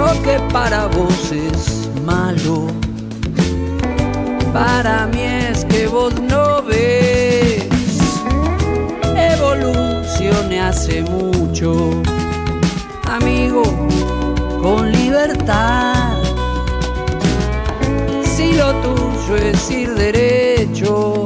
Lo que para vos es malo, para mí es que vos no ves. Evolucioné hace mucho, amigo, con libertad. Si lo tuyo es ir derecho,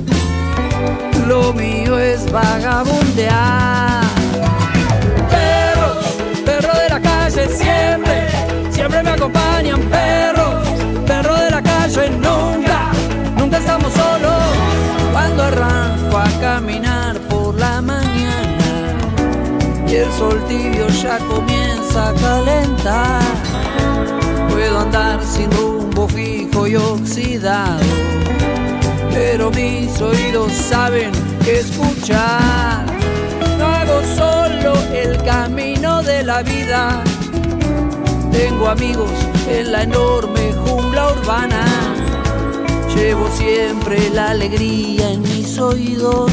lo mío es vagabundear. Perros, perros de la calle siempre, siempre me acompañan. Perros, perros de la calle nunca, nunca estamos solos. Cuando arranco a caminar por la mañana y el sol tibio ya comienza a calentar, puedo andar sin rumbo fijo y oxidado, pero mis oídos saben que escuchar. No hago solo el camino de la vida, tengo amigos en la enorme jungla urbana. Llevo siempre la alegría en mis oídos.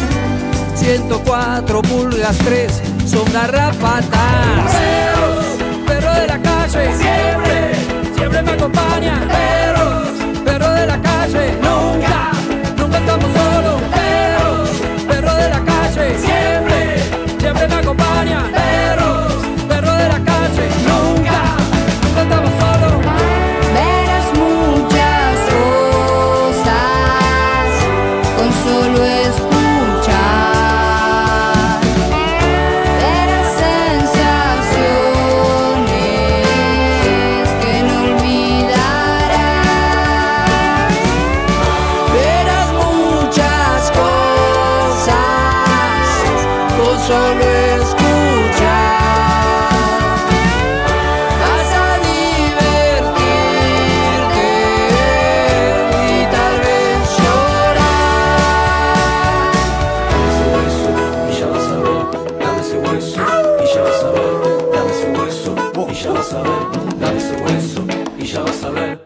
104 pulgas 3 son garrapatas. Perros, perros de la calle siempre, siempre me acompañan. Perros, perros de la calle nunca, nunca estamos solos. Perros, perros de la calle siempre, siempre me acompañan. Perros, perros de la calle nunca, nunca estamos solos. Verás muchas cosas con solo escuchar. Verás sensaciones que no olvidarás. Verás muchas cosas con solo escuchar. Vas a divertirte y tal vez llorar. Y ya vas a ver, dame ese hueso, y ya vas a ver, dame ese hueso, y ya vas a ver, dame ese hueso, y ya vas a ver.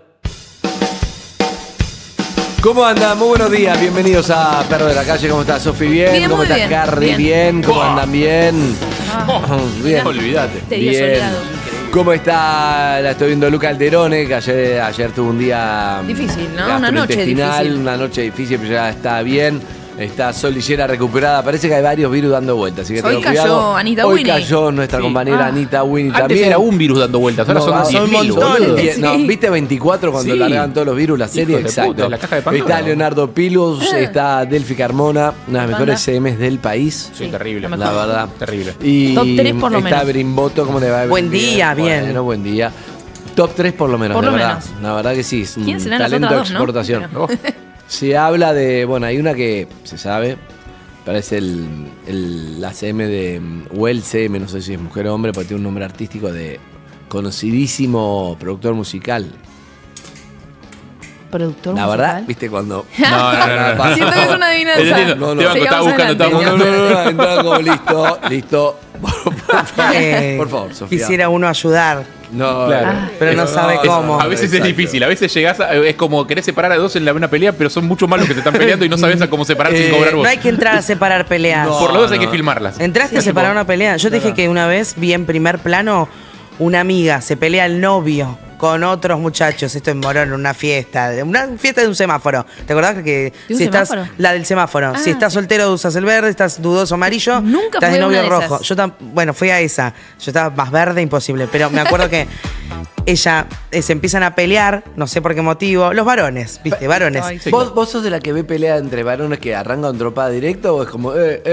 ¿Cómo andan? Muy buenos días, bienvenidos a Perro de la Calle. ¿Cómo estás, Sofi? ¿Bien? Bien, ¿Cómo muy estás, bien. Carrie? Bien. ¿Bien? ¿Cómo andan? ¿Bien? Bien. Olvídate. Te dio Bien. soleado. ¿Cómo está? La estoy viendo Luca Alderone, que ayer tuvo un día Difícil, ¿no? Una noche gastrointestinal, difícil. una noche difícil, pero ya está bien. Está Sol Lillera recuperada. Parece que hay varios virus dando vueltas, así que Hoy tengan cayó cuidado. Anita Hoy Winnie. cayó nuestra Sí. compañera Anita Winnie Antes también. era un virus dando vueltas, ahora No, son son 10.000, montones. boludo. Sí. No, ¿viste 24 cuando Sí. largaban todos los virus? La serie, Hijos de exacto. puta, la caja de Pandora. Está Leonardo Pilus, está Delphi Carmona, una de las mejores CMs del país. Sí, terrible. la La verdad. Terrible. Y Top 3 por lo está menos. Brimboto, ¿cómo le va? Buen día, bien. Bueno, buen día. Top 3 por lo menos, Por la lo verdad. menos. La verdad que sí, es un ¿Quién serán las talento de otras dos, no? exportación. Pero- Se habla de, bueno, hay una que se sabe, parece la CM de, o el CM, no sé si es mujer o hombre, porque tiene un nombre artístico de conocidísimo productor musical. Productor La musical. verdad, viste cuando... No. Siento que es una adivinanza. Entiendo. No, no. Te banco, estaba Sigamos buscando, estaba adelante. buscando. entraba como listo. Por favor, Sofía. Quisiera uno ayudar, No, Claro. pero no sabe cómo. A veces es Exacto. difícil, a veces llegás es como querés separar a dos en la buena pelea, pero son mucho más los que se están peleando y no sabés a cómo separar sin cobrar vos. No hay que entrar a separar peleas. No. Por lo menos hay que filmarlas. ¿Entraste a separar una pelea? Yo te dije que una vez vi en primer plano una amiga, se pelea el novio con otros muchachos, esto en Morón, una fiesta de un semáforo. ¿Te acordás que ¿De un si estás semáforo? la del semáforo, Ah. si estás soltero usas el verde, estás dudoso amarillo, Nunca estás fui de a novio una de rojo. esas. Yo bueno, fui a esa. Yo estaba más verde imposible, pero me acuerdo que ella se empiezan a pelear, no sé por qué motivo, los varones, ¿viste? Varones. Ay, Sí, ¿Vos sos de la que ve pelea entre varones que arrancan tropada directo o es como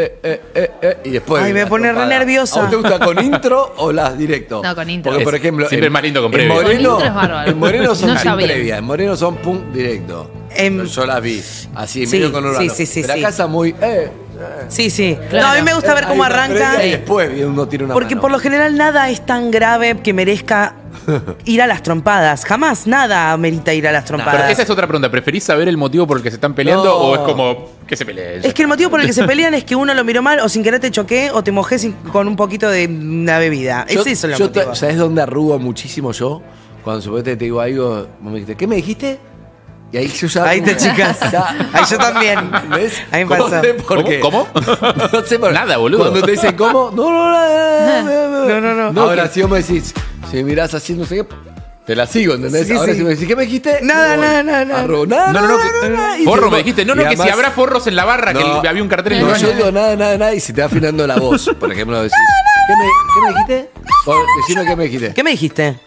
y después? Ay, me la pone re trompada? nerviosa. ¿A vos te gusta con intro o las directo? No, con intro. Porque, por Es- ejemplo, siempre es más lindo con previa. En Moreno, Con intro es bárbaro. en Moreno son No sin sabía. previa, en Moreno son pum directo. Yo las vi, así, Sí, medio con urbano. sí, Pero sí. acá está muy... Sí, sí. Claro. No, a mí me gusta ver cómo hay una arranca. previa y después uno tira una Porque mano. por lo general nada es tan grave que merezca ir a las trompadas. Jamás nada amerita ir a las Pero trompadas. esa es otra pregunta. ¿Preferís saber el motivo por el que se están peleando No. o es como que se peleen? Es que el motivo por el que se pelean es que uno lo miró mal o sin querer te choqué o te mojé con un poquito de una bebida. Es eso lo motivo. ¿Sabes dónde arrugo muchísimo yo? Cuando supuestamente te digo algo, vos me dijiste, ¿qué me dijiste? Y ahí yo ya... Ahí te chicas. Ahí yo también. ¿Ves? Ahí me pasó. No sé por ¿Cómo? qué. ¿Cómo? No sé por Nada, boludo. Cuando te dicen cómo, no. No. Ahora, si vos me decís, Si me mirás así, no sé qué, te la sigo, ¿entendés? Sí, Ahora sí. si me decís, ¿qué me dijiste? Nada, Voy. nada. Arrobo, No, y forro te- me dijiste. No, y que además- si habrá forros en la barra, que No. había un cartel en el No, baño. yo digo nada, y se te va afinando la voz. Por ejemplo, decís, ¿qué me dijiste? Decime qué me dijiste. ¿Qué me dijiste?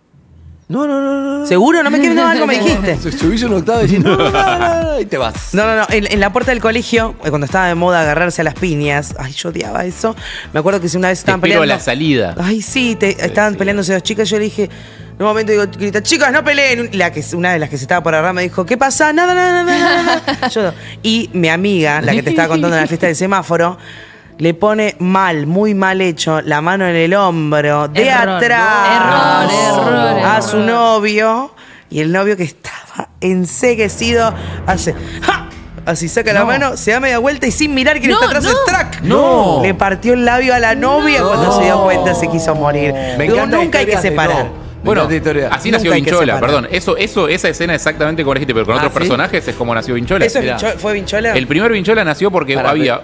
No. ¿Seguro? No me quedé, no, algo me dijiste. Subís un octavo y decís, no, y te vas. No. En la puerta del colegio, cuando estaba de moda agarrarse a las piñas, ay, yo odiaba eso. Me acuerdo que si una vez Te estaban espero a peleando. la salida. Ay, sí, estaban peleándose dos chicas. Yo le dije, en un momento digo, grita, chicas, no peleen. Una de las que se estaba por agarrar me dijo, ¿qué pasa? Nada. Y mi amiga, la que te estaba contando en la fiesta del semáforo, le pone muy mal hecho, la mano en el hombro, de Error. atrás, Error. a su novio. Y el novio que estaba enseguecido hace, ¡ja! Así saca la mano, se da media vuelta y sin mirar quién está atrás, es track. No. Le partió el labio a la novia. Cuando se dio cuenta se quiso morir. Me Digo, encanta nunca hay que historias de separar. no. Bueno, Me encanta historia. así Nunca nació hay que Vinchola, separar. perdón. Esa escena exactamente como dijiste, pero con otros ¿sí? personajes es como nació Vinchola. ¿Eso es Mirá. fue Vinchola? El primer Vinchola nació porque Para, había.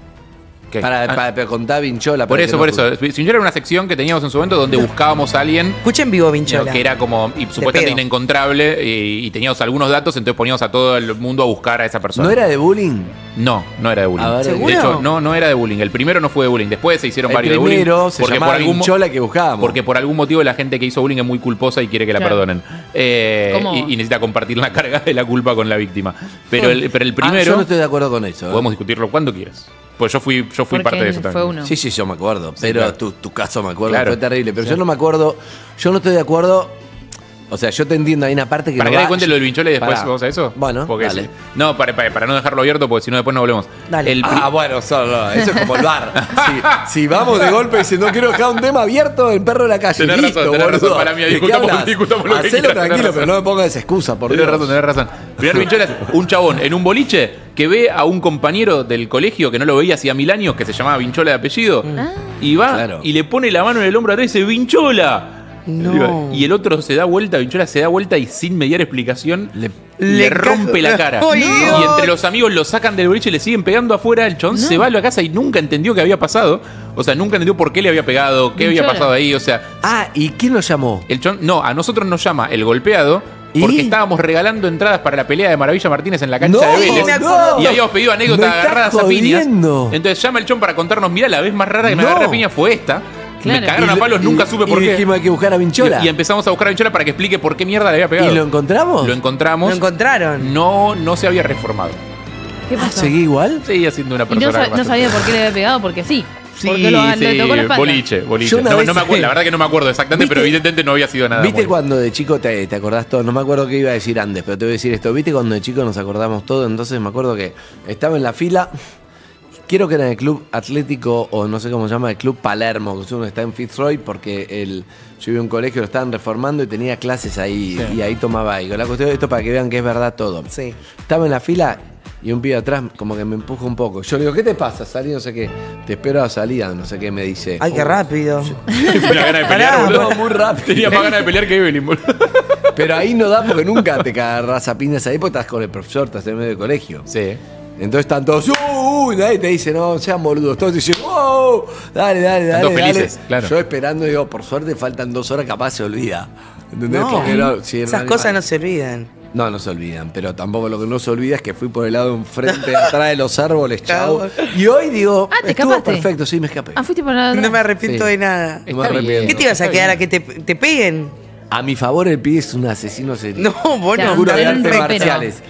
¿Qué? Para contar Vinchola. Por para eso, que no- Vinchola era una sección que teníamos en su momento donde buscábamos a alguien Escucha en vivo Vinchola. que era como supuestamente pedo. inencontrable y teníamos algunos datos, entonces poníamos a todo el mundo a buscar a esa persona. ¿No era de bullying? No era de bullying. A ver, ¿seguro? De hecho, no era de bullying. El primero no fue de bullying. Después se hicieron El varios de bullying. primero se llamaba Vinchola que buscábamos. Porque por algún motivo la gente que hizo bullying es muy culposa y quiere que la Claro. perdonen. ¿Cómo? Y necesita compartir la carga de la culpa con la víctima. Pero el Ah, primero, yo no estoy de acuerdo con eso. ¿eh? podemos discutirlo cuando quieras. Pues yo fui Porque parte de eso fue también. uno. Sí, yo me acuerdo. Pero claro. tu caso me acuerdo, Claro. fue terrible. Pero Sí. yo no me acuerdo. Yo no estoy de acuerdo. O sea, yo te entiendo, hay una parte que Para no que va- te cuente lo del Vinchola y después Pará. vamos a eso. Bueno, Porque dale. sí. No, para no dejarlo abierto, porque si no después no volvemos. Dale. Bueno, solo, eso es como el bar. Si vamos de golpe y si no quiero dejar un tema abierto, el perro de la calle. Tenés listo, razón, tenés boludo. razón, para mí, ¿De qué discutamos hablas? lo que Hacelo quieras, tranquilo, tenés pero no me pongas esa excusa, por Tenés Dios. razón, tenés razón. Primer Vinchola es un chabón en un boliche que ve a un compañero del colegio que no lo veía hacía 1000 años, que se llamaba Vinchola de apellido, y va Claro. y le pone la mano en el hombro atrás y dice, ¡Vinchola! No. Y el otro se da vuelta, Vinchola se da vuelta y sin mediar explicación Le- le rompe la cara. ¡Ay, Y Dios! entre los amigos lo sacan del boliche y le siguen pegando afuera. El chabón se va a la casa y nunca entendió qué había pasado. O sea, nunca entendió por qué le había pegado, qué había Vinchola. pasado ahí. O sea, ¿Y quién lo llamó? el chabón, no, a nosotros nos llama el golpeado porque ¿Y? estábamos regalando entradas para la pelea de Maravilla Martínez en la cancha No, de Vélez. me acuerdo. Y habíamos pedido anécdotas Me estás agarradas a piñas. jodiendo. Entonces llama el chon para contarnos, mira, la vez más rara que me No. agarré a piñas fue esta. Claro. Me cagaron a palos, nunca supe por y qué. dijimos hay que buscar a Vinchola. Y empezamos a buscar a Vinchola para que explique por qué mierda le había pegado. ¿Y lo encontramos? Lo encontramos. ¿Lo encontraron? No se había reformado. ¿Qué pasó? ¿Seguí igual? Seguía siendo una Y persona. no bastante- sabía por qué le había pegado, porque sí. Sí, porque le tocó la espalda. boliche. Yo una No, vez- no me acuerdo, la verdad que no me acuerdo exactamente, ¿Viste? pero evidentemente no había sido nada. ¿Viste muy- cuando de chico te acordás todo? No me acuerdo qué iba a decir antes, pero te voy a decir esto. ¿Viste cuando de chico nos acordamos todo? Entonces me acuerdo que estaba en la fila. Quiero que era en el club atlético, o no sé cómo se llama, el club Palermo, que uno está en Fitzroy, porque yo iba a un colegio, lo estaban reformando y tenía clases ahí, Sí. y ahí tomaba algo. La cuestión de esto para que vean que es verdad todo. Sí. Estaba en la fila y un pibe atrás como que me empuja un poco. Yo le digo, ¿qué te pasa? Salí, no sé qué. Te espero a salida, no sé qué me dice. Ay, qué rápido. Una gana de pelear, Pará, boludo. No, muy rápido. Tenía más ganas de pelear que Evelyn, boludo. Pero ahí no da porque nunca te agarras a piñas ahí porque estás con el profesor, estás en medio del colegio. Sí. Entonces están todos, nadie te dice, no, sean boludos. Todos dicen, ¡wow! Dale. Están todos felices, claro. Yo esperando, digo, por suerte faltan 2 horas, capaz se olvida. ¿Entendés? No, Porque sí, esas cosas no se olvidan. No se olvidan, pero tampoco lo que no se olvida es que fui por el lado de enfrente, atrás de los árboles, chao. Y hoy digo, ¿te estuvo escapaste? perfecto, sí, me escapé. Ah, fuiste por la No me arrepiento Sí. de nada. No me Está arrepiento. bien. ¿Qué te ibas a Está quedar bien. a que te peguen? A mi favor, el pibe es un asesino serio. No, vos Ya, no. Juro de Era un artes ropero. marciales.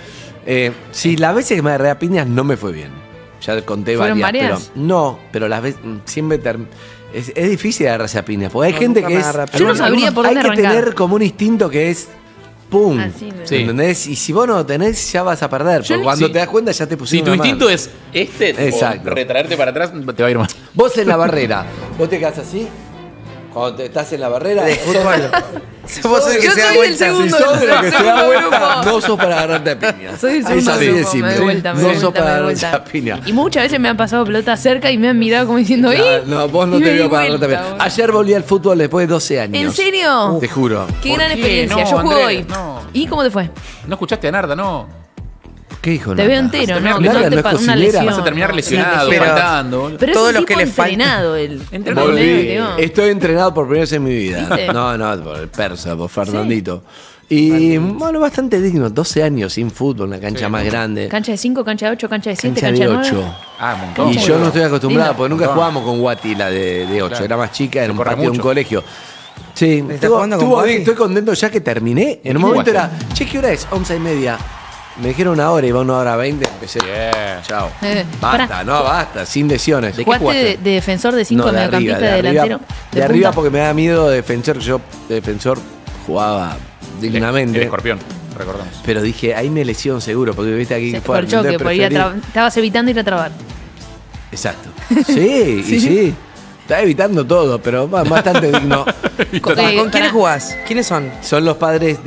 Sí, las veces que me agarré a piñas no me fue bien. Ya conté ¿Fueron varias. varias? Pero, no, pero las veces siempre es difícil agarrarse a piñas. Porque hay gente nunca que me es. agarré a piñas. Yo no sabría por dónde Hay que arrancar. tener como un instinto que es. ¡Pum! Así, Sí. ¿Entendés? Y si vos no lo tenés, ya vas a perder. Yo Porque ni- cuando sí. te das cuenta, ya te Si pusieron tu una mano. instinto es Exacto. o retraerte para atrás, te va a ir mal. Vos en la barrera, vos te quedás así. Cuando te estás en la barrera De fútbol. Vos sos el que Yo se da soy el vuelta. segundo. Si sos de lo que se da segundo vuelta, grupo. no sos para agarrarte a piña. Soy el segundo Es así de grupo, simple. me doy vuelta, me No doy sos vuelta, para me doy agarrarte vuelta. a piña. Y muchas veces me han pasado pelota cerca y me han mirado como diciendo, ¿y? No, vos no Y te me di veo para agarrarte a vuelta, piña. boludo. Ayer volví al fútbol después de 12 años. ¿En serio? Te juro. Qué ¿Por gran qué? experiencia. No, Yo juego Andrés, hoy. no. ¿Y cómo te fue? No escuchaste a Narda, no. ¿Qué dijo Te Nata? veo entero, Nata ¿no? no te es una cocinera. lesión. Vas a terminar ¿no? lesionado, pero- faltando. boludo. Pero Todo es un lo tipo que le falta. entrenado él. Entrenado. Medio Volví. que digo, Estoy entrenado por primera vez en mi vida. ¿Viste? No, por el persa, por Fernandito. Y bueno, bastante digno. 12 años sin fútbol, una cancha más grande. Cancha de 5, cancha de 8, cancha de 7, Cancha cancha de de 9. 8. Ah, un montón. Y yo no estoy acostumbrado, Lindo. porque nunca Montón. jugábamos con Guati, la de 8. Claro. Era más chica, era un corre patio de un mucho. colegio. Sí, ¿Estás jugando con estuvo Guati? bien, estoy contento ya que terminé. En un ¿Qué momento jugaste? era, che, ¿qué hora es? 11:30. Me dijeron una hora, iba 1:20, empecé. Bien. Chao. Pará. Basta, sin lesiones. ¿De qué ¿Jugaste jugaste? de defensor de 5, No, de arriba, mediocampista, de arriba, delantero? de arriba punta? porque me da miedo defensor. Yo de defensor jugaba dignamente. El escorpión, recordamos. Pero dije, ahí me lesión seguro, porque viste aquí Sí, fue por choque, entonces por ir a preferí- estabas evitando ir a trabar. Exacto. Sí, y sí. Está evitando todo, pero bastante digno. ¿Con quiénes pará. jugás? ¿Quiénes son? Son los padres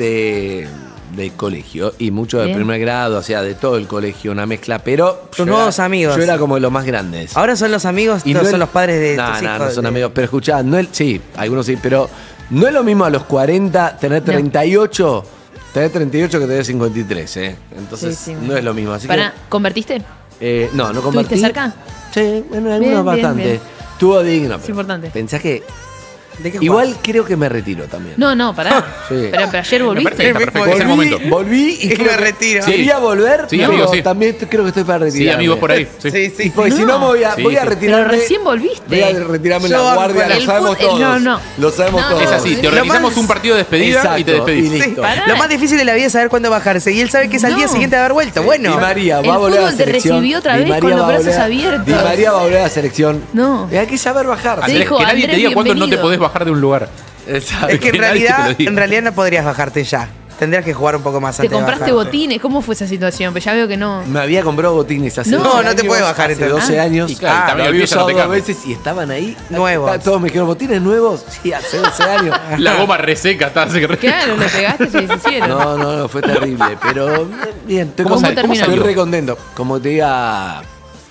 del colegio y muchos de Bien. primer grado, o sea, de todo el colegio, una mezcla, pero... Tus yo nuevos era- amigos. Yo era como de los más grandes. Ahora son los amigos, Y no no son el- los padres de no, tus no, hijos. no son de- amigos. Pero escuchá, sí, algunos sí, pero no es lo mismo a los 40 tener 38, tener 38 que tener 53, ¿eh? Entonces Sí, sí. no es lo mismo. Así Pará, ¿convertiste? que, no convertí. ¿Estuviste cerca? Sí, en algunos Bien, bastante. bien. Estuvo digno. Es pero importante. Pensá que ¿De qué igual jugás? creo que me retiro también. No, pará. Sí. Pero ayer Me volviste. parece que está perfecto, es el Volví, momento. volví y Y creo me que retiro. Quería volver, Sí, pero amigo, sí. también creo que estoy para Sí, retirarme. amigos por ahí. Sí. Sí, sí. Porque si no me voy a, Sí, voy a sí. retirarme. Pero recién volviste. Voy a retirarme en Yo la banco guardia, el lo sabemos fútbol- todos. no. Lo sabemos No. todos. Es así, te Lo organizamos más- un partido de despedida Exacto, y te despedís. y listo. Pará. Lo más difícil de la vida es saber cuándo bajarse. Y él sabe que es al No. día siguiente de haber vuelto. Bueno. Di María El va a volver a la fútbol te selección. recibió otra Di vez María con los va a brazos volver- abiertos. Di María va a volver a la selección. No. Hay que saber bajar. Te Andrés, dijo, que nadie te Andrés, diga cuándo no te bienvenido. podés bajar de un lugar. Exacto. Es que en Que nadie te lo realidad, diga. no podrías bajarte ya. Tendrías que jugar un poco más Te antes de compraste bajarte. botines. ¿Cómo fue esa situación? Pero ya veo que no. Me había comprado botines hace No, 12 no te años, puedes bajar, hace entonces. 12 años. Y claro, el tamaño lo del había pie ya no usado te dos cambia. veces y estaban ahí. Nuevos. Todos me dijeron, ¿botines nuevos? Sí, hace 12 años. La goma reseca, está así que Claro, le pegaste y se deshicieron. No, fue terrible. Pero bien, estoy, ¿Cómo contento, terminó? estoy re contento. Como te diga,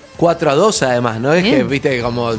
4-2 además, no es que Bien. viste como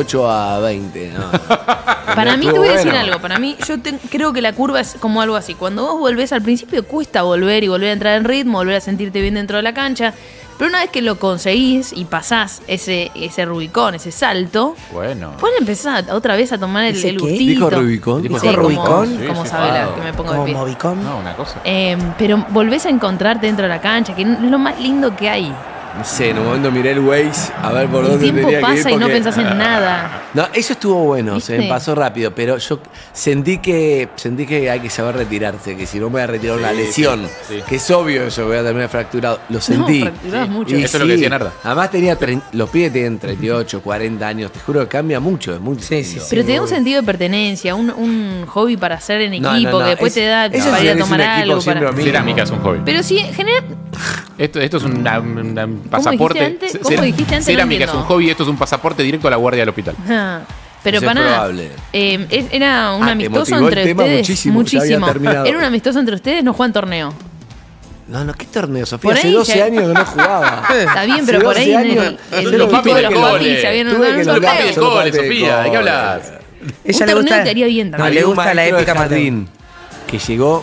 18-20. No. Para mí, te Estuvo voy a decir bueno. algo. Para mí, creo que la curva es como algo así. Cuando vos volvés al principio, cuesta volver y volver a entrar en ritmo, volver a sentirte bien dentro de la cancha. Pero una vez que lo conseguís y pasás ese Rubicón, ese salto, Bueno. vos empezás otra vez a tomar ¿Ese el qué? gustito. ¿Dijo Rubicón? Dijo Sí, Rubicón. Como Sí, sabe la wow. que me pongo de Como pie. Movicón. No, una cosa. Pero volvés a encontrarte dentro de la cancha, que es lo más lindo que hay. No sé, en un momento miré el Waze a ver por El dónde tiempo tenía que ir. pasa y no porque- pensás en nada. No, eso estuvo bueno, se me ¿Viste? pasó rápido, pero yo sentí que hay que saber retirarse, que si no me voy a retirar una Sí, lesión, sí. que es obvio eso, voy a terminar fracturado. Lo sentí. fracturás mucho. Y Eso es lo que decía Narda. Además los pibes tienen 38, 40 años, te juro que cambia mucho, es muy Sí, distinto. sí, Pero te da un sentido de pertenencia, un hobby para hacer en equipo, No, que después es- te da eso para sí, ir a es un tomar equipo algo. siempre Para... lo mismo. Cerámica es un hobby. Pero sí, en general, Esto es un pasaporte. dijiste antes? ¿Cómo dijiste antes? No Cerámica es un entiendo. hobby, esto es un pasaporte directo a la guardia del hospital. pero Eso es para nada. probable. Era un Ah, te amistoso motivó el entre tema ustedes. muchísimo, ya había terminado. Era un amistoso entre ustedes, no juegan torneo. No, ¿qué torneo, Sofía? Por Hace ahí 12 ya- años que no jugaba. Está bien, Hace pero por ahí 12 en años, el Son yo los tuve papis que del lograr- cole. se habían tuve organizado que un Son los lograr- papis del son los cole, papis del Sofía, ¿de qué cole. hablas? Ella Un le torneo gusta. te haría bien No, también. le Había un gusta la maestro de épica Mateo. jardín que llegó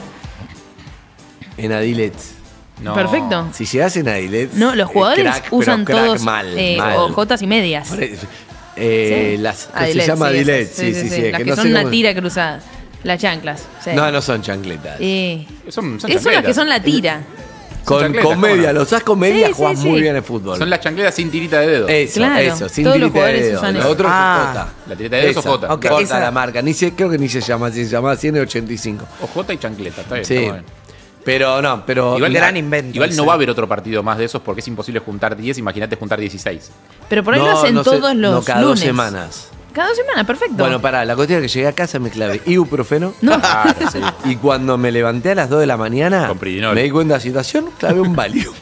en Adilet. No. Perfecto. Si llegas en Adilet. No, los jugadores crack, pero usan crack todos mal. ojotas y medias. Sí. Se Adilet, llama sí, Adilet, esas. sí. Las que que no son sé una cómo- tira cruzada. Las chanclas. Sí. No son chancletas. Son Esas son las chancletas. que son la tira. Con chancletas, media, ¿cómo no? los usás con media, Sí, jugás sí, muy sí. bien el fútbol. Son las chancletas sin tirita de dedo. Eso, Claro, sin todos los tirita de jugadores dedo. usan Lo eso. otro es Ah. Jota. La tirita de dedo es Esa. ojota. Ok. Corta esa- la marca. Creo que ni se llama así, se llama 185. Ojota y chancleta, está bien. Sí. está bien. Pero Igual, gran invento igual no ese. va a haber otro partido más de esos porque es imposible juntar 10. Imagínate juntar 16. Pero por ahí lo hacen no sé, todos los no, cada lunes. 2 semanas. Cada 2 semanas, perfecto. Bueno, pará, la cuestión es que llegué a casa, me clavé ibuprofeno. No. Claro, sí. Y cuando me levanté a las 2 de la mañana, Con Pridinol. me di cuenta de la situación, clavé un Valium.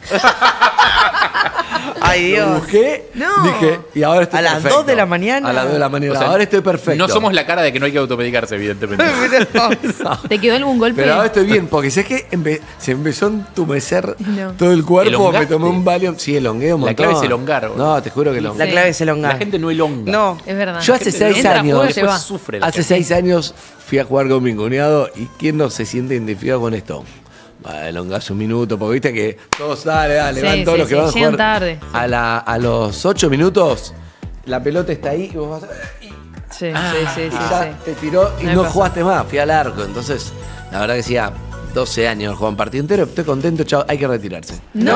Ay, Lo Dios. busqué, No. dije, y ahora estoy ¿A las perfecto. 2 de la mañana? A las 2 de la mañana, O sea, ahora estoy perfecto. No somos la cara de que no hay que automedicarse, evidentemente. ¿Te quedó algún golpe? Pero ahora estoy bien, porque sé que se empezó a entumecer No. todo el cuerpo, me ¿Elongaste? tomé un Valium. Sí, elongué un La montón. clave es elongar, boludo. No, te juro que elongué. La clave es elongar. La gente no elonga. No. Es verdad. Yo hace 6 Entra, años, juega, se después va. sufre la Hace gente. 6 años fui a jugar con mi cuñado y ¿quién no se siente identificado con esto? elongarse un minuto, porque viste que todos, dale, Sí, van todos sí, los que sí, van a llegan jugar. tarde. A los 8 minutos, la pelota está ahí y vos vas Sí, sí, sí, y sí, ya sí. te tiró y Me no pasó. jugaste más, fui al arco. Entonces, la verdad que sí, 12 años juegan partido entero, estoy contento, chao, hay que retirarse.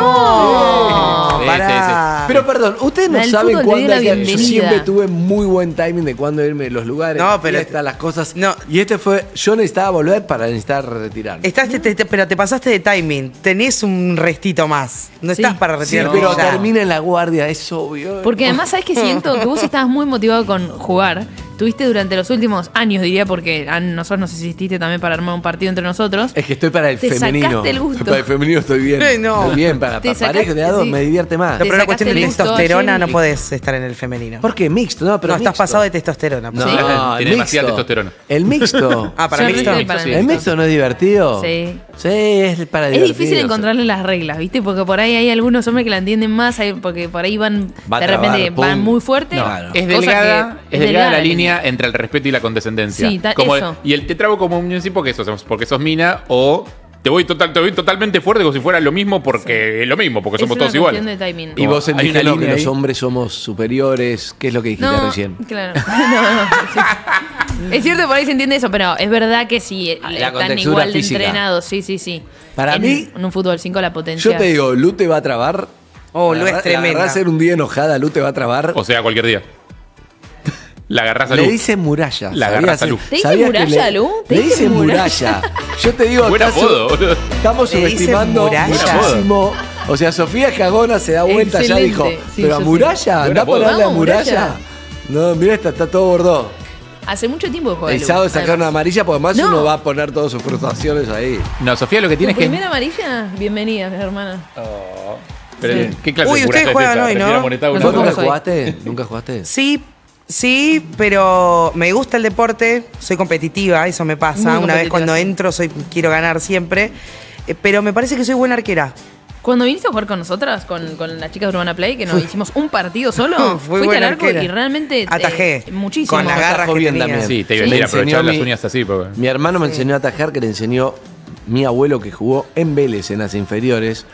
¡No! Sí, Pará. Pero perdón, ustedes no El saben fútbol te cuándo dio la hay que- Yo bienvenida. siempre tuve muy buen timing de cuándo irme de los lugares. No, pero- y están las cosas. No. Y este fue, yo necesitaba volver para necesitar retirarme. Pero te pasaste de timing. Tenés un restito más. No Sí. estás para Sí, retirarte. pero ya. termina en la guardia, es obvio. Porque además, ¿sabes qué siento? Que vos estabas muy motivado con jugar. Tuviste durante los últimos años, diría, porque a nosotros nos asististe también para armar un partido entre nosotros. Es que estoy para el Te femenino. sacaste el gusto. Para el femenino estoy bien. No. Estoy bien, para Te pareja sacaste- de a dos sí. me divierte más. No, pero una sacaste cuestión de el gusto testosterona ayer y- no podés estar en el femenino. ¿Por qué? Mixto, no, pero No, estás mixto. pasado de testosterona. No, Sí. el Tiene demasiada mixto. testosterona. El mixto. Ah, para Yo mixto. re estoy para ¿El mixto no es divertido? Sí. Sí, es para Es divertirse. difícil encontrarle las reglas, ¿viste? Porque por ahí hay algunos hombres que la entienden más, porque por ahí van, Va a de trabar, repente pum. van muy fuerte. No, claro. Es cosa delgada, que es delgada la línea entre el respeto y la condescendencia. Sí, Como eso. y el te trabo como un sí porque sos mina o te voy totalmente fuerte como si fuera lo mismo porque es lo mismo, porque somos todos iguales. De timing. Y vos Hay sentís una que no, que línea los ahí. hombres somos superiores. ¿Qué es lo que dijiste No, recién? claro. No, sí. Es cierto que por ahí se entiende eso, pero es verdad que sí, La están contextura igual de física. entrenados. Sí, sí, sí. Para mí- En un fútbol 5 la potencia. Yo te digo, Lu te va a trabar. Oh, Lu La es agarrá- tremenda. La agarrás a ser un día enojada, Lu te va a trabar. O sea, cualquier día. La agarrás a Le luz. dice muralla. La ¿sabías? agarrás a Lu. ¿Te dice ¿Sabías que muralla, Lu? ¿Te Le dice dice muralla. Yo te digo, Buen apodo, boludo. estamos Le dice subestimando muralla. muchísimo. O sea, Sofía Cagona se da vuelta, ya Excelente. dijo. Sí, pero a yo sí. muralla, Buen anda a apodo. ponerle a Vamos, muralla. muralla. No, mira, está todo bordó. Hace mucho tiempo que juega. El Lu, sábado sacaron una además. amarilla, porque además No. uno va a poner todas sus frustraciones ahí. No, Sofía lo que ¿Tu tiene es que. primera amarilla? Bienvenida, hermana. Pero, Sí. ¿qué clase Uy, de ustedes muralla es juegan esa? hoy, ¿no? Refiere a Moneta, una Nosotros cosa. ¿Nunca hoy. jugaste? ¿Nunca jugaste? Sí, pero me gusta el deporte, soy competitiva, eso me pasa. Muy Una vez competitiva, cuando sí. entro quiero ganar siempre, pero me parece que soy buena arquera. Cuando viniste a jugar con nosotras, con las chicas de Urbana Play, que nos hicimos un partido solo, Fui fuiste buena al arco arquera. y realmente Atajé. muchísimo. Con la garra Atajó que bien tenía. también. Sí, te iba a Sí. decir, Me aprovechar enseñó las mi- uñas así. Porque... Mi hermano me enseñó a atajar, que le enseñó mi abuelo que jugó en Vélez en las inferiores.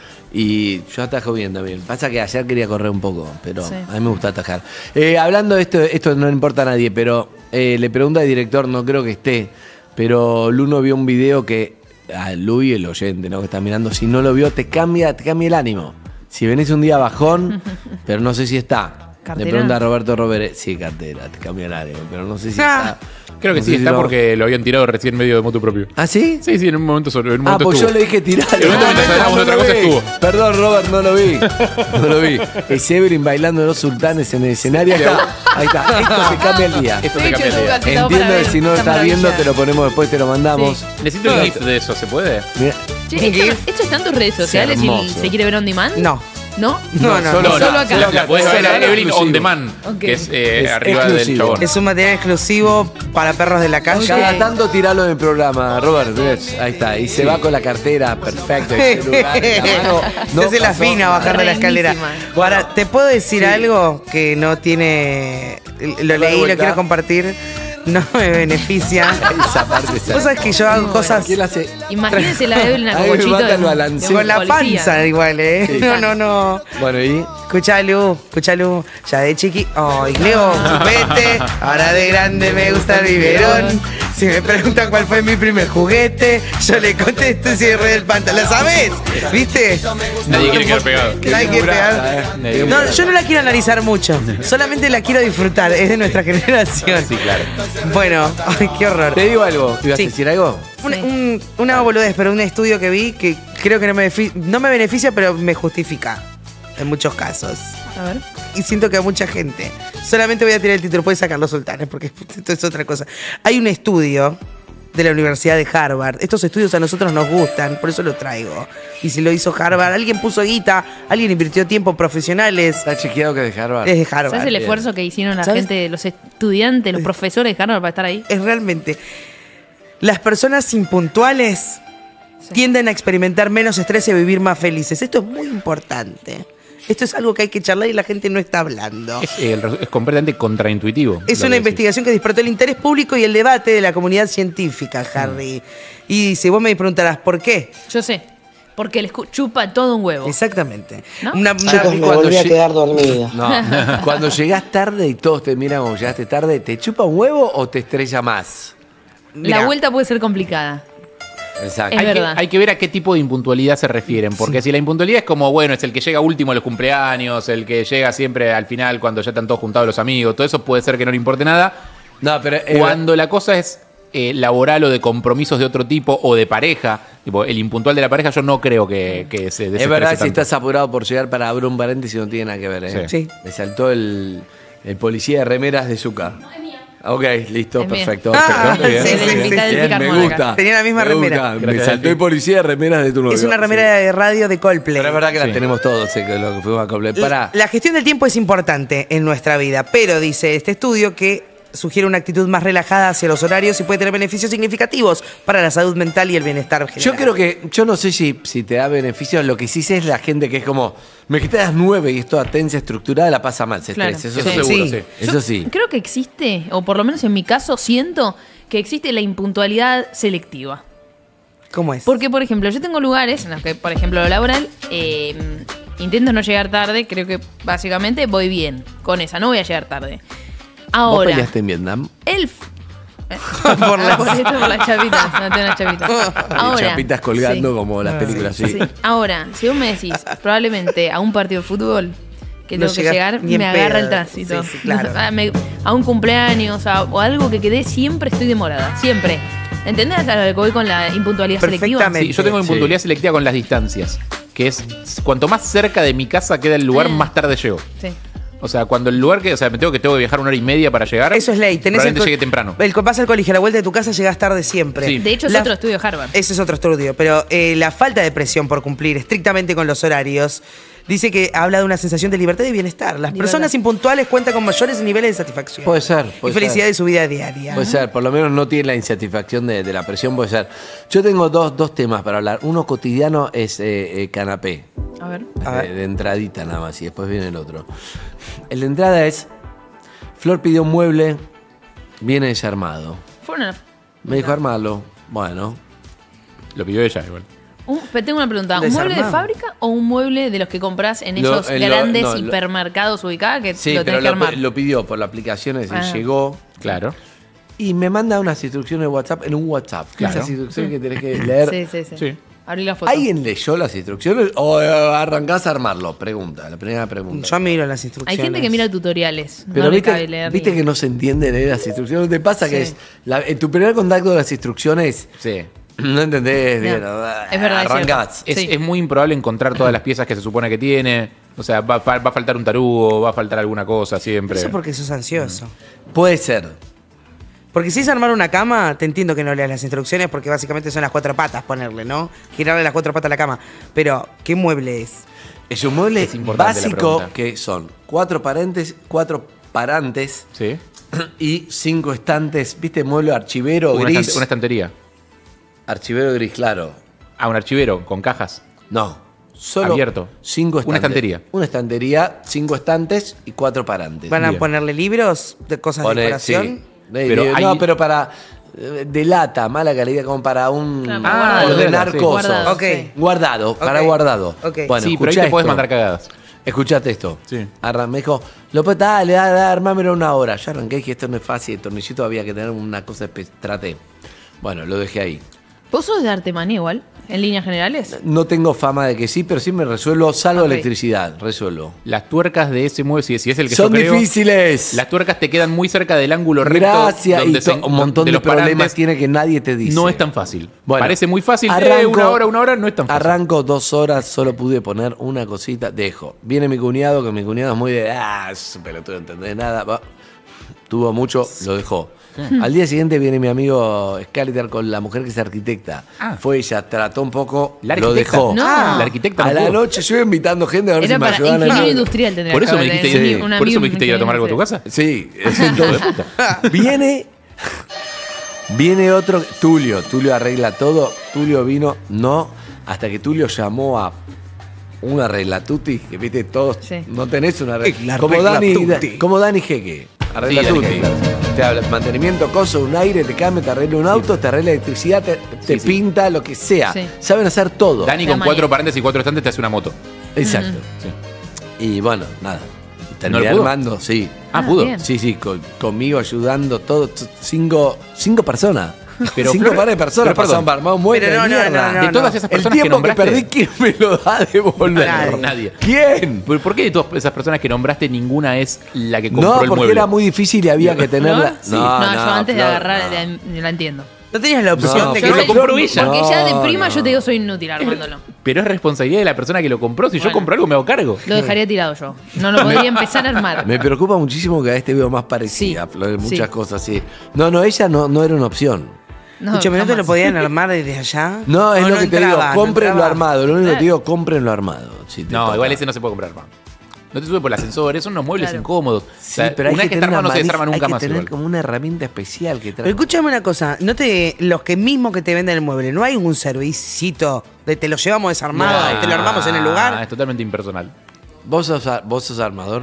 Y yo atajo bien también. Pasa que ayer quería correr un poco, pero Sí. a mí me gusta atajar. Hablando de esto no le importa a nadie, pero le pregunta al director, no creo que esté, pero Luno vio un video que a Lu y el oyente, ¿no? Que está mirando, si no lo vio, te cambia el ánimo. Si venís un día bajón, pero no sé si está. ¿Cartera? Le pregunta a Roberto Robert, sí, cartera, te cambia el ánimo, pero no sé si Ah. está. Creo que No sí, sé si está lo- porque lo habían tirado recién medio de moto propio. ¿Ah, sí? Sí, en un momento sobre. En un Ah, momento pues estuvo. yo le dije tirar. En un momento mientras hablábamos de otra cosa estuvo. Perdón, Robert, no lo vi. No lo vi. Es Severin bailando los sultanes en el escenario. Ahí está. Ahí está. Esto te cambia el día. Esto De te hecho, cambia el día. nunca te- Entiendo para que ver si no lo esta estás viendo, maravilla. te lo ponemos después, te lo mandamos. Sí. Necesito un GIF de eso, ¿se puede? Mira, Che, ¿esto está en tus redes sociales y hermoso. se quiere ver on demand? No. ¿No? No, No, Solo no, acá. la podés ver Solo a acá. Evelyn on Exclusivo. demand, Ok. que es Es arriba del exclusivo. chabón. Es un material exclusivo para perros de la calle. cada tanto tiralo en el programa, Robert. ¿Ves? Ahí está. Y se va con la cartera, perfecto. el celular en la mano. Se hace la pasó fina nada. bajando la escalera. Buenísima. Ahora, ¿te puedo decir algo que no tiene... Lo leí, lo vuelta. quiero compartir. No me beneficia. Esa parte está. Vos sabés que yo hago cosas ¿Quién la hace? Imagínense la Evelyn a Ahí me cogollito mata de el balance. con la panza igual, ¿eh? Sí. No. Bueno, y. Escuchá, Lu. Ya de chiqui. Ay, Leo, chupete. Ahora de grande me gusta el biberón. Si me preguntan cuál fue mi primer juguete, yo le contesto y cierre el pantalón. ¿La sabés? ¿Viste? Nadie quiere quedar pegado. Nadie quiere pegar. Nadie No, quiere yo no la quiero analizar mucho. Solamente la quiero disfrutar. Es de nuestra generación. Sí, claro. Bueno, ay, qué horror. Te digo algo. ¿Ibas Sí. a decir algo? Una boludez, pero un estudio que vi que creo que no me beneficia, pero me justifica. En muchos casos. A ver. Y siento que a mucha gente. Solamente voy a tirar el título, puedes sacar los sultanes, porque esto es otra cosa. Hay un estudio de la Universidad de Harvard. Estos estudios a nosotros nos gustan, por eso lo traigo. Y si lo hizo Harvard, alguien puso guita, alguien invirtió tiempo, profesionales. Está chequeado que es de Harvard. Es de Harvard. ¿Sabes el esfuerzo que hicieron la ¿Sabes? gente, los estudiantes, los profesores de Harvard para estar ahí? Es realmente. Las personas impuntuales tienden a experimentar menos estrés y a vivir más felices. Esto es muy importante. Esto es algo que hay que charlar y la gente no está hablando. Es completamente contraintuitivo. Es lo una que investigación que despertó el interés público y el debate de la comunidad científica, Harry. Y si vos me preguntarás, ¿por qué? Yo sé. porque les chupa todo un huevo. Exactamente. ¿No? Chicos, me cuando volví a lle- quedar dormida. No, cuando llegás tarde y todos te miran como llegaste tarde, ¿te chupa un huevo o te estrella más? Mirá. La vuelta puede ser complicada. Exacto. Es verdad. Hay que ver a qué tipo de impuntualidad se refieren, porque si la impuntualidad es como, bueno, es el que llega último a los cumpleaños, el que llega siempre al final cuando ya están todos juntados los amigos, todo eso puede ser que no le importe nada. No, pero Cuando la cosa es laboral o de compromisos de otro tipo o de pareja, tipo el impuntual de la pareja, yo no creo que se es desestrese verdad si tanto. estás apurado por llegar para abrir un paréntesis no tiene nada que ver, ¿eh? Sí. Me saltó el policía de remeras de Zucca. Ok, listo, Es mía. perfecto. Ah, perfecto. sí, sí, sí, Bien, sí. me gusta. Tenía la misma Me gusta. remera. Me Gracias, saltó el Delphi. policía de remeras de tu novio. Es una remera de radio de Coldplay. Pero es verdad que la Sí. tenemos todos, que lo que fuimos a Coldplay. Pará. La gestión del tiempo es importante en nuestra vida, pero dice este estudio que sugiere una actitud más relajada hacia los horarios y puede tener beneficios significativos para la salud mental y el bienestar general. Yo creo que, yo no sé si te da beneficios, lo que sí sé es la gente que es como, me quité a las 9 y es toda tensa, estructurada, la pasa mal, se Claro. estresa. Eso Eso seguro, Sí. sí. Eso sí. Creo que existe, o por lo menos en mi caso siento que existe la impuntualidad selectiva. ¿Cómo es? Porque, por ejemplo, yo tengo lugares en los que, por ejemplo, lo laboral, intento no llegar tarde, creo que básicamente voy bien con esa, no voy a llegar tarde. ¿Vos Ahora, peleaste en Vietnam? Por las- por esto, por las chapitas, no tengo las chapitas. Y chapitas colgando como las películas, sí. Sí. Ahora, si vos me decís, probablemente a un partido de fútbol que No tengo que llegas llegar, ni en me agarra pedo. el tránsito. Sí, sí, claro. A un cumpleaños o algo que quedé, siempre estoy demorada. Siempre. ¿Entendés a lo que voy con la impuntualidad selectiva? Perfectamente. Sí, yo tengo impuntualidad selectiva con las distancias, que es cuanto más cerca de mi casa queda el lugar, más tarde llego. Sí. O sea, cuando el lugar que, o sea, tengo que viajar 1 hora y media para llegar. Eso es ley. Probablemente llegue temprano. Vas al colegio, a la vuelta de tu casa llegas tarde siempre. Sí. De hecho, es otro estudio de Harvard. Ese es otro estudio, pero la falta de presión por cumplir estrictamente con los horarios dice que habla de una sensación de libertad y bienestar. Las Libertad. personas impuntuales cuentan con mayores niveles de satisfacción Puede ser. y felicidad de su vida diaria. Puede ser, por lo menos no tiene la insatisfacción de la presión, puede ser. Yo tengo dos temas para hablar. Uno cotidiano es canapé. A ver. De entradita nada más y después viene el otro. El de entrada es, Flor pidió un mueble, viene desarmado. Fue una- Me dijo armarlo. Bueno, Lo pidió ella igual. Pero tengo una pregunta. ¿Un mueble de Desarmado. fábrica o un mueble de los que compras en esos Lo- grandes no, lo- hipermercados ubicados que sí, lo pero tenés que armar? lo pidió por la aplicación, es decir, Ah. llegó Claro. y me manda unas instrucciones de WhatsApp en un WhatsApp. Claro. Esas instrucciones que tenés que leer. Sí, sí, sí. Sí. Abrí la foto. ¿Alguien leyó las instrucciones o arrancás a armarlo? Pregunta, la primera pregunta. Yo miro las Hay instrucciones. gente que mira tutoriales. Pero no le viste, cabe leer viste ni- que no se entiende leer las instrucciones. ¿No te pasa que Sí. es en tu primer contacto de las instrucciones Sí. no entendés bien? Es verdad, es Arrancás. cierto. Es, Sí. es muy improbable encontrar todas las piezas que se supone que tiene. O sea, va a faltar un tarugo, va a faltar alguna cosa siempre. Eso porque sos ansioso. Puede ser. Porque si es armar una cama, te entiendo que no leas las instrucciones porque básicamente son las 4 patas ponerle, ¿no? Girarle las 4 patas a la cama. Pero, ¿qué mueble es? Es un mueble Es importante la básico pregunta. que son 4 parantes Sí. y 5 estantes. ¿Viste? Mueble archivero gris. Una estantería. Archivero gris, claro. Ah, un archivero con cajas. No. Solo Abierto. 5 estantes. Una estantería. Una estantería, 5 estantes y 4 parantes. ¿Van a Bien. ponerle libros de cosas de Pone- decoración? sí. Pero hay- No, pero para de lata, mala calidad, como para un Claro, para guardar. ordenar Sí. cosas. Guardado, Ok. sí. Guardado, para Ok. guardado. Ok. Bueno, Sí, pero ahí escuchá te podés esto. mandar cagadas. Escuchate esto. Sí. Me dijo, López, dale, armámelo una hora. Yo arranqué y dije, esto no es fácil, el tornillito había que tener una cosa traté. Bueno, lo dejé ahí. ¿Vos sos de arte maní igual? ¿En líneas generales? No tengo fama de que sí, pero sí me resuelvo, salvo Ok. electricidad, resuelvo. Las tuercas de ese mueble, si es el que Son yo creo, difíciles. las tuercas te quedan muy cerca del ángulo recto. Gracias. Y donde se- un montón de los problemas parantes. tiene que nadie te dice. No es tan fácil. Bueno, Parece muy fácil. arranco- una hora no es tan fácil. Arranco 2 horas, solo pude poner una cosita, dejo. Viene mi cuñado, que mi cuñado es muy de, es un pelotudo, no entendés nada. Va. Tuvo mucho, lo dejó. Al día siguiente viene mi amigo Scalitar con la mujer que es arquitecta. Ah. Fue ella, trató un poco, La lo arquitecta. dejó. No. La arquitecta A no la pudo. noche yo iba invitando gente a ver Era si me para ayudaban. ingeniero industrial tendría Por eso que me haber, dijiste, de- sí, un por eso amigo me dijiste ir a tomar algo a tu industrial. casa. Sí, entonces, viene otro, Tulio arregla todo, Tulio vino, no, hasta que Tulio llamó a una arreglatuti, que viste todos, Sí. no tenés una La como arreglatuti. Dani Jeque, arreglatuti. Sí, Dani Jeque. te habla mantenimiento, coso, un aire, te cambia, te arregla un auto, te arregla electricidad, te Sí. pinta, lo que sea. Sí. Saben hacer todo. Dani La con manía. 4 paréntesis y 4 estantes te hace una moto. Exacto. Sí. Y bueno, nada. ¿No Terminé lo pudo? armando, sí. Ah, pudo. bien. Sí, conmigo ayudando todo. Cinco personas. Pero, 5 Flor, pares de personas pero, perdón. pasaban para armar un mueble Pero de no, mierda. no, De todas esas El personas que tiempo que nombraste. perdí, ¿quién me lo da de devolver? Nadie. Nadie. ¿Quién? ¿Por qué de todas esas personas que nombraste ninguna es la que compró No, el porque mueble? era muy difícil y había que tenerla. ¿Flor? No, yo antes de Flor, agarrar no. la entiendo. No tenías la opción No, de pero que lo compró ella. Porque ya de No, prima no. yo te digo soy inútil armándolo. Pero es responsabilidad de la persona que lo compró. Si yo Bueno. compro algo, me hago cargo. Lo dejaría tirado yo. No lo podría empezar a armar. Me preocupa muchísimo que a este veo más parecida, Sí, Flor, en sí. muchas cosas, sí. No, ella no era una opción. No, Escúchame, ¿no te lo jamás. podían armar desde allá? No, es lo que te entraba, digo, cómprenlo entraba. armado. Lo único que te digo, cómprenlo armado. si te No, toca. igual ese no se puede comprar armado. No te sube por el ascensor, son unos muebles Claro. incómodos. Sí, O sea, pero hay una que vez que está tener armado no se manija, desarma nunca hay que más tener igual. como una herramienta especial que Pero trae. escúchame una cosa, los que mismos que te venden el mueble, ¿no hay un servicito de te lo llevamos desarmado, te lo armamos en el Ah, lugar? es totalmente impersonal. ¿Vos sos armador?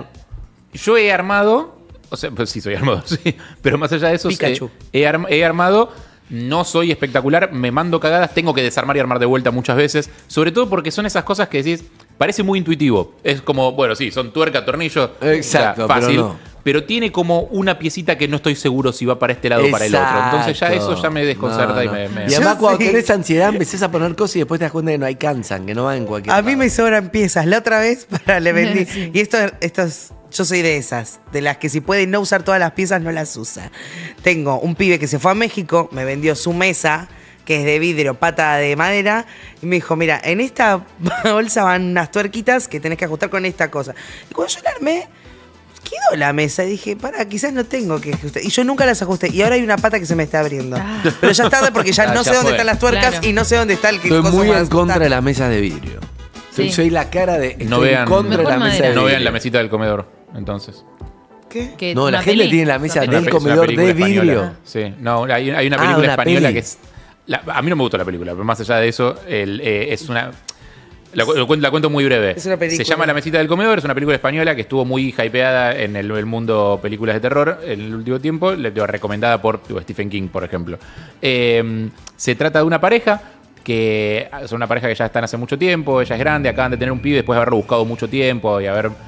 Yo he armado, o sea, pues sí soy armador, sí, pero más allá de eso, Pikachu. he armado, no soy espectacular, me mando cagadas, tengo que desarmar y armar de vuelta muchas veces, sobre todo porque son esas cosas que decís, parece muy intuitivo, es como, bueno, sí, son tuerca, tornillo, Exacto, o sea, fácil, pero no. tiene como una piecita que no estoy seguro si va para este lado o para el otro, entonces ya Exacto. eso ya me desconcerta y No, me... no. me- Y además Yo cuando sí. tenés ansiedad empezás a poner cosas y después te das cuenta que no alcanzan, que no van en cualquier A mí lado. me sobran piezas. La otra vez para le vendí. Sí. Y esto es, yo soy de esas, de las que si puede no usar todas las piezas, no las usa. Tengo un pibe que se fue a México, me vendió su mesa, que es de vidrio, pata de madera, y me dijo, mira, en esta bolsa van unas tuerquitas que tenés que ajustar con esta cosa. Y cuando yo la armé, quedó la mesa y dije, quizás no tengo que ajustar. Y yo nunca las ajusté. Y ahora hay una pata que se me está abriendo. Pero ya es tarde porque ya Ah, no ya sé dónde fue. están las tuercas Claro. y no sé dónde está el que Estoy coso muy para en contra ajustar. de las mesas de vidrio. Sí. Soy la cara de. No estoy vean- en contra de Mejor la mesa madera. de No vidrio. vean la mesita del comedor, entonces. ¿Qué? Que No, la una gente peli, tiene la una mesa peli. del comedor película de española. vidrio. Sí, no, hay una Ah, película una española peli. que es. A mí no me gustó la película, pero más allá de eso, es una. La cuento muy breve. Es una película. Se llama La mesita del comedor, es una película española que estuvo muy hypeada en el mundo películas de terror en el último tiempo, recomendada por Stephen King, por ejemplo. Se trata de una pareja que son una pareja que ya están hace mucho tiempo, ella es grande, acaban de tener un pibe después de haberlo buscado mucho tiempo y haber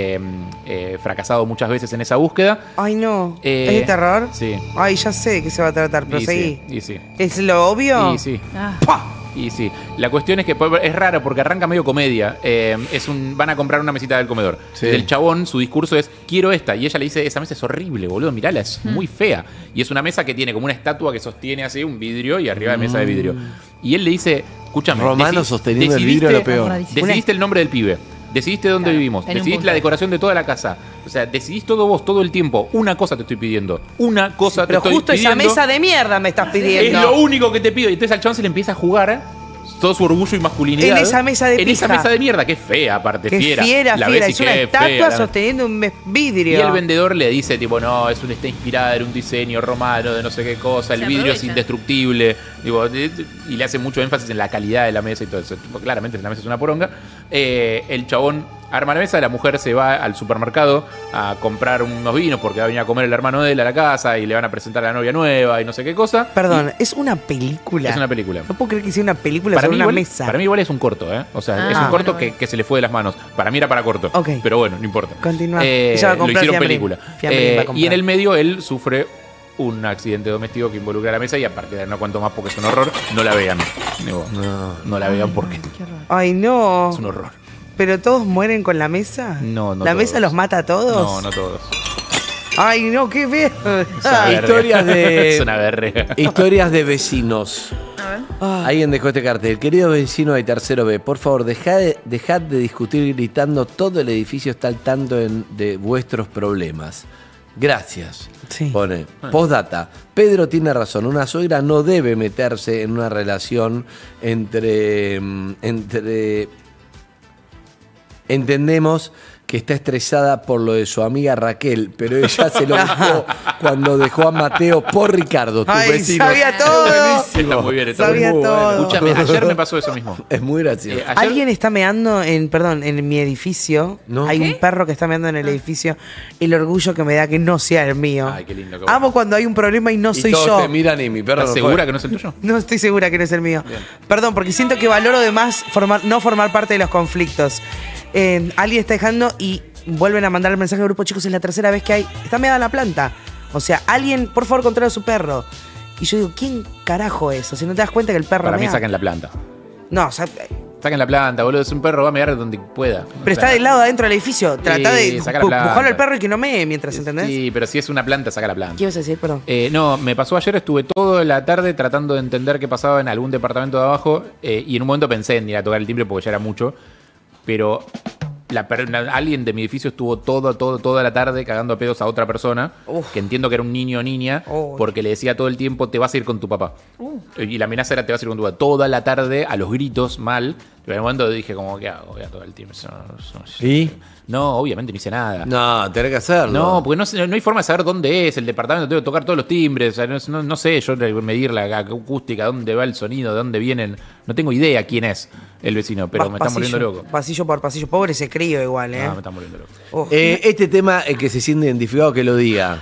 fracasado muchas veces en esa búsqueda. Ay, no. Eh, ¿Es de terror? sí. Ay, ya sé de qué se va a tratar, pero Y seguí. sí, y sí. ¿Es lo obvio? Y sí. Ah, Y sí, la cuestión es que es raro porque arranca medio comedia. Van a comprar una mesita del comedor. Sí. El chabón, su discurso es, quiero esta. Y ella le dice, esa mesa es horrible, boludo, mirala, es muy fea. Y es una mesa que tiene como una estatua que sostiene así un vidrio y arriba de mesa de vidrio. Y él le dice, escúchame. Romano sosteniendo el vidrio es lo peor. Decidiste el nombre del pibe. Decidiste dónde Claro, vivimos. en un Decidiste punto. la decoración de toda la casa. O sea, decidís todo vos, todo el tiempo. Una cosa te estoy pidiendo. Una cosa Pero te estoy justo pidiendo. esa mesa de mierda me estás Es pidiendo. lo único que te pido. Y entonces al chabón se le empieza a jugar todo su orgullo y masculinidad. En esa mesa de En esa pija. mesa de mierda, que es fea, aparte, Qué fiera. fiera, La fiera. ves y Es una qué estatua fea, la- sosteniendo un vidrio. Y el vendedor le dice, tipo, no, está inspirada en un diseño romano de no sé qué cosa, el Se vidrio es aprovecha. indestructible. Digo, y le hace mucho énfasis en la calidad de la mesa y todo eso. Tipo, claramente la mesa es una poronga. El chabón arma la mesa, la mujer se va al supermercado a comprar unos vinos porque va a venir a comer el hermano de él a la casa y le van a presentar a la novia nueva y no sé qué cosa. Perdón, es una película. Es una película. No puedo creer que sea una película Para sobre mí, una igual, mesa. para mí igual es un corto, ¿eh? O sea, Ah, es un corto bueno. que se le fue de las manos. Para mí era para corto. Ok. Pero bueno, no importa. Continúa. Eh, Ella va a lo comprar hicieron fiambrín. película. Fiambrín va a comprar. Y en el medio él sufre un accidente doméstico que involucra la mesa y aparte de no cuento más porque es un horror, no la vean. Digo, no la vean porque qué horror. Ay, no. es un horror. ¿Pero todos mueren con la mesa? No, no ¿La todos. mesa los mata a todos? No, no todos. Ay, no, qué bien. Es una verga. historias de- Es una verga. Historias de vecinos. A ver. Alguien dejó este cartel. Querido vecino de tercero B, por favor, dejad de discutir gritando. Todo el edificio está al tanto de vuestros problemas. Gracias. Sí. Pone. Postdata. Pedro tiene razón. Una suegra no debe meterse en una relación entre. Entendemos que está estresada por lo de su amiga Raquel, pero ella se lo buscó cuando dejó a Mateo por Ricardo, tu Ay, vecino. sabía todo. buenísimo. Está muy bien, está Sabía muy bueno. todo. Escúchame, ayer me pasó eso mismo. Es muy gracioso. Ayer- Alguien está meando en mi edificio. No. Hay ¿Qué? un perro que está meando en el edificio. El orgullo que me da que no sea el mío. Ay, qué lindo. Qué bueno. Amo cuando hay un problema y no Y soy todos yo. te miran y mi perro ¿Estás no segura fue. que no es el tuyo? No estoy segura que no es el mío. Perdón, porque siento que valoro de más no formar parte de los conflictos. Alguien está dejando y vuelven a mandar el mensaje al grupo, chicos, es la tercera vez que hay. Está meada la planta. O sea, alguien, por favor, controla a su perro. Y yo digo, ¿quién carajo es? O sea, ¿no te das cuenta que el perro Para mí mea? saquen la planta. No, o sea, Saquen la planta, boludo. Es un perro, va a mear donde pueda. pero está del lado adentro del edificio. Trata de saca la planta. empujarlo al perro y que no mee mientras, ¿entendés? Sí, pero si es una planta, saca la planta. ¿Qué ibas a decir? Perdón. No, me pasó ayer, estuve toda la tarde tratando de entender qué pasaba en algún departamento de abajo y en un momento pensé en ir a tocar el timbre porque ya era mucho, pero alguien de mi edificio estuvo toda la tarde cagando a pedos a otra persona, Uf. que entiendo que era un niño o niña, Uy. porque le decía todo el tiempo, te vas a ir con tu papá. Y la amenaza era, te vas a ir con tu papá. Toda la tarde, a los gritos, mal. Pero en un momento dije, como, ¿qué hago? Voy a tocar el timbre. ¿Y? No, obviamente no hice nada. No, tenés que hacerlo. No, porque no hay forma de saber dónde es el departamento. Tengo que tocar todos los timbres. O sea, no sé yo medir la acústica, dónde va el sonido, de dónde vienen. No tengo idea quién es el vecino, pero me está muriendo loco. Pasillo por pasillo. Pobre ese crío igual, ¿eh? No, me está muriendo loco. Uf. Este tema, el que se siente identificado, que lo diga.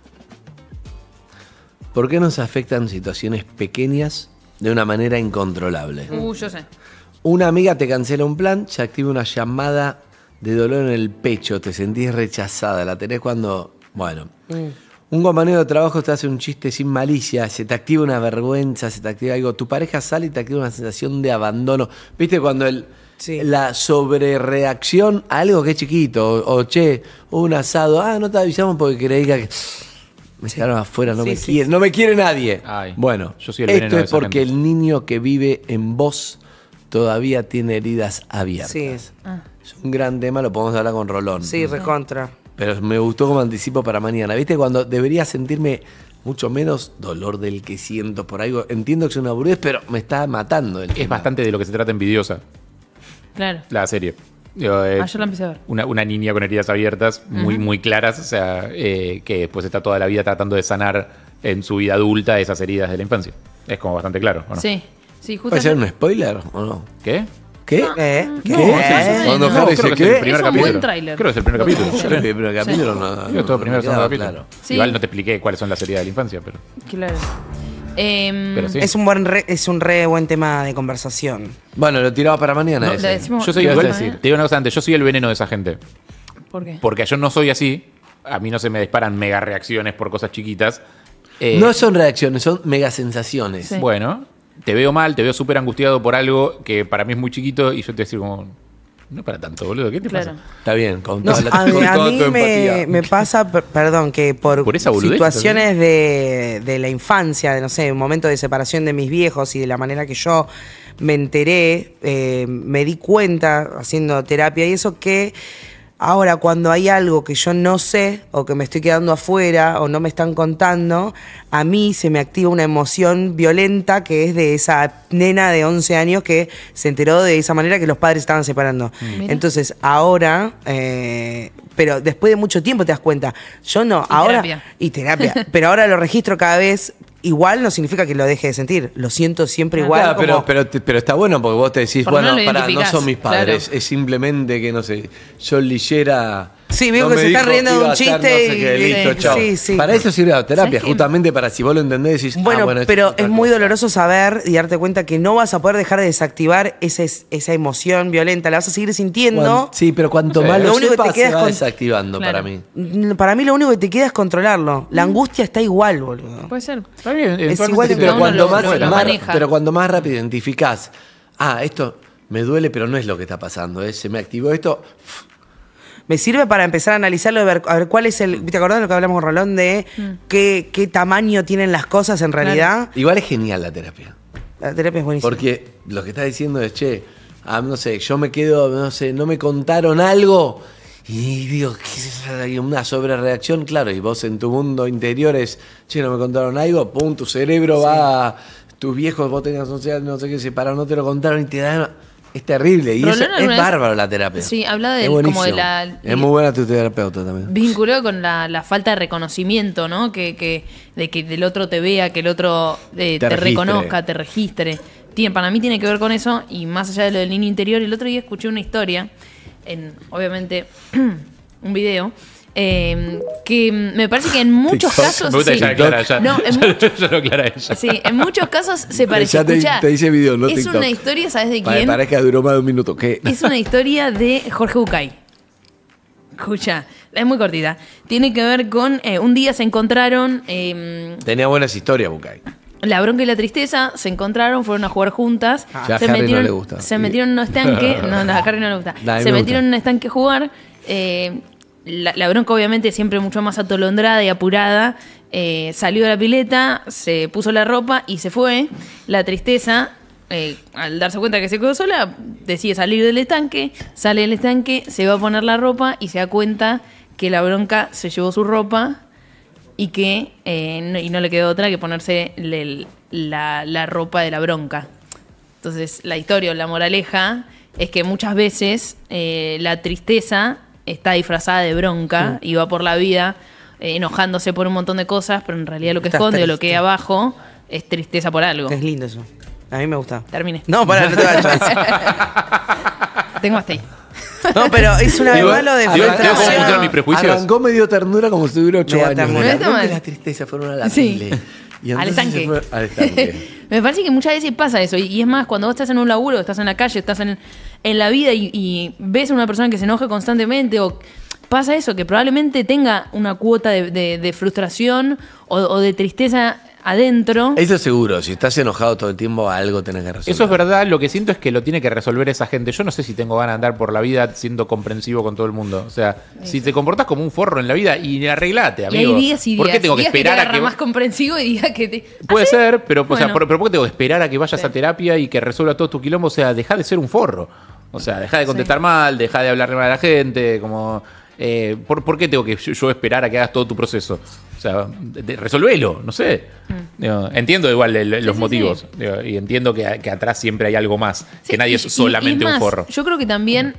¿Por qué nos afectan situaciones pequeñas de una manera incontrolable? Yo sé. Una amiga te cancela un plan, se activa una llamada de dolor en el pecho, te sentís rechazada, la tenés cuando... Bueno. Un compañero de trabajo te hace un chiste sin malicia, se te activa una vergüenza, se te activa algo. Tu pareja sale y te activa una sensación de abandono. ¿Viste cuando Sí. la sobrereacción a algo que es chiquito? O che, un asado, no te avisamos porque creía que... Me quedaron afuera, no Sí, me sí, quiere, sí. no me quiere nadie. Ay, Bueno, yo soy el veneno esto de es esa porque gente. el niño que vive en vos todavía tiene heridas abiertas. Sí. Es un gran tema, lo podemos hablar con Rolón. Sí, recontra. Pero me gustó como anticipo para mañana. ¿Viste? Cuando debería sentirme mucho menos dolor del que siento por algo. Entiendo que es una burgués, pero me está matando. Es bastante de lo que se trata Envidiosa, Claro. la serie. Digo, Yo la empecé a ver. una niña con heridas abiertas muy claras, o sea, que después está toda la vida tratando de sanar en su vida adulta esas heridas de la infancia. Es como bastante claro, ¿o no? Sí. Sí, justo. ¿Puede ser un spoiler o no? ¿Qué? ¿Qué? ¿Qué? No, Cuando no, Harry creo dice que es el ¿qué? primer Es un capítulo. buen tráiler. Creo que es el primer capítulo. Yo no vi el primer capítulo, no. Yo estuve primero me segundo quedaba capítulo. claro. Sí. Igual no te expliqué cuáles son las heridas de la infancia, pero Claro. pero sí. Es un re buen tema de conversación. Bueno, lo tiraba para mañana. No, ese. le decimos- Yo soy ¿Qué igual, vas a decir? te digo una cosa antes, yo soy el veneno de esa gente. ¿Por qué? Porque yo no soy así. A mí no se me disparan mega reacciones por cosas chiquitas. No son reacciones, son mega sensaciones. Sí. Bueno, te veo mal, te veo súper angustiado por algo que para mí es muy chiquito y yo te decir como, no es para tanto, boludo, ¿qué te Claro. pasa? Está bien, con No, toda, la, a con toda mí tu empatía. me pasa, perdón, que Por esa boludez situaciones de la infancia, de no sé, un momento de separación de mis viejos y de la manera que yo me enteré, me di cuenta haciendo terapia y eso que ahora cuando hay algo que yo no sé o que me estoy quedando afuera o no me están contando, a mí se me activa una emoción violenta que es de esa nena de 11 años que se enteró de esa manera que los padres estaban separando. Mira. Entonces ahora, pero después de mucho tiempo te das cuenta, yo no, ahora... terapia. Y terapia. Pero ahora lo registro cada vez. Igual no significa que lo deje de sentir. Lo siento siempre igual. Claro, como- pero está bueno porque vos te decís, Por lo bueno, menos lo pará, no identificás, son mis padres, claro. es simplemente que, no sé, John Lillera... Sí, veo no que me se están dijo riendo que de iba un a hacer chiste no sé qué, y- listo, sí, chao. sí. Para eso sirve la terapia, ¿Sabes qué? justamente para si vos lo entendés decís, Bueno, esto pero otra es muy cosa. doloroso saber y darte cuenta que no vas a poder dejar de desactivar esa emoción violenta. La vas a seguir sintiendo. Sí, pero cuanto Sí. más Lo lo único que sepas, te queda se es va con- desactivando Claro. para mí. Para mí lo único que te queda es controlarlo. La angustia está igual, boludo. Puede ser. Está bien, igual Sí, que pero uno cuando lo más maneja. pero cuando más rápido identificás, esto me duele, pero no es lo que está pasando, se me activó esto. Me sirve para empezar a analizarlo, a ver cuál es el... ¿Te acordás de lo que hablamos con Rolón de qué tamaño tienen las cosas en realidad? Igual es genial la terapia. La terapia es buenísima. Porque lo que está diciendo es, che, no sé, yo me quedo, no sé, no me contaron algo y digo, ¿qué es eso? Hay una sobrereacción, claro, y vos en tu mundo interior es, che, no me contaron algo, pum, tu cerebro va, tus viejos, vos tenías 11 años, no sé qué, separaron, no te lo contaron y te dan... Es terrible. Y Rolón es alguna vez- bárbaro la terapia. Sí, habla de Es como de buenísimo. la... Es muy buena tu terapeuta también. Vinculado con la falta de reconocimiento, ¿no? De que el otro te vea, que el otro te registre. reconozca, te registre. Para mí tiene que ver con eso, y más allá de lo del niño interior, el otro día escuché una historia, obviamente, un video, que me parece que en muchos casos... Me gusta sí. ya aclara, ya. No, en Ya lo aclara ella. Sí, en muchos casos se parece. Ya te Escuchá, dice video, no es TikTok. una historia, ¿sabes de Para que quién? parezca que duró más de un minuto. ¿Qué? Es una historia de Jorge Bucay. Escucha, es muy cortita. Tiene que ver con un día se encontraron Tenía buenas historias, Bucay. la bronca y la tristeza, se encontraron, fueron a jugar juntas. Ya a se Harry no metieron, le gusta. Se metieron en un estanque. No, a Harry no le gusta. Nah, a mí Se me metieron gusta. en un estanque a jugar. La bronca, obviamente, siempre mucho más atolondrada y apurada. Salió de la pileta, se puso la ropa y se fue. La tristeza, al darse cuenta que se quedó sola, decide salir del estanque. Sale del estanque, se va a poner la ropa y se da cuenta que la bronca se llevó su ropa y que no le quedó otra que ponerse la ropa de la bronca. Entonces, la historia o la moraleja es que muchas veces la tristeza está disfrazada de bronca y va por la vida enojándose por un montón de cosas, pero en realidad lo que Estás esconde o lo que hay triste. abajo es tristeza por algo. Es lindo eso. A mí me gusta. Terminé. No, pará, no te vayas. Tengo hasta ahí. No, pero es una Digo, verdad lo de digo, ¿cómo frustración. funcionan mis prejuicios? Arrancó medio ternura como si tuviera 8 Media años. ternura. No La está bronca y mal. la tristeza fueron a la Sí. tele. Y Al entonces se estanque. fue al estanque. Me parece que muchas veces pasa eso. Y es más, cuando vos estás en un laburo, estás en la calle, estás en la vida y ves a una persona que se enoja constantemente o pasa eso, que probablemente tenga una cuota de frustración o de tristeza adentro. Eso seguro, si estás enojado todo el tiempo, algo tenés que resolver. Eso es verdad, lo que siento es que lo tiene que resolver esa gente. Yo no sé si tengo ganas de andar por la vida siendo comprensivo con todo el mundo. O sea, si te comportás como un forro en la vida y arreglate, Y amigo. hay días y días. ¿Por qué tengo que días esperar te a que agarra más comprensivo y días que te... Puede ¿Ah, sí? ser, pero, o sea, Bueno. pero ¿por qué tengo que esperar a que vayas a terapia y que resuelva todos tus quilombos? O sea, deja de ser un forro. O sea, deja de contestar mal, deja de hablarle mal a la gente, como... ¿por qué tengo que yo esperar a que hagas todo tu proceso? O sea, resolvelo, no sé. Digo, entiendo igual los sí, motivos. Digo, y entiendo que atrás siempre hay algo más. Sí, que nadie es solamente y un más, forro. Yo creo que también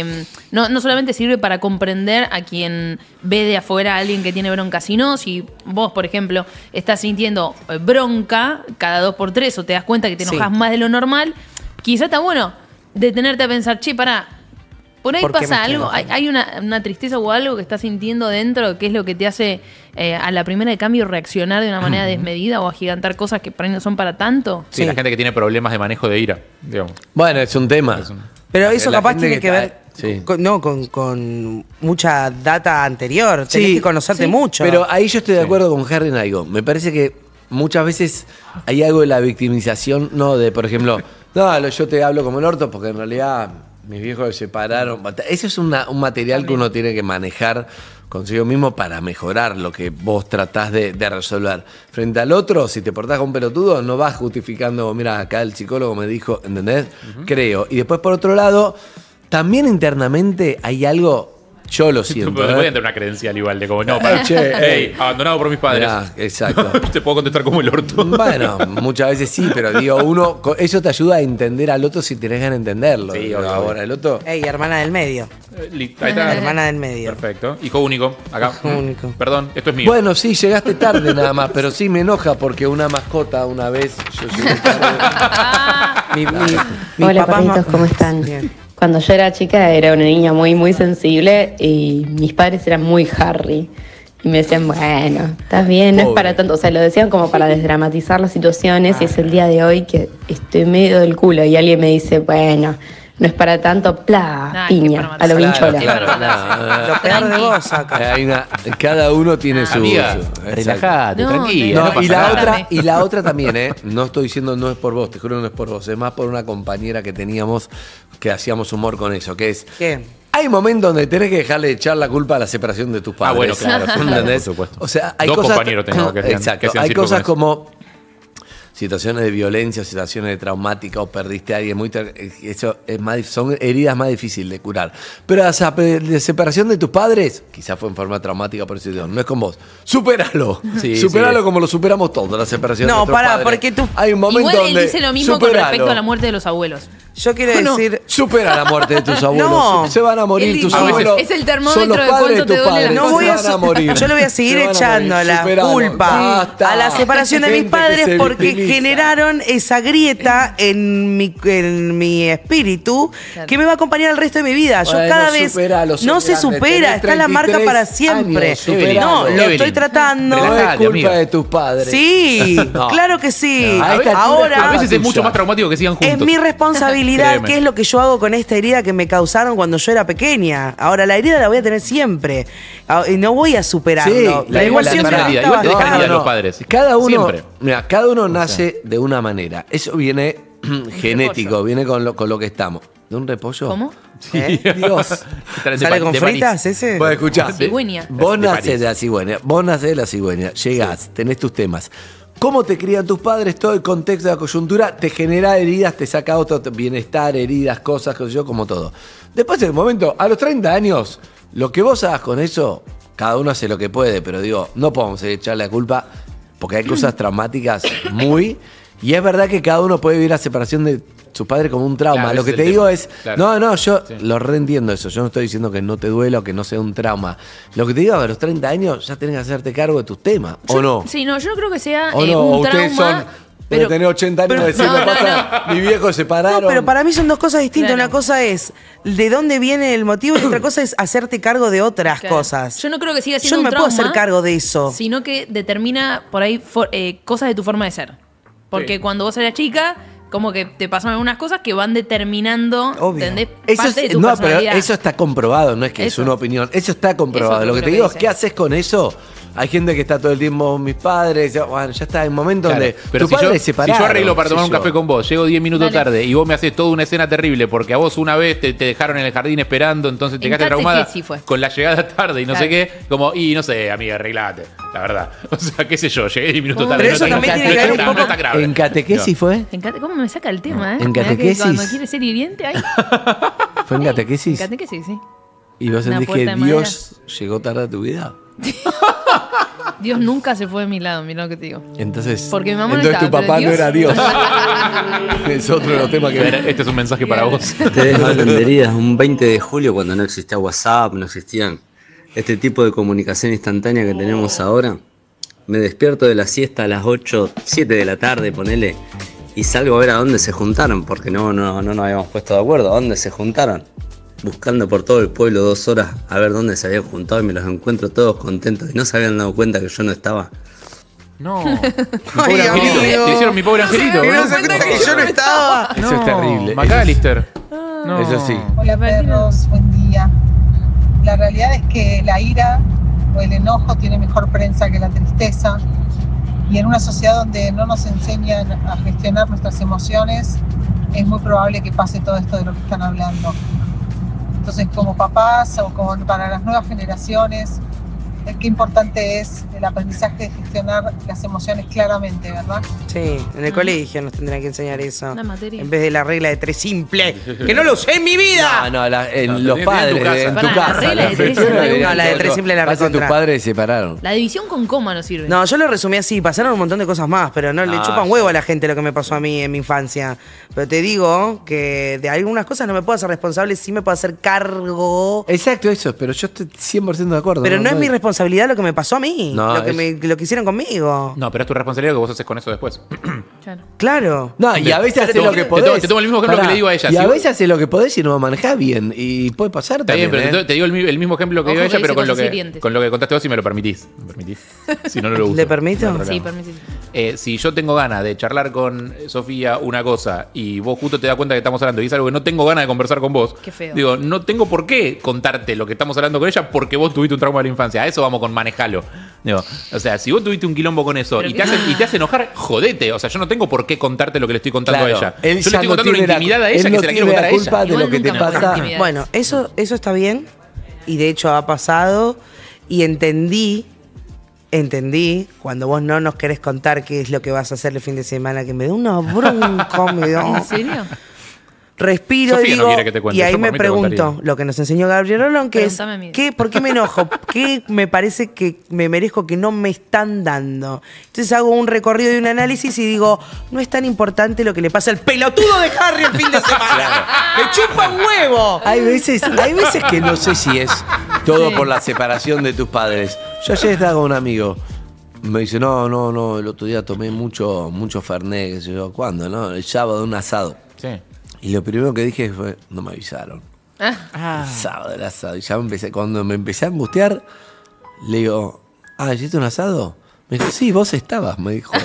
no solamente sirve para comprender a quien ve de afuera a alguien que tiene bronca, sino si vos, por ejemplo, estás sintiendo bronca cada 2x3 o te das cuenta que te Sí. enojas más de lo normal, quizá está bueno detenerte a pensar, che, pará, por ahí ¿Por qué me pasa estoy algo, enojando? hay una tristeza o algo que estás sintiendo dentro, que es lo que te hace a la primera de cambio reaccionar de una manera desmedida o agigantar cosas que para ahí no son para tanto. Sí, la gente que tiene problemas de manejo de ira, digamos. Bueno, es un tema. Pero eso La capaz gente tiene que ver sí. con mucha data anterior. Tenés Sí, que conocerte sí. mucho. Pero ahí yo estoy de acuerdo con Harry en algo. Me parece que muchas veces hay algo de la victimización, no de, por ejemplo, no, yo te hablo como el orto porque en realidad mis viejos se separaron. Ese es un material que uno tiene que manejar consigo mismo para mejorar lo que vos tratás de resolver. Frente al otro, si te portás con un pelotudo, no vas justificando, mira, acá el psicólogo me dijo, ¿entendés? Creo. Y después, por otro lado, también internamente hay algo, yo lo siento. Te pueden dar una credencial igual de como, no, Che, hey, abandonado por mis padres. Mirá, exacto. Te puedo contestar como el orto. Bueno, muchas veces sí, pero digo, eso te ayuda a entender al otro si tenés ganas de entenderlo. Sí, Digo, obvio. ahora el otro. Ey, hermana del medio. Listo, ahí está. Hermana del medio. Perfecto. Hijo único, acá. Hijo único. Perdón, esto es mío. Bueno, sí, llegaste tarde nada más, pero sí me enoja porque una mascota una vez yo llegué tarde. Mi Hola, papá perritos, ¿cómo están? Bien. Cuando yo era chica era una niña muy, muy sensible y mis padres eran muy Harry. Y me decían, bueno, estás bien, no es Pobre. para tanto. O sea, lo decían como para desdramatizar las situaciones y es el día de hoy que estoy medio del culo y alguien me dice, bueno, no es para tanto, Nah, qué piña, para a lo matar. vinchola. Claro, Lo peor de vos acá. Cada uno tiene su. Amiga, exacto. relajate, No, tranquila. No, No, y pasa la nada. otra, y la otra también, no estoy diciendo no es por vos, te juro no es por vos, es más por una compañera que teníamos que hacíamos humor con eso, que es ¿Qué? hay momentos donde tenés que dejarle de echar la culpa a la separación de tus padres. bueno, claro, ¿entendés? por supuesto. O sea, hay Dos cosas compañeros tenemos que hacían- exacto, que hacían hay circo cosas con eso. como situaciones de violencia, situaciones de traumática o perdiste a alguien eso es más, son heridas más difíciles de curar. Pero la separación de tus padres, quizás fue en forma traumática, por eso digo, no es con vos. Supéralo. Sí, Supéralo sí. como lo superamos todos, la separación de No, nuestros pará, padres. porque tú- Hay un momento Igual él donde dice lo mismo con supéralo. respecto a la muerte de los abuelos. Yo quiero decir... Supera la muerte de tus abuelos. No. Se van a morir tus A veces abuelos. es el termómetro son los de padres cuánto te tus duele la padres. cosa. No voy Se a van a morir. Yo le voy a seguir Se van a echando morir. la Superalo. culpa Basta. a la separación de mis Gente que padres se porque victimiza. generaron esa grieta en mi espíritu Claro. que me va a acompañar el resto de mi vida. Yo Bueno, cada vez superalo, no se sos grande, supera, tenés está la marca 33 para siempre. años, superalo. No, lo Evelyn, estoy tratando. No es Relajate, culpa amiga. de tus padres. Sí, No. claro que sí. No, a esta altura Ahora A veces es tuya. mucho más traumático que sigan es juntos. mi responsabilidad, Créeme. que es lo que yo hago con esta herida que me causaron cuando yo era pequeña. Ahora, la herida la voy a tener siempre. Y no voy a superarlo. la igual te emoción dejan me herida, estaba igual te dejan dejando. herida los padres. Cada uno, Siempre. mira, cada uno nace de una manera. Eso viene genético, viene con lo que estamos. ¿De un repollo? ¿Cómo? Dios. ¿Sale con fritas ese? Vos escuchá, Cigüeña. vos De nacés París. de la cigüeña, vos nacés de la cigüeña, llegás, tenés tus temas. ¿Cómo te crían tus padres? Todo el contexto de la coyuntura te genera heridas, te saca otro bienestar, heridas, cosas, qué sé yo, como todo. Después, en el momento, a los 30 años, lo que vos hagas con eso, cada uno hace lo que puede, pero digo, no podemos echarle la culpa porque hay cosas traumáticas muy... Y es verdad que cada uno puede vivir la separación de sus padres como un trauma. Claro, Lo ese que es te el digo tema. es, Claro. no, yo Sí. lo reentiendo eso. Yo no estoy diciendo que no te duela o que no sea un trauma. Lo que te digo, a los 30 años ya tenés que hacerte cargo de tus temas, ¿o no? Sí, no, yo no creo que sea ¿O no? un ¿O ustedes trauma. son, pero tener 80 años y decir, no, me no, pasa, mi viejo separaron? No, pero para mí son dos cosas distintas. Claro. Una cosa es de dónde viene el motivo y otra cosa es hacerte cargo de otras Claro. cosas. Yo no creo que siga Yo siendo no me un puedo trauma, hacer cargo de eso. sino que determina por ahí cosas de tu forma de ser. Porque Sí. cuando vos eras chica, como que te pasan algunas cosas que van determinando, Obvio. ¿entendés? Eso Parte de es, tu no, pero personalidad. eso está comprobado, no es que es Eso. una opinión. Eso está comprobado. Eso Lo que te creo digo que es, ¿qué dice. haces con eso? Hay gente que está todo el tiempo, mis padres, bueno, ya está en un momento Claro, donde pero tus si yo, padres si separaron. yo arreglo para qué sé tomar un yo. café con vos, llego 10 minutos Dale. tarde y vos me haces toda una escena terrible porque a vos una vez te dejaron en el jardín esperando, entonces te En quedaste traumada Catequesis fue. con la llegada tarde y no Claro. sé qué, como, y no sé, amiga, arreglate, la verdad. O sea, qué sé yo, llegué 10 minutos tarde. Pero no eso está- también no tiene que ver está- un poco- no está grave. ¿En catequesis fue? ¿Cómo me saca el tema, ¿En Mirá que catequesis? Cuando quiere ser hiriente, ahí. ¿Fue en catequesis? En catequesis, sí. ¿Y vos Una sentís que puerta de Dios llegó tarde a tu vida? Dios nunca se fue de mi lado, mira lo que te digo. Entonces, Porque mi mamá no entonces tu estaba, papá pero no era Dios. Dios. Es otro de los temas que... Este es un mensaje para vos. Ustedes hablan de heridas. Un 20 de julio, cuando no existía WhatsApp, no existían este tipo de comunicación instantánea que tenemos ahora, me despierto de la siesta a las 8, 7 de la tarde, ponele, y salgo a ver a dónde se juntaron, porque no nos habíamos puesto de acuerdo. ¿A dónde se juntaron? Buscando por todo el pueblo 2 horas a ver dónde se habían juntado y me los encuentro todos contentos y no se habían dado cuenta que yo no estaba. No. Mi Ay, pobre angelito. amigo. Te hicieron mi pobre angelito. Que no ¿no? se cuenta que yo no estaba. Eso es terrible. Macalister. No. Eso sí. Hola perros, buen día. La realidad es que la ira o el enojo tiene mejor prensa que la tristeza y en una sociedad donde no nos enseñan a gestionar nuestras emociones es muy probable que pase todo esto de lo que están hablando. Entonces como papás o como para las nuevas generaciones, qué importante es el aprendizaje de gestionar las emociones claramente, ¿verdad? Sí, en el colegio nos tendrán que enseñar eso. Una materia. En vez de la regla de 3 simple. ¡Que no lo usé en mi vida! No, en No, los en tu padres, casa. en tu Pará, la casa. regla de tres reflexión simple. debería No, la de ser tres eso. simple la Pasa, tus recontra. padres se separaron. La división con coma no sirve. No, yo lo resumí así, pasaron un montón de cosas más, pero no le No, chupan ya. huevo a la gente lo que me pasó a mí en mi infancia. Pero te digo que de algunas cosas no me puedo hacer responsable, sí me puedo hacer cargo. Exacto, eso, pero yo estoy 100% de acuerdo. Pero no es mi responsabilidad lo que me pasó a mí, No, lo que hicieron conmigo. No, pero es tu responsabilidad lo que vos haces con eso después. Claro. Claro. No, y a veces haces tomo- lo que te podés. tomo- te tomo el mismo ejemplo que le digo a ella. Y Si a vos- veces haces lo que podés y no lo manejás bien. Y puede pasar Está también. bien, pero ¿eh? te digo el mismo ejemplo que Ojo dio que ella, pero dice con lo, cosas que, hirientes. con lo que contaste vos, si me lo permitís. ¿Me permitís? Si no, no lo uso. ¿Le permito? No hay problema. Sí, permitís. Si yo tengo ganas de charlar con Sofía una cosa y vos justo te das cuenta que estamos hablando y es algo que no tengo ganas de conversar con vos, Qué feo. digo, no tengo por qué contarte lo que estamos hablando con ella porque vos tuviste un trauma de la infancia. A eso vamos con manejalo. Digo, o sea, si vos tuviste un quilombo con eso Pero y te hace enojar, jodete. O sea, yo no tengo por qué contarte lo que le estoy contando Claro, a ella. él Yo le ya estoy no contando una tiene la- intimidad a él ella no que se la quiero tiene contar la a ella. culpa de Igual lo que te nunca me pasa. contó intimidad. Bueno, eso está bien y de hecho ha pasado y entendí cuando vos no nos querés contar qué es lo que vas a hacer el fin de semana, que me da una bronca, me da. ¿En serio? respiro Sofía y no digo, quiere que te cuente, y ahí yo por me mí te pregunto contaría. lo que nos enseñó Gabriel Rolón, que es, Pregúntame a mí. ¿por qué me enojo? ¿Qué me parece que me merezco que no me están dando? Entonces hago un recorrido y un análisis y digo, no es tan importante lo que le pasa al pelotudo de Harry el fin de semana. ¡Me chupa un huevo! Hay veces que no sé si es todo por la separación de tus padres. Yo ayer estaba con un amigo. Me dice, no, el otro día tomé mucho Fernet, qué sé yo, ¿cuándo? ¿No? El sábado, un asado. Sí. Y lo primero que dije fue, no me avisaron. Ah. El sábado, el asado. Y ya cuando me empecé a angustiar, le digo, ¿hiciste un asado? Me dijo, sí, vos estabas, me dijo.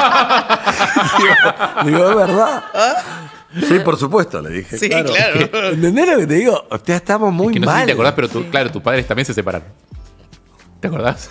digo, ¿es verdad? Sí, por supuesto, le dije. Sí, claro. ¿Entendés lo que te digo? O sea, estamos muy Que no sé mal. si te acordás, pero claro, tus padres también se separaron. ¿Te acordás?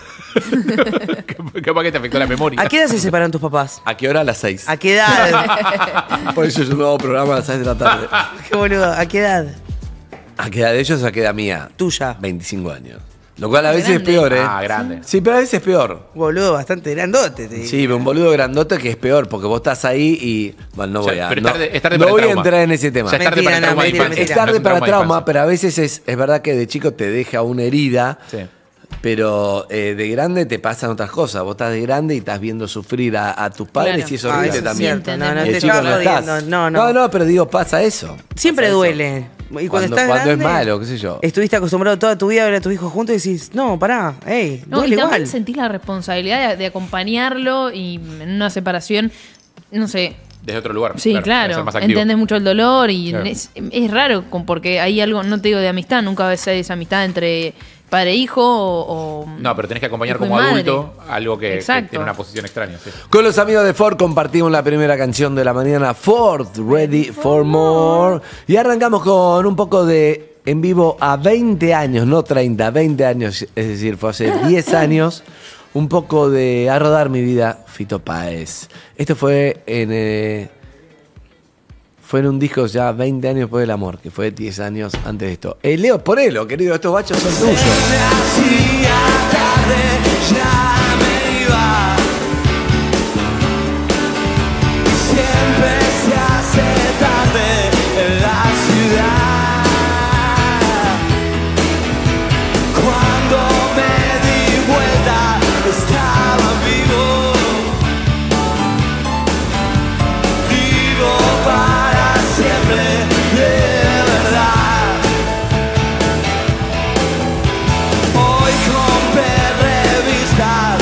Capaz que te afectó la memoria. ¿A qué edad se separan tus papás? ¿A qué hora? A las 6. ¿A qué edad? Por eso yo no hago programa a las 6 de la tarde. Qué boludo, ¿a qué edad? ¿A qué edad de ellos? ¿A qué edad mía? Tuya. 25 años. Lo cual a veces Grande. es peor, ¿eh? Ah, grande. Sí, pero a veces es peor. Boludo, bastante grandote. Te digo. Sí, un boludo grandote que es peor, porque vos estás ahí y. Bueno, no O sea, voy a. pero No, es tarde no para el voy a trauma. entrar en ese tema. Ya es tarde para el Mentira, trauma de mentira, infancia. Es mentira. tarde No un para trauma de trauma, infancia. pero a veces es verdad que de chico te deja una herida. Sí. Pero de grande te pasan otras cosas. Vos estás de grande y estás viendo sufrir a tus padres Claro. y es horrible eso es también. cierto. No, no, De te chico estaba no estás. jodiendo. No. No, pero digo, pasa eso. Siempre Pasa eso. duele. Y cuando estás es grande, malo, qué sé yo. Estuviste acostumbrado toda tu vida a ver a tus hijos juntos y decís, no, pará, No, duele y también igual. sentís la responsabilidad de acompañarlo y en una separación, no sé. Desde otro lugar. Sí, de claro. ser más activo. Entendés mucho el dolor y Claro. es raro porque hay algo, no te digo de amistad, nunca ves esa amistad entre padre e hijo o No, pero tenés que acompañar hijo y como madre. adulto algo que Exacto. tiene una posición extraña. Sí. Con los amigos de Ford compartimos la primera canción de la mañana, Ford, Ready for More. Y arrancamos con un poco de en vivo a 20 años, no 30, 20 años, es decir, fue hace 10 años, un poco de A Rodar Mi Vida, Fito Páez. Esto fue en un disco ya 20 años después del amor, que fue 10 años antes de esto. Leo, ponelo, querido, estos bachos son tuyos. Hoy compré revistas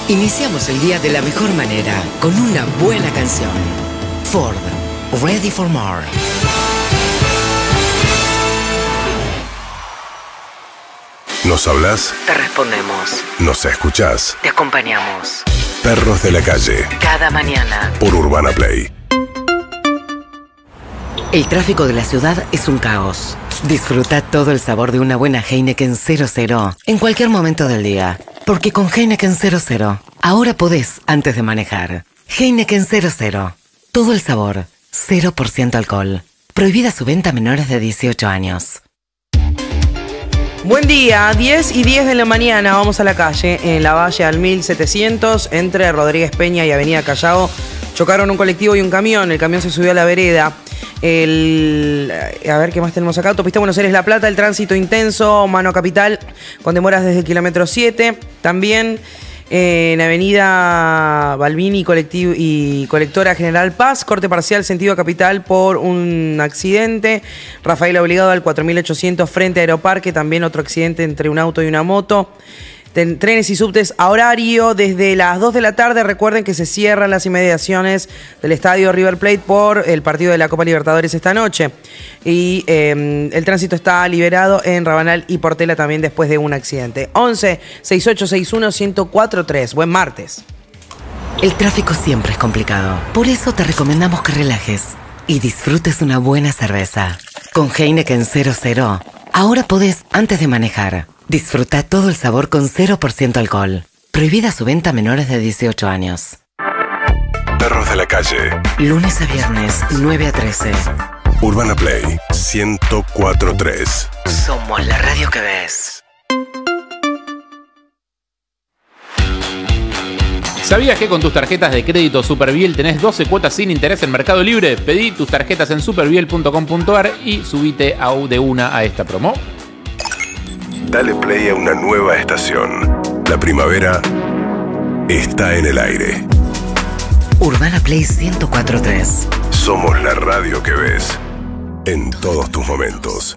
Iniciamos el día de la mejor manera, con una buena canción. Ford, Ready for More. ¿Nos hablas? Te respondemos. ¿Nos escuchás? Te acompañamos. Perros de la calle. Cada mañana. Por Urbana Play. El tráfico de la ciudad es un caos. Disfruta todo el sabor de una buena Heineken 00 en cualquier momento del día. Porque con Heineken 00, ahora podés antes de manejar. Heineken 00. Todo el sabor. 0% alcohol. Prohibida su venta a menores de 18 años. Buen día, 10 y 10 de la mañana, vamos a la calle, en la Valle al 1700, entre Rodríguez Peña y Avenida Callao. Chocaron un colectivo y un camión, el camión se subió a la vereda. A ver, ¿qué más tenemos acá? Autopista Buenos Aires-La Plata, el tránsito intenso, mano capital, con demoras desde el kilómetro 7. También en Avenida Balbini y Colectora General Paz, corte parcial sentido capital por un accidente. Rafael obligado al 4800 frente a Aeroparque, también otro accidente entre un auto y una moto. Trenes y subtes a horario desde las 2 de la tarde. Recuerden que se cierran las inmediaciones del estadio River Plate por el partido de la Copa Libertadores esta noche. Y el tránsito está liberado en Rabanal y Portela también después de un accidente. 11-6861-1043. Buen martes. El tráfico siempre es complicado. Por eso te recomendamos que relajes y disfrutes una buena cerveza. Con Heineken 00, ahora podés antes de manejar. Disfruta todo el sabor con 0% alcohol. Prohibida su venta a menores de 18 años. Perros de la calle. Lunes a viernes, 9 a 13. Urbana Play 104.3. Somos la radio que ves. ¿Sabías que con tus tarjetas de crédito Superviel tenés 12 cuotas sin interés en Mercado Libre? Pedí tus tarjetas en superviel.com.ar y subite de una a esta promo. Dale play a una nueva estación. La primavera está en el aire. Urbana Play 104.3. Somos la radio que ves en todos tus momentos.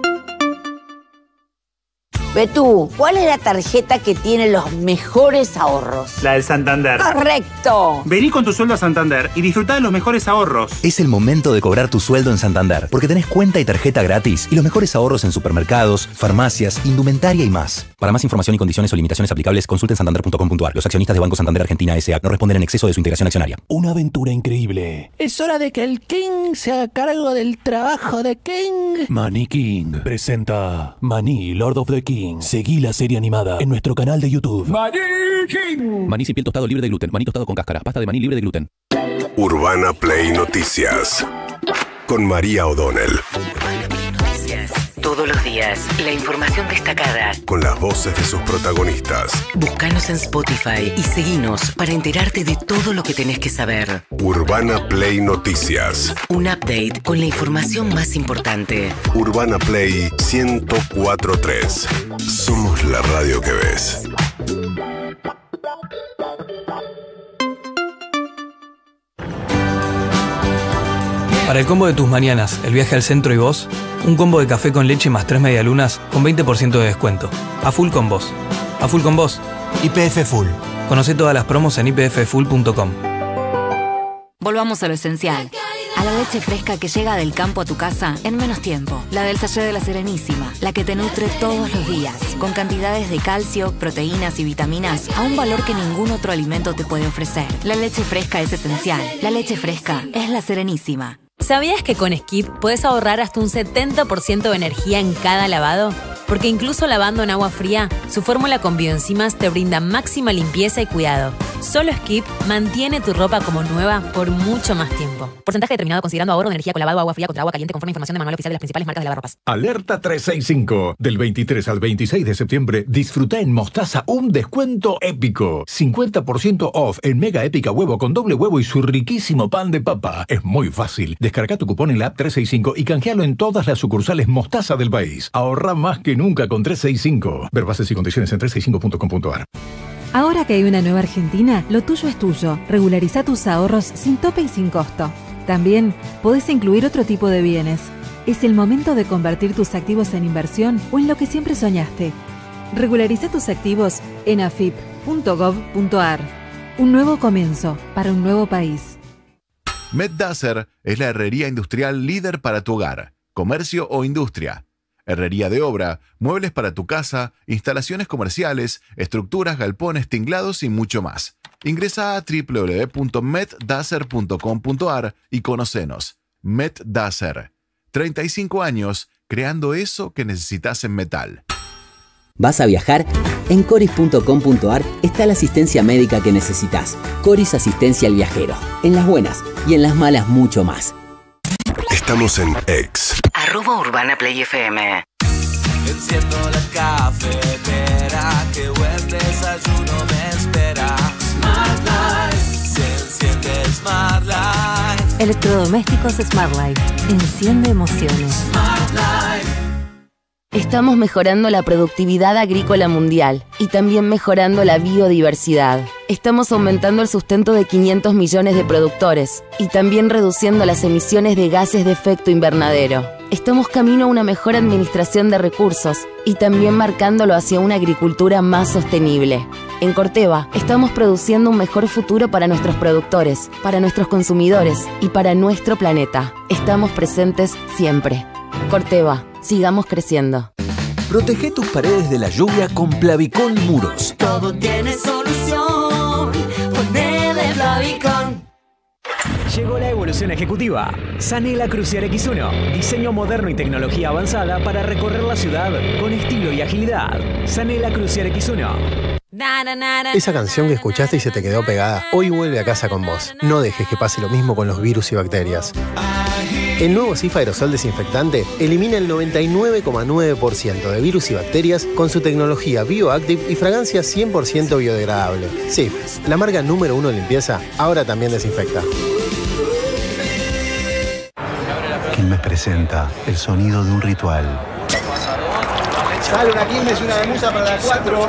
Betú, ¿cuál es la tarjeta que tiene los mejores ahorros? La del Santander. ¡Correcto! Vení con tu sueldo a Santander y disfrutá de los mejores ahorros. Es el momento de cobrar tu sueldo en Santander, porque tenés cuenta y tarjeta gratis y los mejores ahorros en supermercados, farmacias, indumentaria y más. Para más información y condiciones o limitaciones aplicables, consulten santander.com.ar. Los accionistas de Banco Santander Argentina S.A. no responden en exceso de su integración accionaria. Una aventura increíble. Es hora de que el King se haga cargo del trabajo de King. Money King presenta Maní, Lord of the King. Seguí la serie animada en nuestro canal de YouTube. Maní King. Maní sin piel tostado libre de gluten. Maní tostado con cáscara. Pasta de maní libre de gluten. Urbana Play Noticias. Con María O'Donnell. Urbana Play Noticias. Todos los días, la información destacada. Con las voces de sus protagonistas. Búscanos en Spotify y seguinos para enterarte de todo lo que tenés que saber. Urbana Play Noticias. Un update con la información más importante. Urbana Play 104.3. Somos la radio que ves. Para el combo de tus mañanas, el viaje al centro y vos, un combo de café con leche más 3 medialunas con 20% de descuento. A full con vos. A full con vos. YPF Full. Conoce todas las promos en ypffull.com. Volvamos a lo esencial. A la leche fresca que llega del campo a tu casa en menos tiempo. La del sachet de La Serenísima. La que te nutre todos los días. Con cantidades de calcio, proteínas y vitaminas a un valor que ningún otro alimento te puede ofrecer. La leche fresca es esencial. La leche fresca es La Serenísima. ¿Sabías que con Skip puedes ahorrar hasta un 70% de energía en cada lavado? Porque incluso lavando en agua fría, su fórmula con bioenzimas te brinda máxima limpieza y cuidado. Solo Skip mantiene tu ropa como nueva por mucho más tiempo. Porcentaje determinado considerando ahorro de energía con lavado, agua fría contra agua caliente conforme información del manual oficial de las principales marcas de lavarropas. Alerta 365. Del 23 al 26 de septiembre, disfruta en Mostaza un descuento épico. 50% off en Mega Épica Huevo con doble huevo y su riquísimo pan de papa. Es muy fácil. Descarga tu cupón en la app 365 y canjealo en todas las sucursales Mostaza del país. Ahorra más que nunca con 365. Ver bases y condiciones en 365.com.ar. Ahora que hay una nueva Argentina, lo tuyo es tuyo. Regulariza tus ahorros sin tope y sin costo. También podés incluir otro tipo de bienes. Es el momento de convertir tus activos en inversión o en lo que siempre soñaste. Regulariza tus activos en AFIP, .gov.ar. Un nuevo comienzo para un nuevo país. MedDaser es la herrería industrial líder para tu hogar, comercio o industria. Herrería de obra, muebles para tu casa, instalaciones comerciales, estructuras, galpones, tinglados y mucho más. Ingresa a www.meddaser.com.ar y conocenos. MedDaser. 35 años creando eso que necesitas en metal. ¿Vas a viajar? En coris.com.ar está la asistencia médica que necesitas. Coris Asistencia al Viajero. En las buenas y en las malas mucho más. Estamos en X. @UrbanaPlayFM. Enciendo la cafetera, qué buen desayuno me espera. Smart Life, se enciende Smart Life. Electrodomésticos Smart Life. Enciende emociones. Smart Life. Estamos mejorando la productividad agrícola mundial y también mejorando la biodiversidad. Estamos aumentando el sustento de 500 millones de productores y también reduciendo las emisiones de gases de efecto invernadero. Estamos camino a una mejor administración de recursos y también marcándolo hacia una agricultura más sostenible. En Corteva, estamos produciendo un mejor futuro para nuestros productores, para nuestros consumidores y para nuestro planeta. Estamos presentes siempre. Corteva, sigamos creciendo. Protege tus paredes de la lluvia con Plavicón Muros. Todo tiene solución, ponele Plavicón. Llegó la evolución ejecutiva. Sanela Crucier X1. Diseño moderno y tecnología avanzada para recorrer la ciudad con estilo y agilidad. Sanela Crucier X1. Esa canción que escuchaste y se te quedó pegada, hoy vuelve a casa con vos. No dejes que pase lo mismo con los virus y bacterias. El nuevo Cif Aerosol Desinfectante elimina el 99,9% de virus y bacterias con su tecnología BioActive y fragancia 100% biodegradable. Cif, la marca número 1 de limpieza, ahora también desinfecta. Quilmes presenta el sonido de un ritual. Sale una Quilmes y una de Musa para la 4.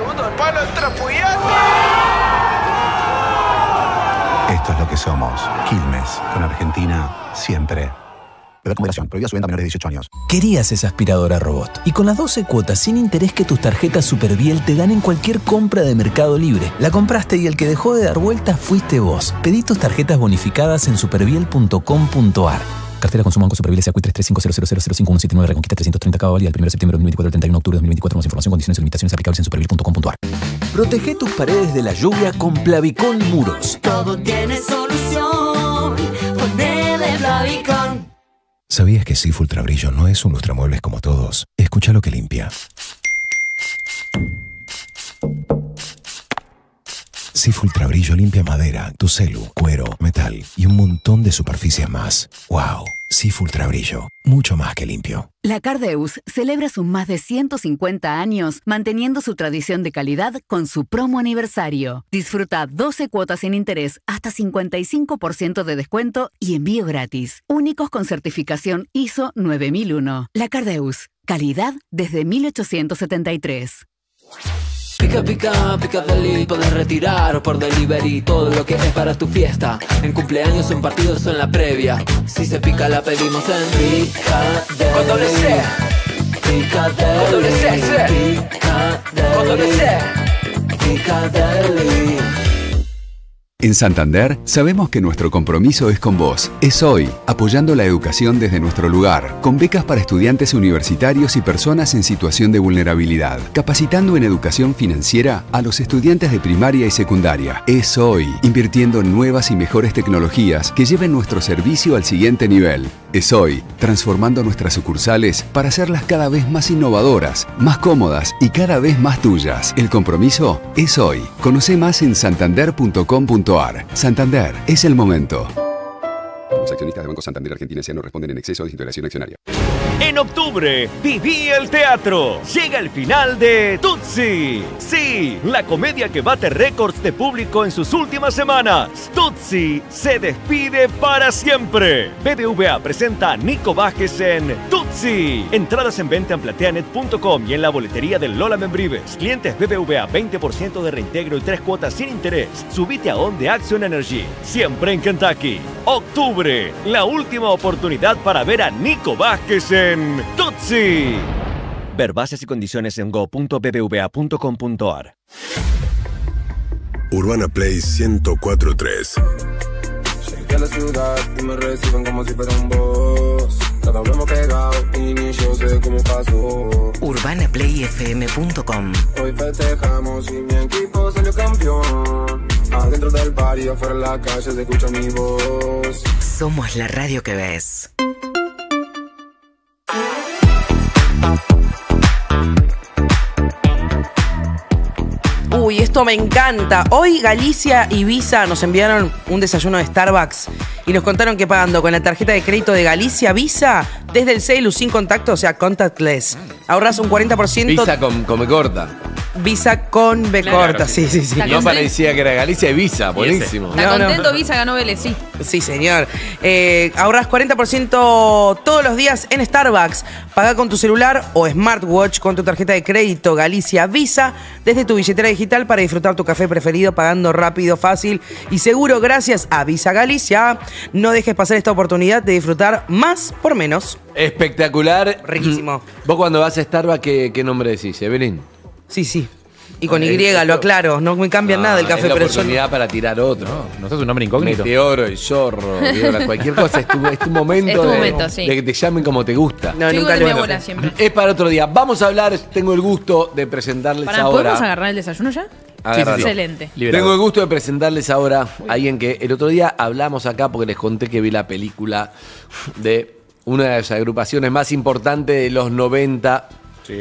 Esto es lo que somos. Quilmes, con Argentina, siempre. Beber con moderación, prohibida su venta a menores de 18 años. Querías esa aspiradora robot y con las 12 cuotas sin interés que tus tarjetas Superbiel te dan en cualquier compra de Mercado Libre. La compraste y el que dejó de dar vueltas fuiste vos. Pedí tus tarjetas bonificadas en superbiel.com.ar. Cartera consumo Banco Superviel S.A.Q. 3350000517 Reconquista 330 Cava válida el 1 de septiembre de 2024 al 31 de octubre de 2024. Más información, condiciones y limitaciones aplicables en superviel.com.ar. Protege tus paredes de la lluvia con Plavicón Muros. Todo tiene solución, ponele Plavicón. ¿Sabías que Sif Ultra Brillo no es un lustramuebles como todos? Escucha lo que limpia. Sif Ultra Brillo limpia madera, tu celu, cuero, metal y un montón de superficies más. ¡Wow! Sif Ultra Brillo, mucho más que limpio. La Cardeus celebra sus más de 150 años manteniendo su tradición de calidad con su promo aniversario. Disfruta 12 cuotas sin interés, hasta 55% de descuento y envío gratis. Únicos con certificación ISO 9001. La Cardeus, calidad desde 1873. Pica, pica, pica deli, podés retirar por delivery todo lo que es para tu fiesta. En cumpleaños, en partidos o en la previa. Si se pica la pedimos en Picadeli. Con doble C. Picadeli. Con doble C, C. Picadeli. Con doble C. Picadeli. En Santander sabemos que nuestro compromiso es con vos. Es hoy, apoyando la educación desde nuestro lugar, con becas para estudiantes universitarios y personas en situación de vulnerabilidad, capacitando en educación financiera a los estudiantes de primaria y secundaria. Es hoy, invirtiendo en nuevas y mejores tecnologías que lleven nuestro servicio al siguiente nivel. Es hoy, transformando nuestras sucursales para hacerlas cada vez más innovadoras, más cómodas y cada vez más tuyas. El compromiso es hoy. Conoce más en santander.com.ar. Santander, es el momento. Los accionistas de Banco Santander Argentina S.A. no responden en exceso de integración accionaria. En octubre, viví el teatro. Llega el final de Tutsi. Sí, la comedia que bate récords de público en sus últimas semanas. Tutsi se despide para siempre. BBVA presenta a Nico Vázquez en Tutsi. Entradas en venta en plateanet.com y en la boletería del Lola Membrives. Clientes BBVA 20% de reintegro y 3 cuotas sin interés. Subite a On de Action Energy. Siempre en Kentucky. Octubre, la última oportunidad para ver a Nico Vázquez en Tutsi. Ver bases y condiciones en go.bbva.com.ar. Urbana Play 104.3. Llegué a la ciudad y me reciben como si fuera un boss. Cada vez hemos pegado y ni yo sé cómo pasó. UrbanaPlayFM.com. Hoy festejamos y mi equipo salió campeón. Adentro del bar y afuera en la calle se escucha mi voz. Somos la radio que ves. Uy, esto me encanta. Hoy Galicia y Visa nos enviaron un desayuno de Starbucks y nos contaron que pagando con la tarjeta de crédito de Galicia Visa desde el celu sin contacto, o sea, contactless, ahorras un 40%. Visa con B corta. Visa con B corta, sí. No parecía que era Galicia y Visa, buenísimo. ¿Está contento? Visa ganó Vélez, sí. Sí, señor. Ahorras 40% todos los días en Starbucks. Pagá con tu celular o smartwatch con tu tarjeta de crédito Galicia Visa desde tu billetera digital para disfrutar tu café preferido pagando rápido, fácil y seguro gracias a Visa Galicia. No dejes pasar esta oportunidad de disfrutar más por menos. Espectacular. Riquísimo. Vos cuando vas a Starbucks, ¿qué nombre decís? ¿Evelyn? Sí. Y con Y, lo aclaro. No me cambian nada el café, es la pero oportunidad para tirar otro. No sos un hombre incógnito. Meteoro, el zorro, Viola, cualquier cosa. Es tu momento, es tu momento, sí. de que te llamen como te gusta. No, nunca mi abuela siempre. Es para otro día. Vamos a hablar, tengo el gusto de presentarles ahora. ¿Podemos agarrar el desayuno ya? Agárralo. Excelente. Tengo el gusto de presentarles ahora a alguien que el otro día hablamos acá porque les conté que vi la película de una de las agrupaciones más importantes de los 90. Sí.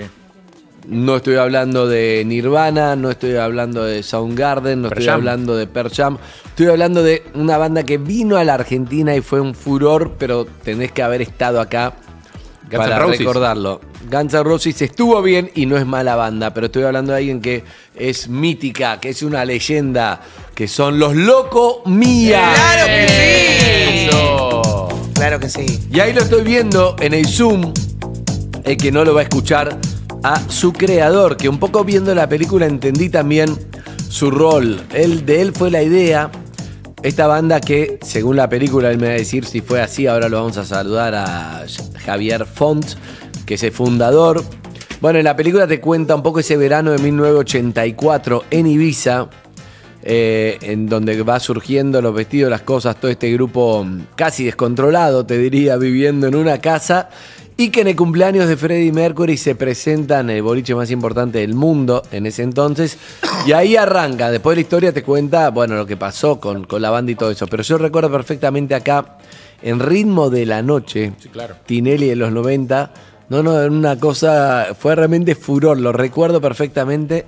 No estoy hablando de Nirvana, no estoy hablando de Soundgarden, no estoy hablando de Pearl Jam. Estoy hablando de una banda que vino a la Argentina y fue un furor, pero tenés que haber estado acá para recordarlo. Guns N' Roses estuvo bien y no es mala banda, pero estoy hablando de alguien que es mítica, que es una leyenda, que son los Loco Mía. ¡Claro que sí! Eso. Claro que sí. Y ahí lo estoy viendo en el Zoom, el que no lo va a escuchar, a su creador, que un poco viendo la película entendí también su rol. De él fue la idea. Esta banda que, según la película, él me va a decir si fue así. Ahora lo vamos a saludar a Javier Font, que es el fundador. Bueno, en la película te cuenta un poco ese verano de 1984 en Ibiza, en donde va surgiendo los vestidos, las cosas, todo este grupo casi descontrolado, te diría, viviendo en una casa. Y que en el cumpleaños de Freddie Mercury se presenta en el boliche más importante del mundo en ese entonces. Y ahí arranca. Después de la historia te cuenta, bueno, lo que pasó con la banda y todo eso. Pero yo recuerdo perfectamente acá, en Ritmo de la Noche, sí, claro. Tinelli de los 90. Una cosa, fue realmente furor, lo recuerdo perfectamente.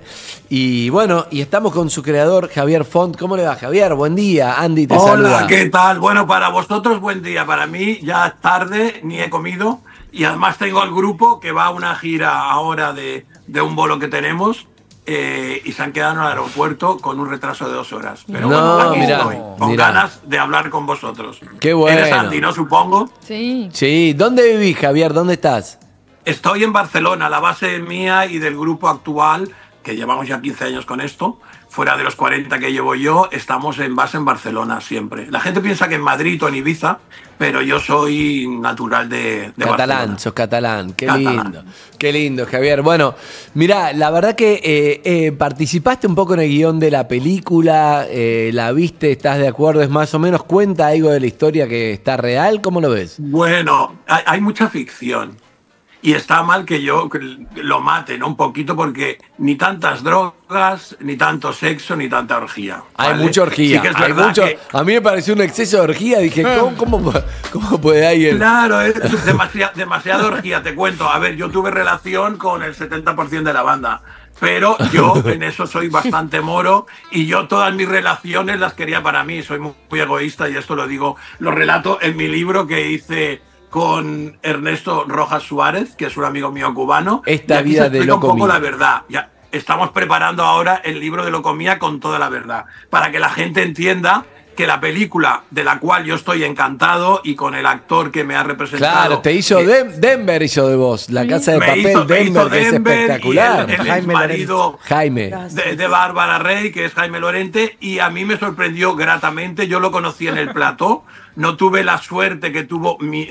Y bueno, y estamos con su creador, Javier Font. ¿Cómo le va, Javier? Buen día, Andy te saluda. Hola, ¿qué tal? Bueno, para vosotros buen día, para mí ya es tarde, ni he comido. Y además tengo al grupo que va a una gira ahora de un bolo que tenemos y se han quedado en el aeropuerto con un retraso de 2 horas. Pero bueno, aquí estoy, con ganas de hablar con vosotros. Qué bueno. Eres Andy, ¿no? Supongo. Sí. Sí, ¿dónde vivís, Javier? ¿Dónde estás? Estoy en Barcelona, la base mía y del grupo actual, que llevamos ya 15 años con esto. Fuera de los 40 que llevo yo, estamos en base en Barcelona siempre. La gente piensa que en Madrid o en Ibiza, pero yo soy natural de catalán, Barcelona. Sos catalán. Qué catalán. Lindo. Qué lindo, Javier. Bueno, mirá, la verdad que participaste un poco en el guión de la película, la viste, ¿estás de acuerdo? Es más o menos, cuenta algo de la historia que está real, ¿cómo lo ves? Bueno, hay mucha ficción. Y está mal que yo lo mate, ¿no? Un poquito, porque ni tantas drogas, ni tanto sexo, ni tanta orgía. ¿Vale? Hay mucha orgía. Sí que es verdad que... A mí me pareció un exceso de orgía. Dije, ¿cómo puede alguien...? Claro, es demasiada orgía, te cuento. A ver, yo tuve relación con el 70% de la banda. Pero yo en eso soy bastante moro y yo todas mis relaciones las quería para mí. Soy muy egoísta y esto lo digo, lo relato en mi libro que hice con Ernesto Rojas Suárez, que es un amigo mío cubano. Esta vida de Loco un poco Mía. la verdad. Ya estamos preparando ahora el libro de Loco Mía con toda la verdad, para que la gente entienda que la película de la cual yo estoy encantado y con el actor que me ha representado... Claro, te hizo Denver hizo de vos, La Casa de Papel, Denver, que es espectacular. El marido Jaime. De Bárbara Rey, que es Jaime Lorente, y a mí me sorprendió gratamente. Yo lo conocí en el plató, no tuve la suerte que tuvo mi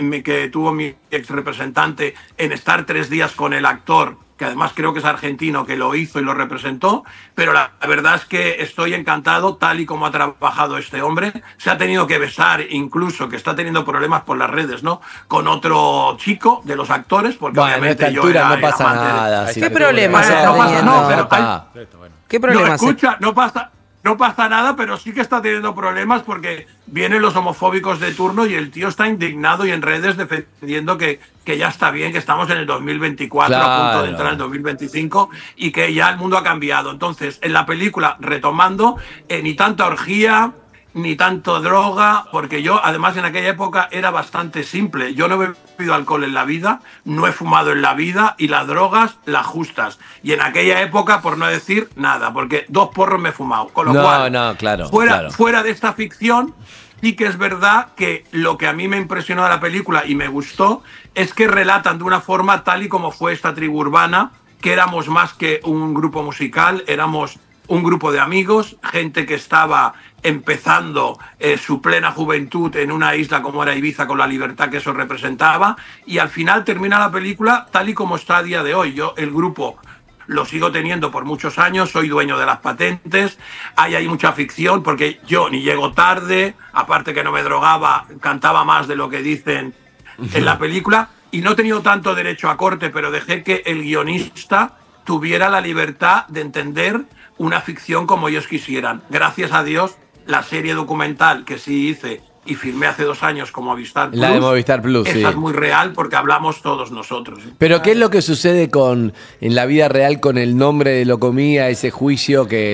ex representante en estar 3 días con el actor, que además creo que es argentino, que lo hizo y lo representó, pero la verdad es que estoy encantado tal y como ha trabajado este hombre. Se ha tenido que besar, incluso, que está teniendo problemas por las redes, ¿no?, con otro chico de los actores, porque bueno, obviamente a esta yo altura era no pasa amante de- nada. ¿Qué problemas está teniendo? ¿Qué problemas? No, escucha, no pasa nada, pero sí que está teniendo problemas porque vienen los homofóbicos de turno y el tío está indignado y en redes defendiendo que ya está bien, que estamos en el 2024, a punto de entrar en el 2025 y que ya el mundo ha cambiado. Entonces, en la película, retomando, ni tanta orgía, ni tanto droga, porque yo además en aquella época era bastante simple. Yo no he bebido alcohol en la vida, no he fumado en la vida y las drogas las justas. Y en aquella época, por no decir nada, porque 2 porros me he fumado. Con lo cual, claro. fuera de esta ficción, sí que es verdad que lo que a mí me impresionó de la película y me gustó es que relatan de una forma tal y como fue esta tribu urbana, que éramos más que un grupo musical, éramos un grupo de amigos, gente que estaba empezando su plena juventud en una isla como era Ibiza, con la libertad que eso representaba, y al final termina la película tal y como está a día de hoy. Yo el grupo lo sigo teniendo por muchos años, soy dueño de las patentes, hay mucha ficción porque yo ni llego tarde, aparte que no me drogaba, cantaba más de lo que dicen en la película, y no he tenido tanto derecho a corte, pero dejé que el guionista tuviera la libertad de entender una ficción como ellos quisieran. Gracias a Dios, la serie documental que sí hice y filmé hace 2 años como Movistar Plus, La de Movistar Plus, esa sí. es muy real porque hablamos todos nosotros. Pero ¿qué es lo que sucede en la vida real con el nombre de Locomía, ese juicio que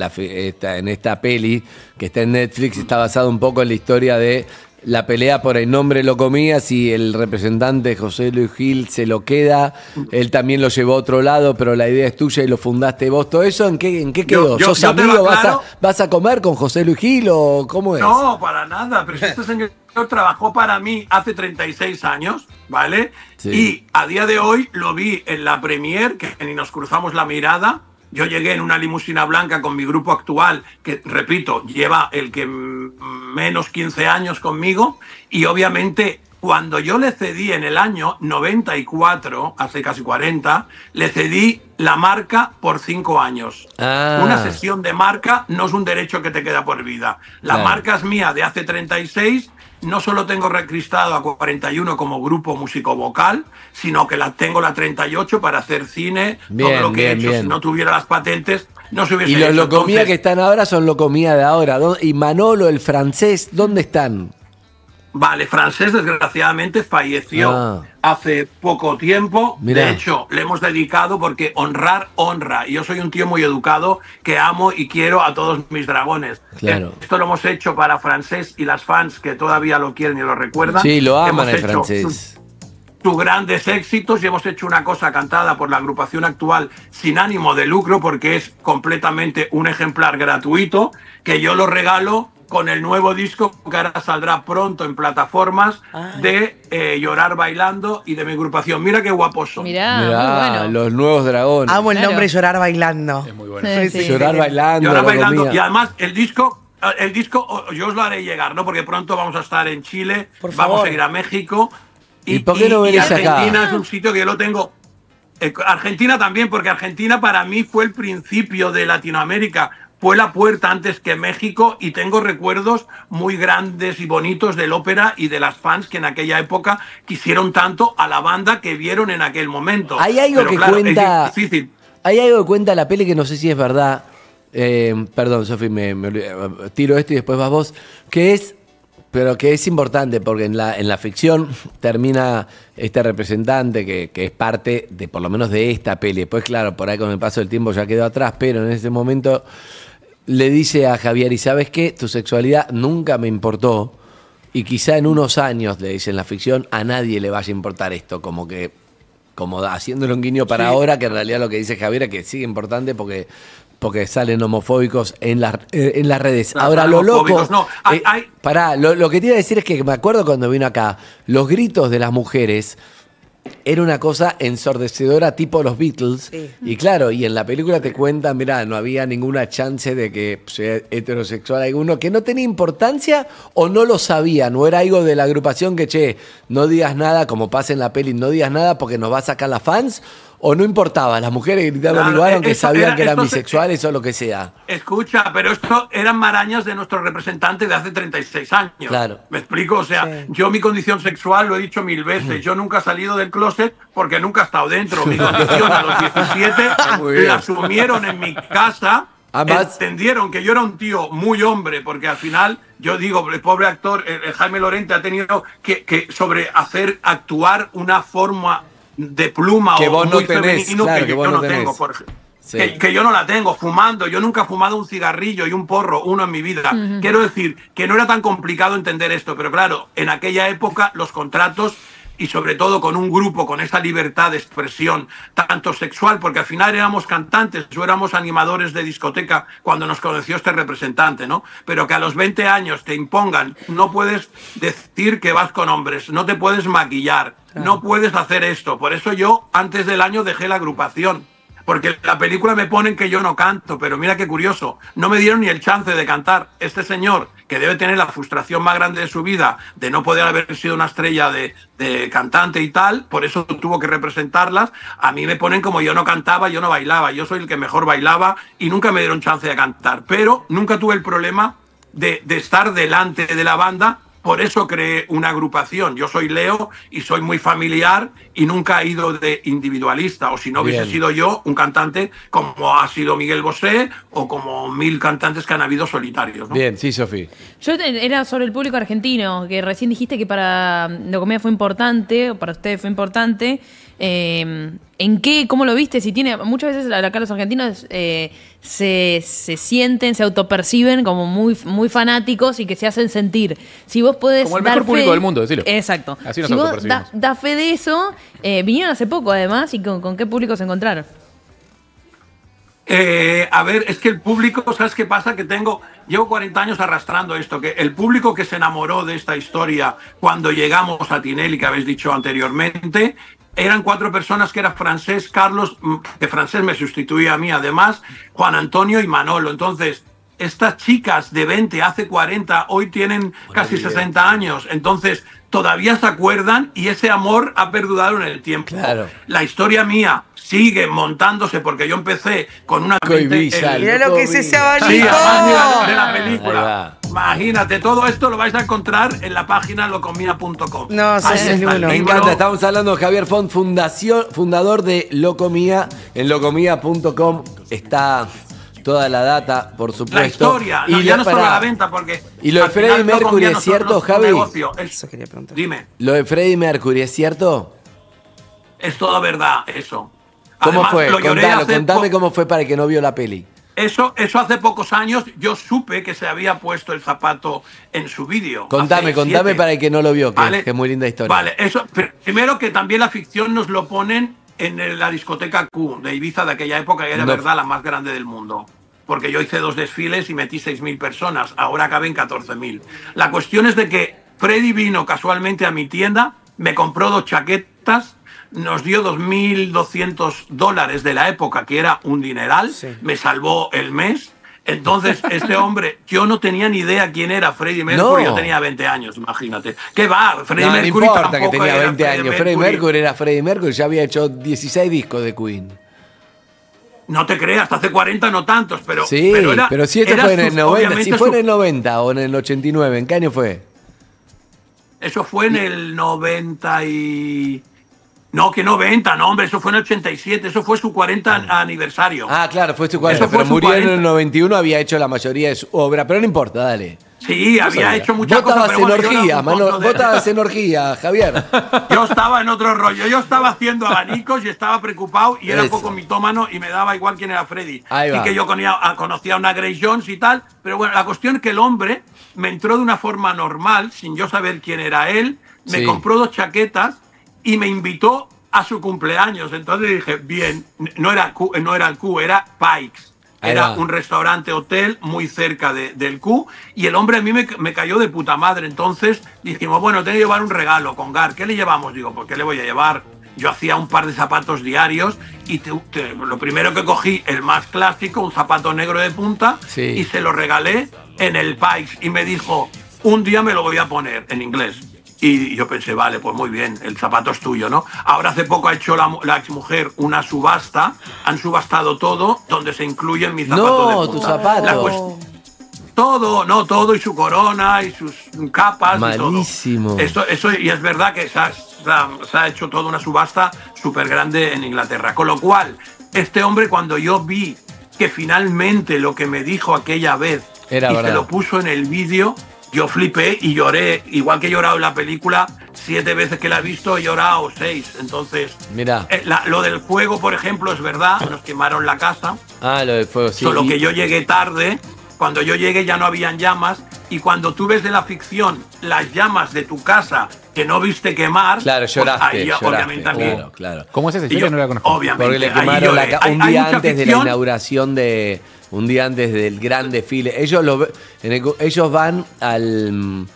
en esta peli que está en Netflix está basado un poco en la historia de la pelea por el nombre Locomía? Si el representante José Luis Gil se lo queda, él también lo llevó a otro lado, pero la idea es tuya y lo fundaste vos. ¿Todo eso en qué quedó? ¿Sos yo te amigo? lo aclaro. ¿Vas a comer con José Luis Gil o cómo es? No, para nada, pero si este señor trabajó para mí hace 36 años, ¿vale? Sí. Y a día de hoy lo vi en la premier, que ni nos cruzamos la mirada. Yo llegué en una limusina blanca con mi grupo actual, que, repito, lleva el que menos 15 años conmigo, y obviamente cuando yo le cedí en el año 94, hace casi 40, le cedí la marca por 5 años. Una sesión de marca no es un derecho que te queda por vida. La marca es mía de hace 36. No solo tengo registrado a 41 como grupo músico vocal, sino que tengo la 38 para hacer cine, todo lo que he hecho. Si no tuviera las patentes, no se hubiese Y los hecho. Locomía Entonces, que están ahora son Locomía de ahora. Y Manolo, el francés, ¿dónde están? Vale, Francés desgraciadamente falleció hace poco tiempo. Mirá. De hecho, le hemos dedicado porque honrar honra. Y yo soy un tío muy educado que amo y quiero a todos mis dragones. Claro. Esto lo hemos hecho para Francés y las fans que todavía lo quieren y lo recuerdan. Sí, lo aman Hemos el hecho francés. sus grandes éxitos y hemos hecho una cosa cantada por la agrupación actual sin ánimo de lucro porque es completamente un ejemplar gratuito que yo lo regalo con el nuevo disco que ahora saldrá pronto en plataformas de Llorar Bailando y de mi agrupación. Mira qué guapos son. Mirá, los nuevos dragones. Amo el nombre Llorar Bailando. Es muy bueno. Llorar Bailando. Llorar Bailando. Locomía. Y además el disco yo os lo haré llegar, ¿no? Porque pronto vamos a estar en Chile, vamos a ir a México. ¿Y por qué no venís acá? Argentina es un sitio que yo lo tengo. Argentina también, porque Argentina para mí fue el principio de Latinoamérica. Fue la puerta antes que México y tengo recuerdos muy grandes y bonitos del ópera y de las fans que en aquella época quisieron tanto a la banda que vieron en aquel momento. Hay algo Pero que claro, cuenta. es difícil. Hay algo que cuenta la peli que no sé si es verdad. Perdón, Sofi, me tiro esto y después vas vos. Pero que es importante porque en la ficción termina este representante que es parte de por lo menos de esta peli. Después, claro, por ahí con el paso del tiempo ya quedó atrás, pero en ese momento le dice a Javier, ¿y sabes qué? Tu sexualidad nunca me importó y quizá en unos años, le dice en la ficción, a nadie le vaya a importar esto, como haciéndole un guiño para ahora, que en realidad lo que dice Javier es que sigue importante porque salen homofóbicos en las redes. Ahora, lo loco... No, pará, lo que te iba a decir es que me acuerdo cuando vino acá, los gritos de las mujeres era una cosa ensordecedora tipo los Beatles. Sí. Y claro, y en la película te cuentan, mirá, no había ninguna chance de que sea heterosexual alguno, que no tenía importancia o no lo sabía, no era algo de la agrupación que, che, no digas nada, como pasa en la peli, no digas nada porque nos va a sacar las fans, o no importaba, las mujeres gritaban Claro, igual aunque sabían que eran esto bisexuales o lo que sea. Escucha, pero esto eran marañas de nuestro representante de hace 36 años. Claro. ¿Me explico? O sea, yo mi condición sexual, lo he dicho 1000 veces, yo nunca he salido del closet porque nunca he estado dentro. Mi condición a los 17 la asumieron en mi casa. Entendieron que yo era un tío muy hombre, porque al final, yo digo, el pobre actor, Jaime Lorente, ha tenido que hacer actuar una forma de pluma que o vos muy no tenés, femenino, claro, que yo no tengo, por ejemplo. Sí. Que yo no la tengo, fumando. Yo nunca he fumado un cigarrillo y un porro, uno en mi vida. Ujú. Quiero decir que no era tan complicado entender esto, pero claro, en aquella época los contratos, y sobre todo con un grupo con esa libertad de expresión, tanto sexual, porque al final éramos cantantes o éramos animadores de discoteca cuando nos conoció este representante, ¿no? Pero que a los 20 años te impongan, no puedes decir que vas con hombres, no te puedes maquillar, no puedes hacer esto. Por eso yo antes del año dejé la agrupación. Porque en la película me ponen que yo no canto, pero mira qué curioso, no me dieron ni el chance de cantar. Este señor, que debe tener la frustración más grande de su vida, de no poder haber sido una estrella de cantante y tal, por eso tuvo que representarlas, a mí me ponen como yo no cantaba, yo no bailaba, yo soy el que mejor bailaba y nunca me dieron chance de cantar. Pero nunca tuve el problema de estar delante de la banda. Por eso creé una agrupación. Yo soy Leo y soy muy familiar y nunca he ido de individualista. O si no hubiese sido yo un cantante como ha sido Miguel Bosé o como 1000 cantantes que han habido solitarios, ¿no? Bien, sí, Sofía. Yo era sobre el público argentino, que recién dijiste que para Locomía fue importante, o para ustedes fue importante. ¿En qué? ¿Cómo lo viste? Si tiene, muchas veces acá los argentinos se sienten, se autoperciben como muy fanáticos y que se hacen sentir. Si vos podés como el dar mejor público fe, del mundo, decilo. Exacto. Así nos si vos autopercibimos. da fe de eso, vinieron hace poco además, y con qué público se encontraron. A ver, es que el público, ¿sabes qué pasa? Que llevo 40 años arrastrando esto, que el público que se enamoró de esta historia cuando llegamos a Tinelli, que habéis dicho anteriormente, eran 4 personas, que era Francés, Carlos, que Francés me sustituía a mí además, Juan Antonio y Manolo. Entonces, estas chicas de 20, hace 40, hoy tienen casi 60 años. Entonces, todavía se acuerdan y ese amor ha perdurado en el tiempo. Claro. La historia mía sigue montándose porque yo empecé con una... Mira lo que es ese abanico. Sí, además de la película. Imagínate, todo esto lo vais a encontrar en la página locomía.com. No, Me encanta, estamos hablando de Javier Font, fundador de Locomía. En locomía.com está toda la data, por supuesto. La historia, no, ya no solo la venta, porque... ¿Y lo de Freddie Mercury es cierto, Javi? Eso quería preguntar. Dime. ¿Lo de Freddie Mercury es cierto? Es toda verdad, eso. ¿Cómo Además, fue? lo lloré Contame cómo fue para el que no vio la peli. Eso hace pocos años yo supe que se había puesto el zapato en su vídeo. Contame para el que no lo vio, que es muy linda historia. Vale, eso, primero que también la ficción nos lo ponen en la discoteca Q de Ibiza de aquella época, y era verdad la más grande del mundo. Porque yo hice 2 desfiles y metí 6.000 personas, ahora caben 14.000. La cuestión es de que Freddy vino casualmente a mi tienda, me compró 2 chaquetas, nos dio $2.200 de la época, que era un dineral, me salvó el mes. Entonces, este hombre, yo no tenía ni idea quién era Freddie Mercury, yo tenía 20 años, imagínate. ¿Qué va? Freddie Mercury no importa que tampoco tenía era 20 años, Freddie Mercury era Freddie Mercury, ya había hecho 16 discos de Queen. No te creas, hasta hace 40 no tantos, pero... Sí, pero si esto fue en el 90, si fue en el 90 o en el 89, ¿en qué año fue? Eso fue en el 90 y... No, que 90, no, hombre, eso fue en el 87, eso fue su 40 aniversario. Ah, claro, fue su 40, eso fue pero murió en el 91, había hecho la mayoría de su obra, pero no importa, dale. Sí, había hecho muchas cosas. Vos estabas en orgía, Vos estabas en orgía, Javier. Yo estaba en otro rollo, yo estaba haciendo abanicos y estaba preocupado y era un poco mitómano y me daba igual quién era Freddy. Y que yo conocía a una Grace Jones y tal, pero bueno, la cuestión es que el hombre me entró de una forma normal, sin yo saber quién era él, me compró 2 chaquetas y me invitó a su cumpleaños. Entonces dije, bien, no era el Q, era Pikes. Era un restaurante hotel muy cerca del Q, y el hombre a mí me cayó de puta madre. Entonces dijimos, bueno, tengo que llevar un regalo con Gar. ¿Qué le llevamos? Digo, ¿por qué le voy a llevar yo hacía un par de zapatos diarios y lo primero que cogí, el más clásico, un zapato negro de punta, y se lo regalé en el Pikes y me dijo, un día me lo voy a poner, en inglés. Y yo pensé, vale, pues muy bien, el zapato es tuyo, ¿no? Ahora hace poco ha hecho la exmujer una subasta, han subastado todo, donde se incluyen mis zapatos de punta. Tu zapato. Todo, y su corona, y sus capas. Malísimo. Y todo. Eso, y es verdad que se ha hecho toda una subasta súper grande en Inglaterra. Con lo cual, este hombre, cuando yo vi que finalmente lo que me dijo aquella vez era verdad, se lo puso en el vídeo, yo flipé y lloré, igual que he llorado en la película, 7 veces que la he visto he llorado 6. Entonces, mira, lo del fuego, por ejemplo, es verdad, nos quemaron la casa. Lo del fuego, sí. Solo que yo llegué tarde, cuando yo llegué ya no habían llamas, y cuando tú ves de la ficción las llamas de tu casa que no viste quemar, claro, lloraste, pues ahí obviamente también. Claro. ¿Cómo es esa historia? No la conozco. Obviamente. Porque le quemaron un día antes de la inauguración de... Un día antes del gran desfile. Ellos van al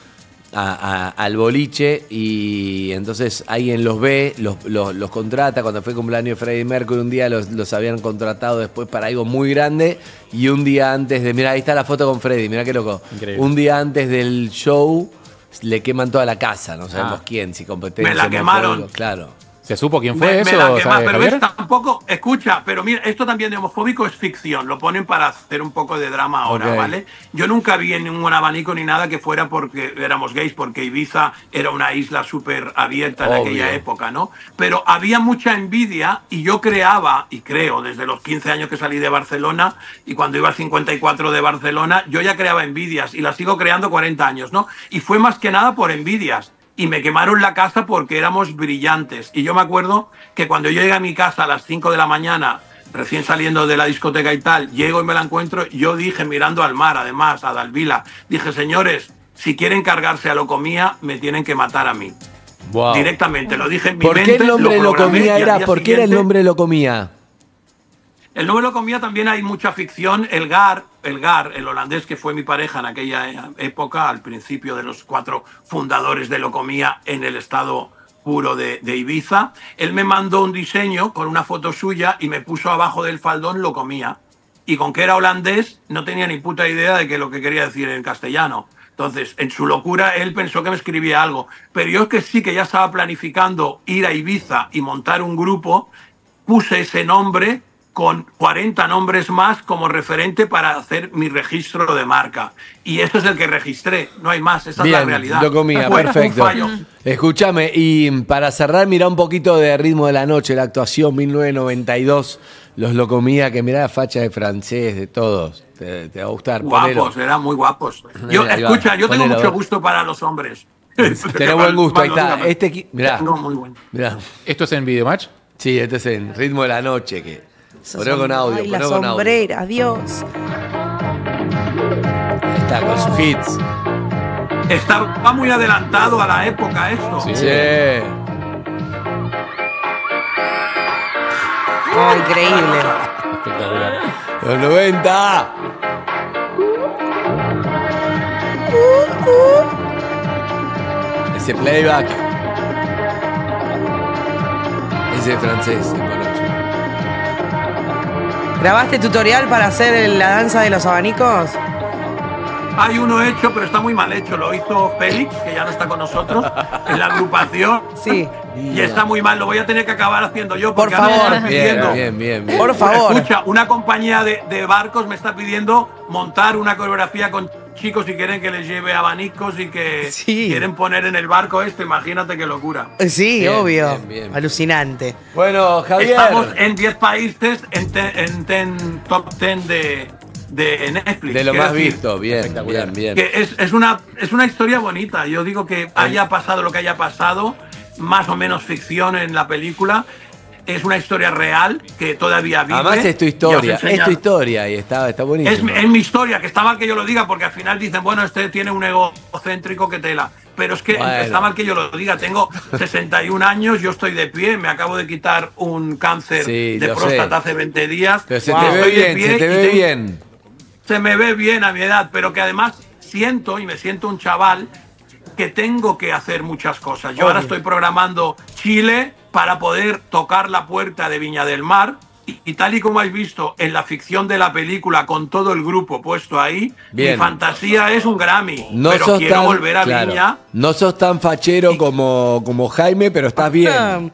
boliche y entonces alguien los ve, los contrata. Cuando fue cumpleaños de Freddie Mercury, un día los habían contratado después para algo muy grande. Y un día antes de... Mirá, ahí está la foto con Freddie, mirá qué loco. Increíble. Un día antes del show le queman toda la casa. No sabemos quién, si competencia. Me la quemaron. Fuego, claro. ¿Se supo quién fue eso? Me la quema, pero Javier? es tampoco, escucha, pero mira, esto también de homofóbico es ficción, lo ponen para hacer un poco de drama ahora, ¿vale? Yo nunca vi en ningún abanico ni nada que fuera porque éramos gays, porque Ibiza era una isla súper abierta en aquella época, ¿no? Pero había mucha envidia y yo creaba, y creo, desde los 15 años que salí de Barcelona y cuando iba al 54 de Barcelona, yo ya creaba envidias y las sigo creando 40 años, ¿no? Y fue más que nada por envidias. Y me quemaron la casa porque éramos brillantes. Y yo me acuerdo que cuando yo llegué a mi casa a las 5 de la mañana, recién saliendo de la discoteca y tal, llego y me la encuentro, yo dije, mirando al mar, además, a Dalvila, dije, señores, si quieren cargarse a Locomía, me tienen que matar a mí. Wow. Directamente, lo dije en mi ¿Por mente. qué el nombre Locomía era? ¿Por qué era el nombre Locomía? El nombre Locomía también hay mucha ficción. El Gar, el holandés que fue mi pareja en aquella época, al principio de los 4 fundadores de Locomía en el estado puro de Ibiza, él me mandó un diseño con una foto suya y me puso abajo del faldón Locomía. Y con que era holandés, no tenía ni puta idea de lo que quería decir en castellano. Entonces, en su locura, él pensó que me escribía algo. Pero yo es que sí que ya estaba planificando ir a Ibiza y montar un grupo, puse ese nombre con 40 nombres más como referente para hacer mi registro de marca. Y eso es el que registré, no hay más, esa es la realidad. Locomía, perfecto. Escúchame, y para cerrar, mirá un poquito de Ritmo de la Noche, la actuación 1992, los Locomía, que mirá la facha de francés, de todos. Te va a gustar. Guapos, eran muy guapos. Yo tengo mucho gusto para los hombres. Tenés buen gusto, ahí está. Mirá. Muy bueno. Mirá. ¿Esto es en Videomatch? Sí, este es en Ritmo de la Noche, que... Poné con audio, ay, la sombrera, Dios. Está con sus hits. Estaba muy adelantado a la época esto. Sí. Oh, increíble. Espectacular. Los 90. Ese playback. Ese francés. ¿Grabaste tutorial para hacer la danza de los abanicos? Hay uno hecho, pero está muy mal hecho. Lo hizo Félix, que ya no está con nosotros, en la agrupación. Sí. Y está muy mal. Lo voy a tener que acabar haciendo yo. Por favor. Bien. Por favor. Escucha, una compañía de barcos me está pidiendo montar una coreografía con chicos y quieren que les lleve abanicos y que quieren poner en el barco esto. Imagínate qué locura. Sí, bien, obvio. Bien. Alucinante. Bueno, Javier. Estamos en 10 países, en top 10 de Netflix. De lo más visto, bien. Que es una historia bonita. Yo digo que haya pasado lo que haya pasado, más o menos ficción en la película. Es una historia real que todavía vive. Además es tu historia y está buenísimo. Es mi historia, que está mal que yo lo diga porque al final dicen, bueno, este tiene un egocéntrico que tela. Pero es que está mal que yo lo diga. Tengo 61 años, yo estoy de pie, me acabo de quitar un cáncer de próstata hace 20 días. Pero se te ve bien, Se me ve bien a mi edad, pero que además me siento un chaval que tengo que hacer muchas cosas. Yo ahora estoy programando Chile para poder tocar la puerta de Viña del Mar. Y tal y como habéis visto en la ficción de la película, con todo el grupo puesto ahí, Bien. mi fantasía es un Grammy. No pero sos quiero tan, volver a claro, Viña. No sos tan fachero como Jaime, pero estás bien.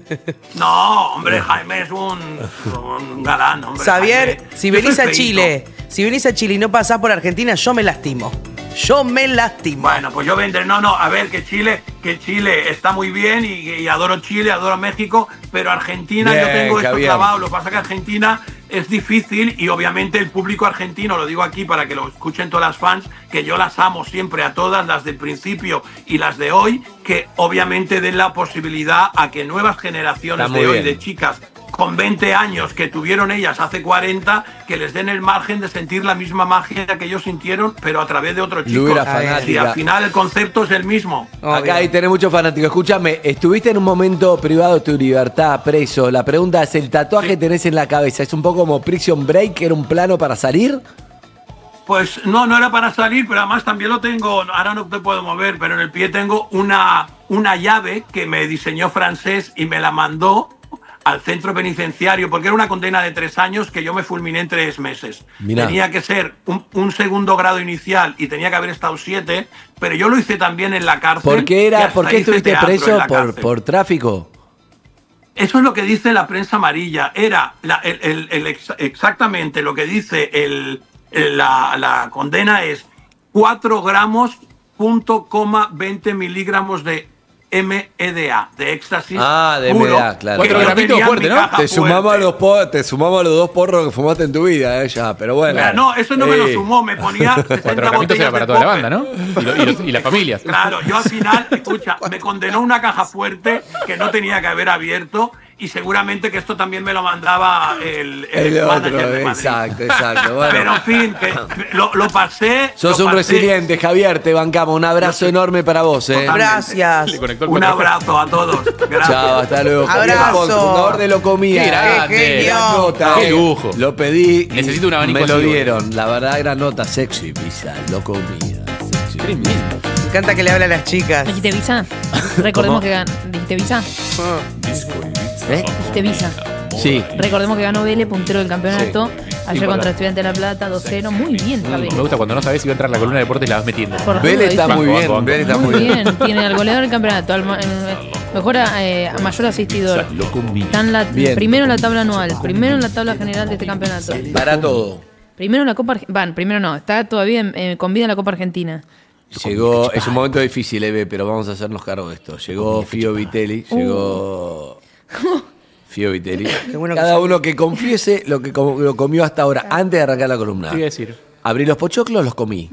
No, hombre, Jaime es un galán, hombre. Xavier, Jaime. si Yo venís soy a feíto. Chile y no pasás por Argentina, yo me lastimo. Yo me lastimo. Bueno, pues yo vendré. No, a ver, que Chile está muy bien y adoro Chile, adoro México, pero Argentina Bien, yo tengo esto Javier. clavado. Lo que pasa es que Argentina es difícil y obviamente el público argentino, lo digo aquí para que lo escuchen todas las fans, que yo las amo siempre a todas, las del principio y las de hoy, que obviamente den la posibilidad a que nuevas generaciones Está muy de hoy, bien. de chicas con 20 años que tuvieron ellas hace 40, que les den el margen de sentir la misma magia que ellos sintieron, pero a través de otro chico. Lu era Y fanática. al final el concepto es el mismo. Acá ahí tenés muchos fanáticos. Escúchame, estuviste en un momento privado de tu libertad, preso. La pregunta es, ¿el tatuaje que tenés en la cabeza es un poco como Prison Break, era un plano para salir? Pues no era para salir, pero además también lo tengo, ahora no te puedo mover, pero en el pie tengo una llave que me diseñó francés y me la mandó al centro penitenciario, porque era una condena de 3 años que yo me fulminé en 3 meses. Mirá. Tenía que ser un segundo grado inicial y tenía que haber estado 7, pero yo lo hice también en la cárcel. ¿Por qué, y hasta ¿por qué hice estuviste teatro en preso? la cárcel. ¿Por tráfico? Eso es lo que dice la prensa amarilla. Era exactamente lo que dice la condena es 4 gramos, 20 miligramos de MEDA, de éxtasis. Ah, de puro, MDA, claro. que yo tenía en mi caja Te sumamos, fuerte. te sumamos a los 2 porros que fumaste en tu vida, ya, pero bueno. No, eso no me lo sumó, me ponía 60 4 gramitos botellas era para de toda la Popper. banda, ¿no? Y las familias. Claro, yo al final, escucha, me condenó una caja fuerte que no tenía que haber abierto y seguramente que esto también me lo mandaba el manager otro, de Madrid. exacto. Bueno. Pero en fin, que lo pasé. Sos lo un pasé. resiliente, Javier, te bancamos. Un abrazo enorme para vos, Gracias. Un abrazo a todos. Gracias. Chao, hasta luego. Javier Abrazo. Pons, fundador de Locomía. Qué grande. Gran nota, Qué lujo. Lo pedí. y Necesito un abanico me lo así, dieron. La verdad, gran nota. Sexy, Visa, Locomía. Tremendo. Me encanta que le habla a las chicas. ¿Dijiste Visa? Recordemos ¿Cómo? que ganó. ¿Dijiste Visa? ¿Dijiste Visa? Sí. Recordemos que ganó Vélez, puntero del campeonato. Ayer contra Estudiantes de La Plata, 2-0. Muy bien, Javi. Me gusta cuando no sabes si va a entrar la columna de deportes y la vas metiendo. Por Vélez está muy bien. Banco. Vélez está Muy muy bien. bien. Tiene al goleador del campeonato, al mejor mayor asistidor. Está en Bien. primero en la tabla anual, primero en la tabla general de este campeonato. Para todo. Primero en la Copa Argentina. Primero no, está todavía con vida en la Copa Argentina. Llegó, es un momento difícil, Eve, pero vamos a hacernos cargo de esto. Llegó Fío Vitelli, llegó Fío Vitelli. bueno que Cada salió. uno que confiese lo que lo comió hasta ahora, antes de arrancar la columna. Te iba a decir. Abrí los pochoclos, los comí.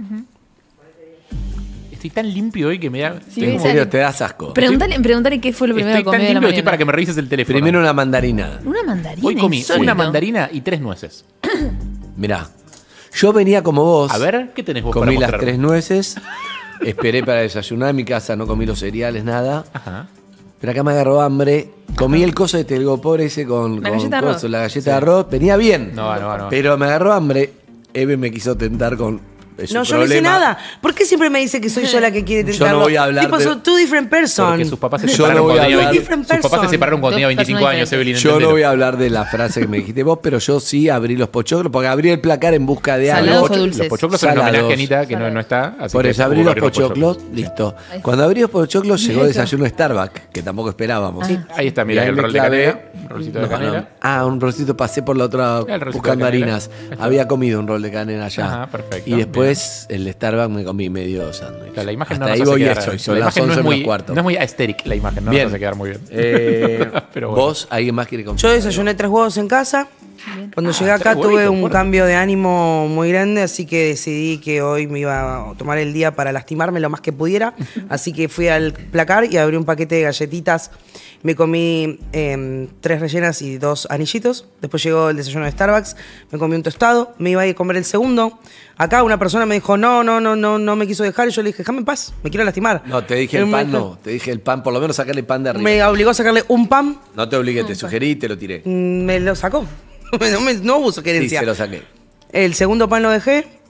Estoy tan limpio hoy que me da. Sí, En ves, serio, Ale. te das asco. Preguntale qué fue lo primero Estoy que tan comió de la limpio que estoy mañana. para que me revises el teléfono. Primero una mandarina. Una mandarina. Hoy comí insólito. una mandarina y 3 nueces. Mirá, yo venía como vos. A ver, ¿qué tenés vos Comí para las mostrarme? 3 nueces. Esperé para desayunar en mi casa, no comí los cereales, nada. Ajá. Pero acá me agarró hambre. Comí el coso de telgopor ese con La galleta de arroz. coso, la galleta de arroz. Venía bien. No. Pero me agarró hambre. Eve me quiso tentar con. Es No, su yo no hice problema. nada. ¿Por qué siempre me dice que soy yo la que quiere Yo tentarlo? no voy a hablar Tipo, de- son two different person. Porque sus papás se Yo separaron no voy cuando a tenía hablar- 20 Sus papás se separaron cuando tenía 25 años, Evelyn. Yo no entendelo. voy a hablar de la frase que me dijiste vos, pero yo sí abrí los pochoclos, porque abrí el placar en busca de algo. ¿Salados o dulces? Los pochoclos son un Salados. homenaje a Anita, que no está. Así Por que eso abrí hubo los que abrir pochoclos, listo. Cuando abrí los pochoclos llegó Eso. desayuno Starbucks, que tampoco esperábamos. Ahí está, mira, Y ahí el me rol de clavé. canela. Un rolcito de canela. Un rolcito, pasé por la otra El rolcito buscando de canela. harinas. Ahí está. Había comido un rol de canela allá. Ajá, perfecto. Y después el de Starbucks me comí medio sándwich. Claro, la imagen Hasta no ahí nos hace voy quedar, eso, y son la las imagen 11 no es menos muy, cuarto. no es muy aesthetic la imagen, no Bien. nos hace quedar muy bien. Pero bueno. ¿Vos? ¿Alguien más quiere comer? Yo desayuné 3 huevos en casa. Cuando llegué acá 3 tuve huevitos, un fuerte. cambio de ánimo muy grande, así que decidí que hoy me iba a tomar el día para lastimarme lo más que pudiera. Así que fui al placar y abrí un paquete de galletitas. Me comí 3 rellenas y 2 anillitos. Después llegó el desayuno de Starbucks. Me comí un tostado. Me iba a ir a comer el segundo. Acá una persona me dijo, no me quiso dejar. Y yo le dije, déjame en paz, me quiero lastimar. No, te dije Él el me pan, dijo- no. Te dije el pan, por lo menos sacarle pan de arriba. Me obligó a sacarle un pan. No te obligué, te sugerí y te lo tiré. Me lo sacó. No hubo Sí, sugerencia. se lo saqué. El segundo pan lo dejé.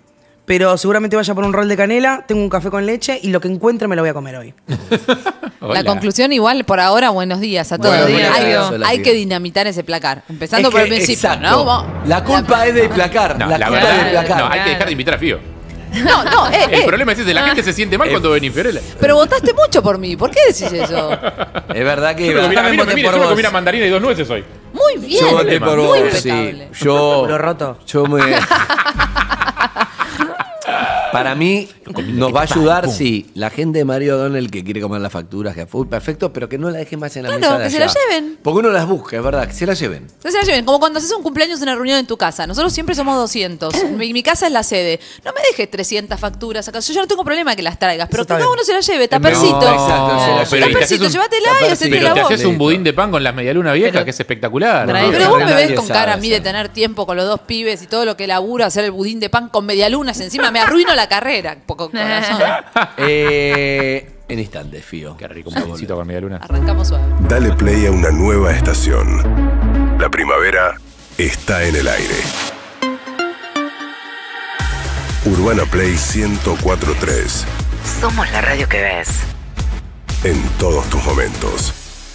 pero seguramente vaya por un rol de canela, tengo un café con leche y lo que encuentre me lo voy a comer hoy. La conclusión igual, por ahora, buenos días a todos. Hay que dinamitar ese placar, empezando por el principio. Exacto. ¿No? La culpa es del placar. No, la culpa es del placar. No, hay que dejar de invitar a Fío. No, El problema es ese, la gente se siente mal cuando ven Fiorella. Pero votaste mucho por mí, ¿por qué decís eso? Es verdad que... Yo me comí una mandarina y 2 nueces hoy. Muy bien. Yo voté por muy vos, impecable. sí. Lo roto. Para mí, nos va a ayudar si la gente de Mario O'Donnell que quiere comer las facturas, que fue perfecto, pero que no la dejen más en la mesa de que se allá. la lleven. Porque uno las busca, es verdad, que se la lleven. Que se la lleven, como cuando haces un cumpleaños en una reunión en tu casa. Nosotros siempre somos 200. Mi casa es la sede. No me dejes 300 facturas acá. Yo ya no tengo problema que las traigas, pero que cada uno se la lleve, tapercito. Tapercito, llévatela y hacete la voz. Pero te haces un voz. budín de pan con las medialunas viejas, que es espectacular. Pero vos me ves con cara a mí de tener tiempo con los 2 pibes y todo lo que laburo, hacer el budín de pan con medialunas encima. Me arruino la carrera. Poco corazón. En instantes, Fío. Qué rico, un budincito con medialuna. Arrancamos suave. Dale play a una nueva estación. La primavera está en el aire. Urbana Play 104.3. Somos la radio que ves. En todos tus momentos.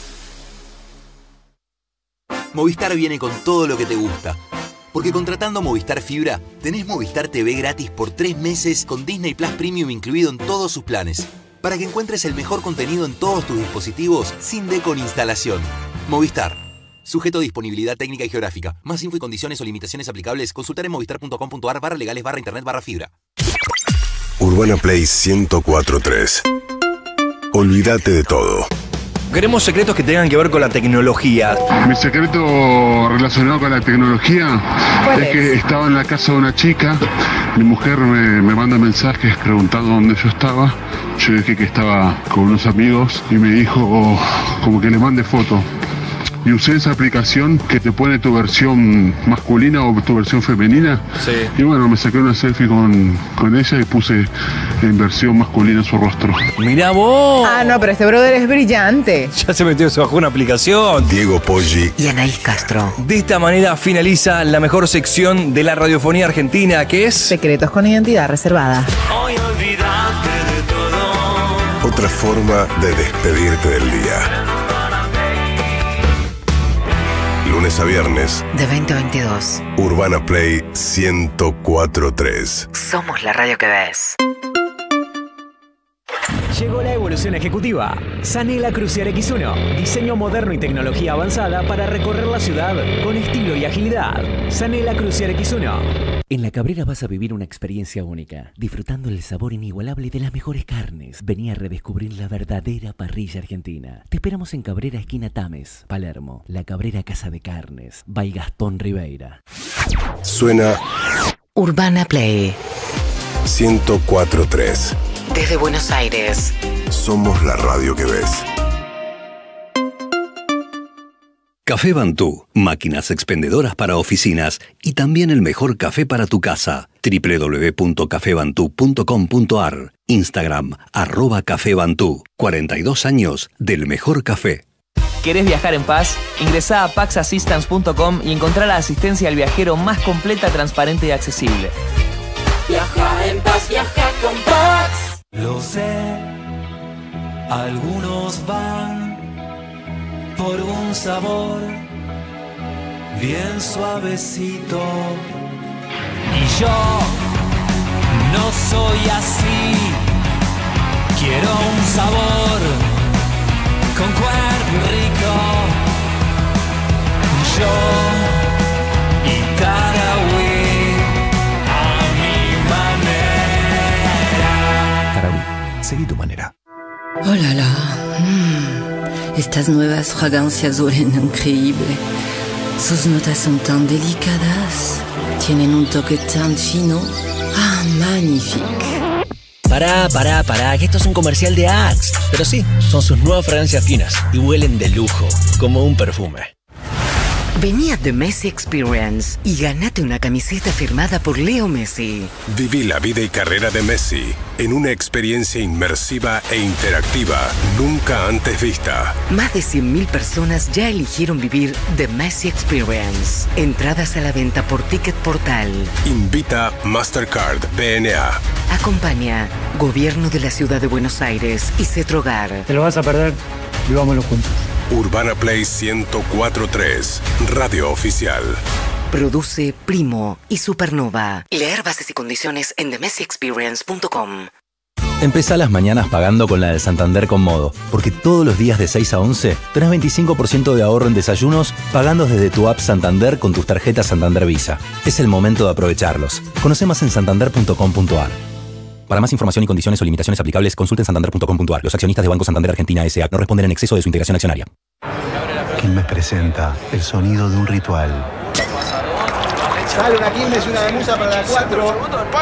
Movistar viene con todo lo que te gusta. Porque contratando Movistar Fibra, tenés Movistar TV gratis por 3 meses con Disney Plus Premium incluido en todos sus planes. Para que encuentres el mejor contenido en todos tus dispositivos sin deco ni instalación. Movistar. Sujeto a disponibilidad técnica y geográfica. Más info y condiciones o limitaciones aplicables, consultar en movistar.com.ar/legales/internet/fibra. Urbana Play 104.3. Olvídate de todo. Queremos secretos que tengan que ver con la tecnología. Mi secreto relacionado con la tecnología es que estaba en la casa de una chica. Mi mujer me manda mensajes preguntando dónde yo estaba. Yo dije que estaba con unos amigos y me dijo como que le mande foto. Y usé esa aplicación que te pone tu versión masculina o tu versión femenina. Sí. Y bueno, me saqué una selfie con ella y puse en versión masculina su rostro. Mirá vos. Ah, no, pero este brother es brillante. Ya se bajó una aplicación. Diego Poggi y Anaís Castro. De esta manera finaliza la mejor sección de la radiofonía argentina, que es... Secretos con identidad reservada. Hoy olvídate de todo. Otra forma de despedirte del día. Lunes a viernes. De 20 a 22. Urbana Play 104.3. Somos la radio que ves. Llegó la evolución ejecutiva. Sanela Crucial X1. Diseño moderno y tecnología avanzada para recorrer la ciudad con estilo y agilidad. Sanela Crucial X1. En La Cabrera vas a vivir una experiencia única, disfrutando el sabor inigualable de las mejores carnes. Vení a redescubrir la verdadera parrilla argentina. Te esperamos en Cabrera, esquina Tames, Palermo. La Cabrera Casa de Carnes, by Gastón Ribeira. Suena Urbana Play 104.3. Desde Buenos Aires. Somos la radio que ves. Café Bantú, máquinas expendedoras para oficinas y también el mejor café para tu casa. www.cafebantú.com.ar. Instagram, @cafebantú. 42 años del mejor café. ¿Querés viajar en paz? Ingresá a paxassistance.com y encontrá la asistencia al viajero más completa, transparente y accesible. Viaja en paz, viaja con Pax. Lo sé, algunos van por un sabor bien suavecito. Y yo no soy así. Quiero un sabor con cuerpo rico. Yo y Tarahui a mi manera. Tarahui, seguí tu manera. Oh là là, estas nuevas fragancias huelen increíble. Sus notas son tan delicadas, tienen un toque tan fino. Ah, magnifique. Pará, que esto es un comercial de Axe. Pero sí, son sus nuevas fragancias finas y huelen de lujo, como un perfume. Vení a The Messi Experience y ganate una camiseta firmada por Leo Messi. Viví la vida y carrera de Messi en una experiencia inmersiva e interactiva nunca antes vista. Más de 100.000 personas ya eligieron vivir The Messi Experience. Entradas a la venta por Ticket Portal. Invita Mastercard BNA. Acompaña Gobierno de la Ciudad de Buenos Aires y Cetrogar. Te lo vas a perder, vivámoslo juntos. Urbana Play 104.3, radio oficial. Produce Primo y Supernova. Leer bases y condiciones en themessiexperience.com. Empezá las mañanas pagando con la del Santander con Modo, porque todos los días de 6 a 11 tenés 25% de ahorro en desayunos pagando desde tu app Santander con tus tarjetas Santander Visa. Es el momento de aprovecharlos. Conoce más en santander.com.ar. Para más información y condiciones o limitaciones aplicables, consulten santander.com.ar. Los accionistas de Banco Santander Argentina S.A. no responden en exceso de su integración accionaria. Quilmes presenta el sonido de un ritual. Sale una Quilmes y una de Musa para la 4.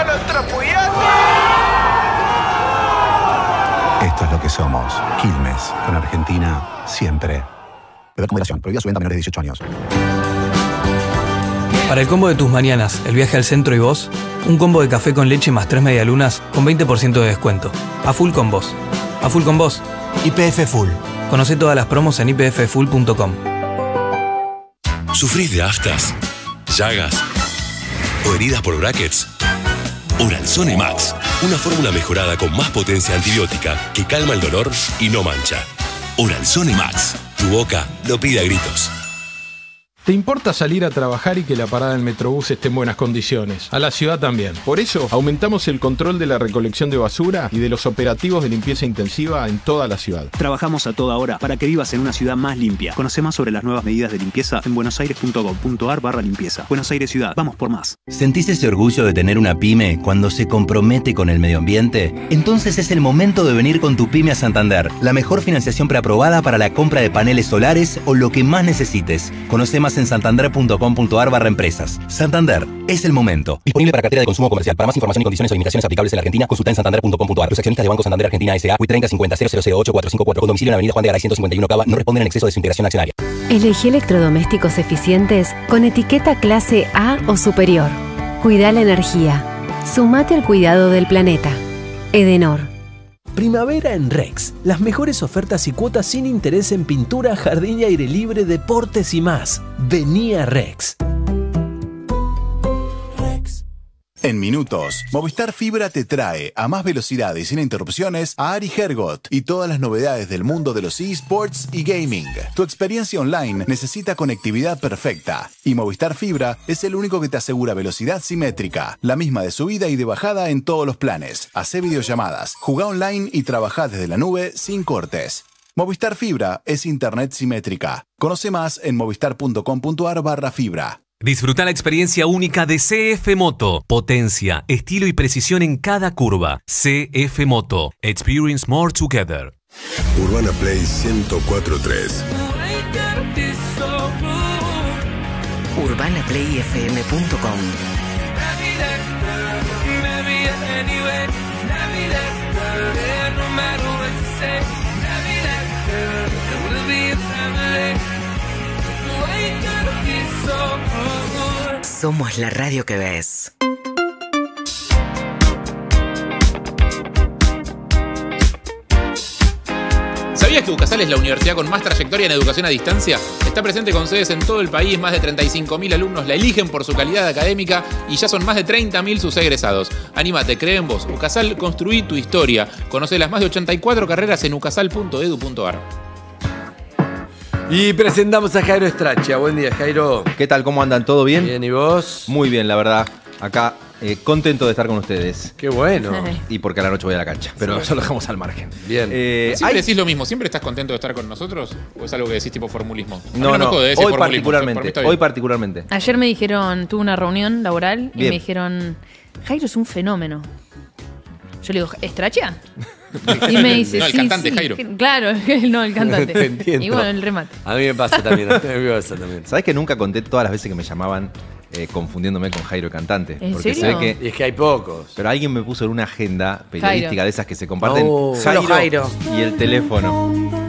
Esto es lo que somos. Quilmes, con Argentina, siempre. Beber con moderación. Prohibida su venta a menores de 18 años. Para el combo de tus mañanas, el viaje al centro y vos, un combo de café con leche más 3 medialunas con 20% de descuento. A full con vos. A full con vos. YPF Full. Conoce todas las promos en ypffull.com. ¿Sufrís de aftas, llagas o heridas por brackets? Oralzone Max, una fórmula mejorada con más potencia antibiótica que calma el dolor y no mancha. Oralzone Max, tu boca lo pide a gritos. ¿Te importa salir a trabajar y que la parada del Metrobús esté en buenas condiciones? A la ciudad también. Por eso, aumentamos el control de la recolección de basura y de los operativos de limpieza intensiva en toda la ciudad. Trabajamos a toda hora para que vivas en una ciudad más limpia. Conoce más sobre las nuevas medidas de limpieza en buenosaires.gov.ar/limpieza. Buenos Aires Ciudad. Vamos por más. ¿Sentís ese orgullo de tener una pyme cuando se compromete con el medio ambiente? Entonces es el momento de venir con tu pyme a Santander. La mejor financiación preaprobada para la compra de paneles solares o lo que más necesites. Conoce más en santander.com.ar/empresas. Santander, es el momento. Disponible para cartera de consumo comercial. Para más información y condiciones o limitaciones aplicables en la Argentina, consulta en santander.com.ar. Los accionistas de Banco Santander Argentina S.A. 3050-0008-454 con domicilio en Avenida Juan de Garay 151 Cava no responden en exceso de su integración accionaria. Elegí electrodomésticos eficientes con etiqueta clase A o superior. Cuida la energía. Sumate al cuidado del planeta. Edenor. Primavera en Rex. Las mejores ofertas y cuotas sin interés en pintura, jardín y aire libre, deportes y más. Vení a Rex. En minutos, Movistar Fibra te trae a más velocidad y sin interrupciones a Ari Hergot y todas las novedades del mundo de los eSports y gaming. Tu experiencia online necesita conectividad perfecta y Movistar Fibra es el único que te asegura velocidad simétrica, la misma de subida y de bajada en todos los planes. Hacé videollamadas, jugá online y trabajá desde la nube sin cortes. Movistar Fibra es internet simétrica. Conoce más en movistar.com.ar/fibra. Disfruta la experiencia única de CF Moto. Potencia, estilo y precisión en cada curva. CF Moto. Experience more together. Urbana Play 104.3. UrbanaPlayFM.com. Somos la radio que ves. ¿Sabías que UCASAL es la universidad con más trayectoria en educación a distancia? Está presente con sedes en todo el país, más de 35.000 alumnos la eligen por su calidad académica y ya son más de 30.000 sus egresados. Anímate, cree en vos. UCASAL, construí tu historia. Conoce las más de 84 carreras en ucasal.edu.ar. Y presentamos a Jairo Straccia. Buen día, Jairo. ¿Qué tal? ¿Cómo andan? ¿Todo bien? Bien, ¿y vos? Muy bien, la verdad. Acá, contento de estar con ustedes. Qué bueno. Y porque a la noche voy a la cancha, pero eso lo dejamos al margen. Bien. ¿Siempre decís lo mismo? ¿Siempre estás contento de estar con nosotros? ¿O es algo que decís tipo formulismo? No, hoy particularmente. Ayer me dijeron, tuve una reunión laboral y Bien. me dijeron, Jairo es un fenómeno. Yo le digo, ¿Straccia? Y me dice, no, el sí, cantante sí. Jairo. Claro, no, el cantante. Te entiendo. Y bueno, el remate. A mí me pasa también. ¿Sabés que nunca conté todas las veces que me llamaban confundiéndome con Jairo el cantante? ¿En Porque serio? se ve que Y es que hay pocos. Pero alguien me puso en una agenda periodística Jairo. de esas que se comparten. Oh. Solo Jairo. Y el teléfono.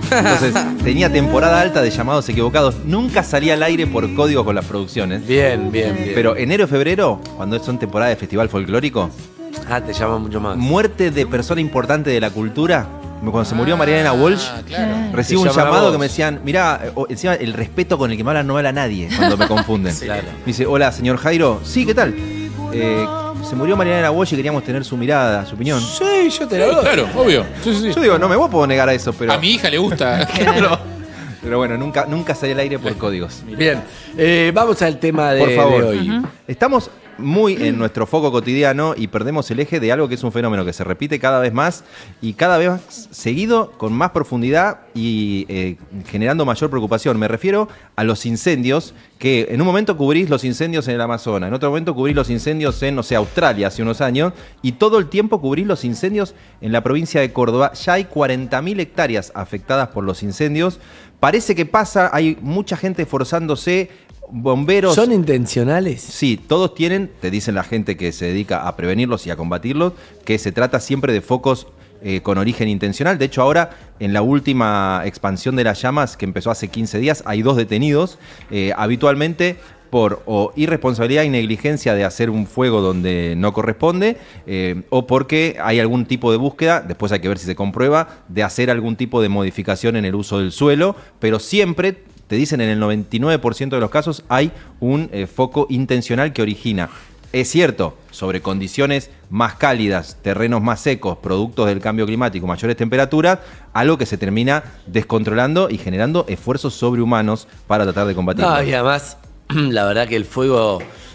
Entonces tenía temporada alta de llamados equivocados. Nunca salía al aire por código con las producciones. Bien. Pero enero y febrero, cuando son temporadas de festival folclórico, te llaman mucho más. Muerte de persona importante de la cultura. Cuando se murió Mariana Walsh, recibo un llamado que me decían, mirá, encima el respeto con el que me hablan no habla nadie cuando me confunden. Claro. Me dice, hola, señor Jairo. Sí, ¿qué tal? Se murió Mariana Walsh y queríamos tener su mirada, su opinión. Sí, yo te la doy. Claro, obvio. Sí. Yo digo, no me puedo negar a eso, pero... A mi hija le gusta. Pero bueno, nunca salí al aire por códigos. Bien, vamos al tema de, por favor. de hoy. Estamos muy en nuestro foco cotidiano y perdemos el eje de algo que es un fenómeno que se repite cada vez más y cada vez más seguido con más profundidad y generando mayor preocupación. Me refiero a los incendios, que en un momento cubrís los incendios en el Amazonas, en otro momento cubrís los incendios en, Australia hace unos años, y todo el tiempo cubrís los incendios en la provincia de Córdoba. Ya hay 40.000 hectáreas afectadas por los incendios. Parece que pasa, hay mucha gente esforzándose, bomberos... ¿Son intencionales? Sí, todos tienen, te dicen la gente que se dedica a prevenirlos y a combatirlos, que se trata siempre de focos con origen intencional. De hecho, ahora, en la última expansión de las llamas, que empezó hace 15 días, hay 2 detenidos, habitualmente por o irresponsabilidad y negligencia de hacer un fuego donde no corresponde, o porque hay algún tipo de búsqueda, después hay que ver si se comprueba, de hacer algún tipo de modificación en el uso del suelo, pero siempre, te dicen en el 99% de los casos, hay un foco intencional que origina. Es cierto, sobre condiciones más cálidas, terrenos más secos, productos del cambio climático, mayores temperaturas, algo que se termina descontrolando y generando esfuerzos sobrehumanos para tratar de combatirlo. No, y además, la verdad que el fuego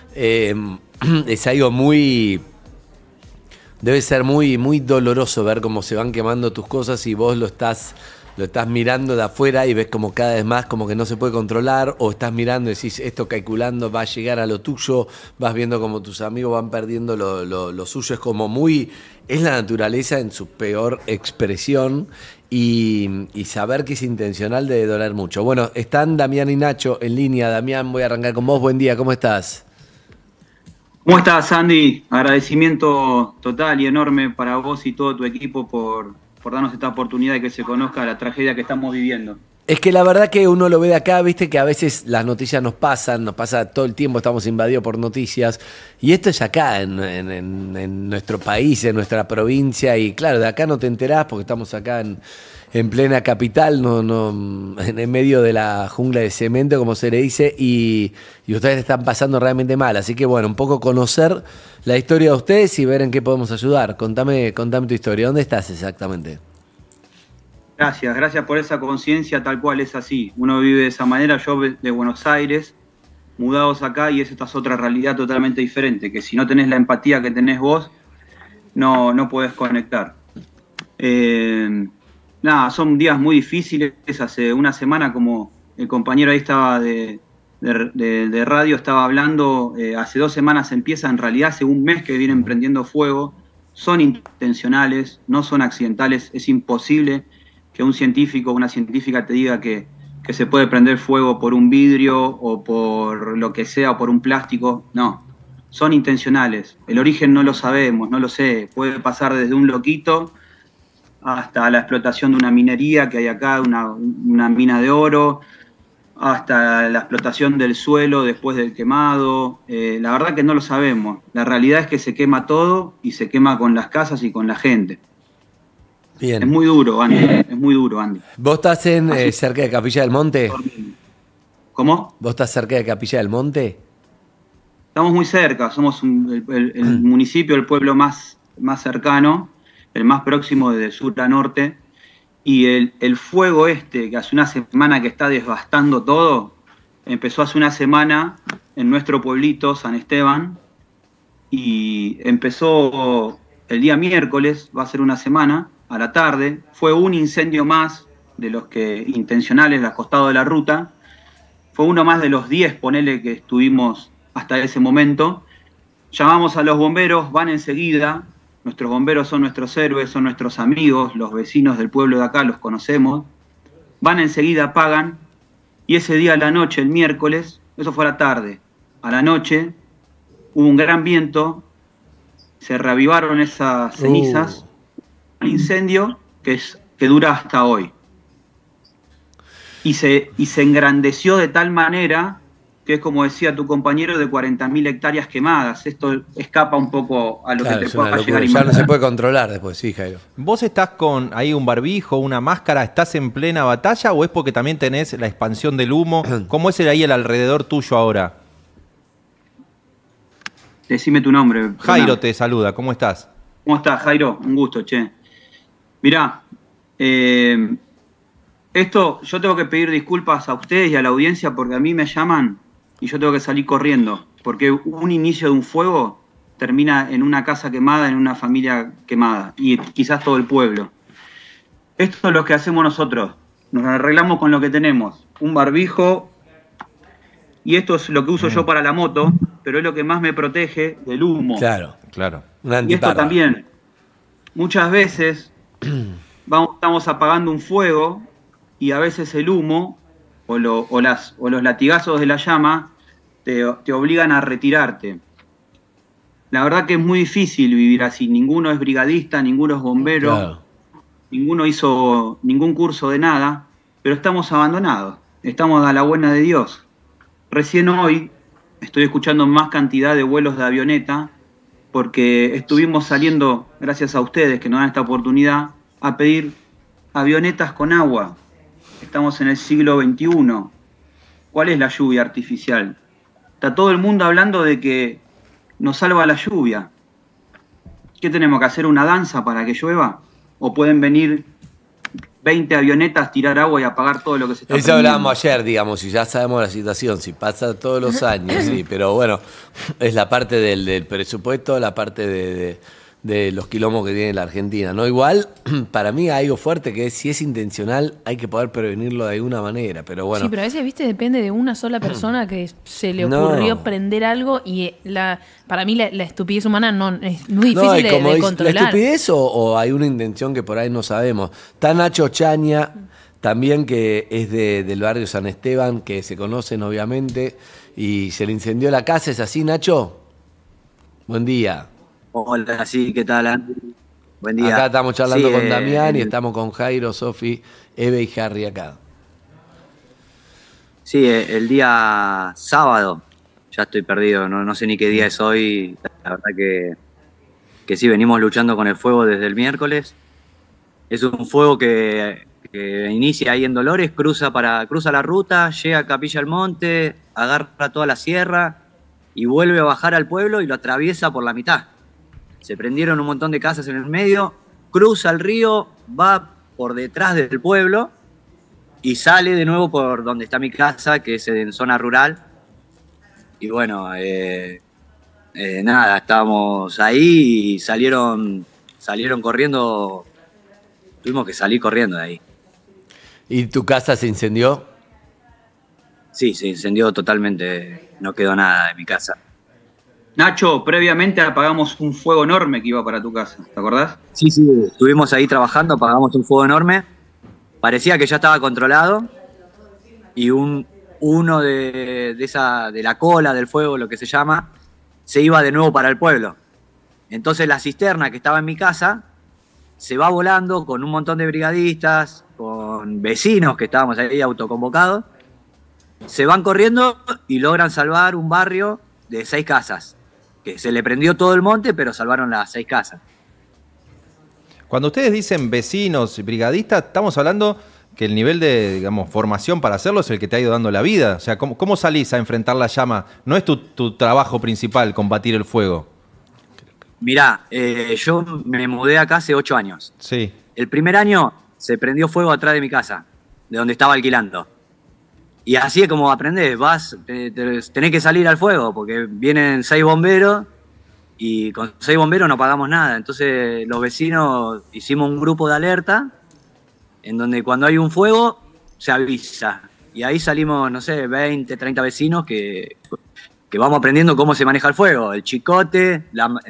es algo muy... Debe ser muy, muy doloroso ver cómo se van quemando tus cosas y vos lo estás mirando de afuera y ves como cada vez más como que no se puede controlar, o estás mirando y decís, esto calculando va a llegar a lo tuyo, vas viendo como tus amigos van perdiendo lo suyo. Es como muy... Es la naturaleza en su peor expresión y saber que es intencional debe doler mucho. Bueno, están Damián y Nacho en línea. Damián, voy a arrancar con vos. Buen día, ¿cómo estás? ¿Cómo estás, Andy? Agradecimiento total y enorme para vos y todo tu equipo por darnos esta oportunidad de que se conozca la tragedia que estamos viviendo. Es que la verdad que uno lo ve de acá, viste que a veces las noticias nos pasa todo el tiempo, estamos invadidos por noticias, y esto es acá, en nuestro país, en nuestra provincia, y claro, de acá no te enterás porque estamos acá en plena capital, en medio de la jungla de cemento, como se le dice, y ustedes están pasando realmente mal. Así que bueno, un poco conocer la historia de ustedes y ver en qué podemos ayudar. Contame tu historia. ¿Dónde estás exactamente? Gracias por esa conciencia, tal cual es así. Uno vive de esa manera, yo de Buenos Aires, mudados acá, y esta es otra realidad totalmente diferente, que si no tenés la empatía que tenés vos, no podés conectar. Son días muy difíciles. Hace una semana, como el compañero ahí estaba de radio, estaba hablando, hace 2 semanas empieza, en realidad hace un mes que vienen prendiendo fuego. Son intencionales, no son accidentales. Es imposible que un científico o una científica te diga que se puede prender fuego por un vidrio o por lo que sea, o por un plástico. No, son intencionales. El origen no lo sabemos, no lo sé. Puede pasar desde un loquito hasta la explotación de una minería que hay acá, una mina de oro, hasta la explotación del suelo después del quemado. La verdad que no lo sabemos. La realidad es que se quema todo y se quema con las casas y con la gente. Bien. Es muy duro, Andy. Es muy duro, Andy. ¿Vos estás cerca de Capilla del Monte? ¿Cómo? ¿Vos estás cerca de Capilla del Monte? Estamos muy cerca. Somos el municipio, el pueblo más cercano, el más próximo desde sur a norte. Y el fuego que hace una semana que está devastando todo, empezó hace una semana en nuestro pueblito, San Esteban, y empezó el día miércoles, va a ser una semana, a la tarde. Fue un incendio más de los que intencionales al costado de la ruta. Fue uno más de los 10, ponele, que estuvimos hasta ese momento. Llamamos a los bomberos, van enseguida. Nuestros bomberos son nuestros héroes, son nuestros amigos, los vecinos del pueblo de acá, los conocemos. Van enseguida, apagan, y ese día a la noche, el miércoles, eso fue a la tarde, a la noche hubo un gran viento, se reavivaron esas cenizas, un incendio que dura hasta hoy. y se engrandeció de tal manera que es, como decía tu compañero, de 40.000 hectáreas quemadas. Esto escapa un poco a lo Claro, que te es una pueda llegar a locura. Ya imaginar. no se puede controlar después, sí, Jairo. ¿Vos estás con ahí un barbijo, una máscara, estás en plena batalla o es porque también tenés la expansión del humo? ¿Cómo es ahí el alrededor tuyo ahora? Decime tu nombre. Jairo te saluda, ¿cómo estás? ¿Cómo estás, Jairo? Un gusto, che. Mirá, esto yo tengo que pedir disculpas a ustedes y a la audiencia porque a mí me llaman y yo tengo que salir corriendo, porque un inicio de un fuego termina en una casa quemada, en una familia quemada y quizás todo el pueblo. Esto es lo que hacemos nosotros, nos arreglamos con lo que tenemos, un barbijo, y esto es lo que uso yo para la moto, pero es lo que más me protege del humo. Claro. Una Y esto antiparra. también, muchas veces estamos apagando un fuego y a veces el humo o los latigazos de la llama te obligan a retirarte. La verdad que es muy difícil vivir así. Ninguno es brigadista, ninguno es bombero, Claro. ninguno hizo ningún curso de nada, pero estamos abandonados, estamos a la buena de Dios. Recién hoy estoy escuchando más cantidad de vuelos de avioneta porque estuvimos saliendo, gracias a ustedes que nos dan esta oportunidad, a pedir avionetas con agua. Estamos en el siglo XXI. ¿Cuál es la lluvia artificial? Está todo el mundo hablando de que nos salva la lluvia. ¿Qué tenemos que hacer? ¿Una danza para que llueva? ¿O pueden venir 20 avionetas, tirar agua y apagar todo lo que se está Eso prendiendo? hablábamos ayer, digamos, y ya sabemos la situación, si pasa todos los años, sí, pero bueno, es la parte del presupuesto, la parte de los quilombos que tiene la Argentina, ¿no? Igual, para mí hay algo fuerte que es, si es intencional, hay que poder prevenirlo de alguna manera, pero bueno. Sí, pero a veces, viste, depende de una sola persona que se le No. ocurrió prender algo y para mí la estupidez humana no es muy No, difícil y como de dice, controlar. ¿la estupidez o hay una intención que por ahí no sabemos? Está Nacho Chaña, también que es del barrio San Esteban, que se conocen obviamente, y se le incendió la casa, ¿es así, Nacho? Buen día. Hola, sí, ¿qué tal, Andy? Buen día. Acá estamos charlando Sí, con Damián y estamos con Jairo, Sofi, Eve y Harry acá. Sí, el día sábado, ya estoy perdido, no sé ni qué día es hoy. La verdad que sí, venimos luchando con el fuego desde el miércoles. Es un fuego que inicia ahí en Dolores, cruza la ruta, llega a Capilla del Monte, agarra toda la sierra y vuelve a bajar al pueblo y lo atraviesa por la mitad. Se prendieron un montón de casas en el medio, cruza el río, va por detrás del pueblo y sale de nuevo por donde está mi casa, que es en zona rural. Y bueno, nada, estábamos ahí y salieron corriendo, tuvimos que salir corriendo de ahí. ¿Y tu casa se incendió? Sí, se incendió totalmente, no quedó nada de mi casa. Nacho, previamente apagamos un fuego enorme que iba para tu casa, ¿te acordás? Sí, estuvimos ahí trabajando, apagamos un fuego enorme, parecía que ya estaba controlado y uno de la cola del fuego, lo que se llama, se iba de nuevo para el pueblo. Entonces la cisterna que estaba en mi casa se va volando con un montón de brigadistas, con vecinos que estábamos ahí autoconvocados, se van corriendo y logran salvar un barrio de 6 casas, que se le prendió todo el monte, pero salvaron las 6 casas. Cuando ustedes dicen vecinos, brigadistas, estamos hablando que el nivel de, digamos, formación para hacerlo es el que te ha ido dando la vida. O sea, ¿cómo salís a enfrentar la llama? No es tu trabajo principal combatir el fuego. Mirá, yo me mudé acá hace 8 años. Sí. El primer año se prendió fuego atrás de mi casa, de donde estaba alquilando. Y así es como aprendés, tenés que salir al fuego, porque vienen 6 bomberos y con 6 bomberos no pagamos nada. Entonces los vecinos hicimos un grupo de alerta, en donde cuando hay un fuego se avisa. Y ahí salimos, no sé, 20, 30 vecinos que vamos aprendiendo cómo se maneja el fuego. El chicote,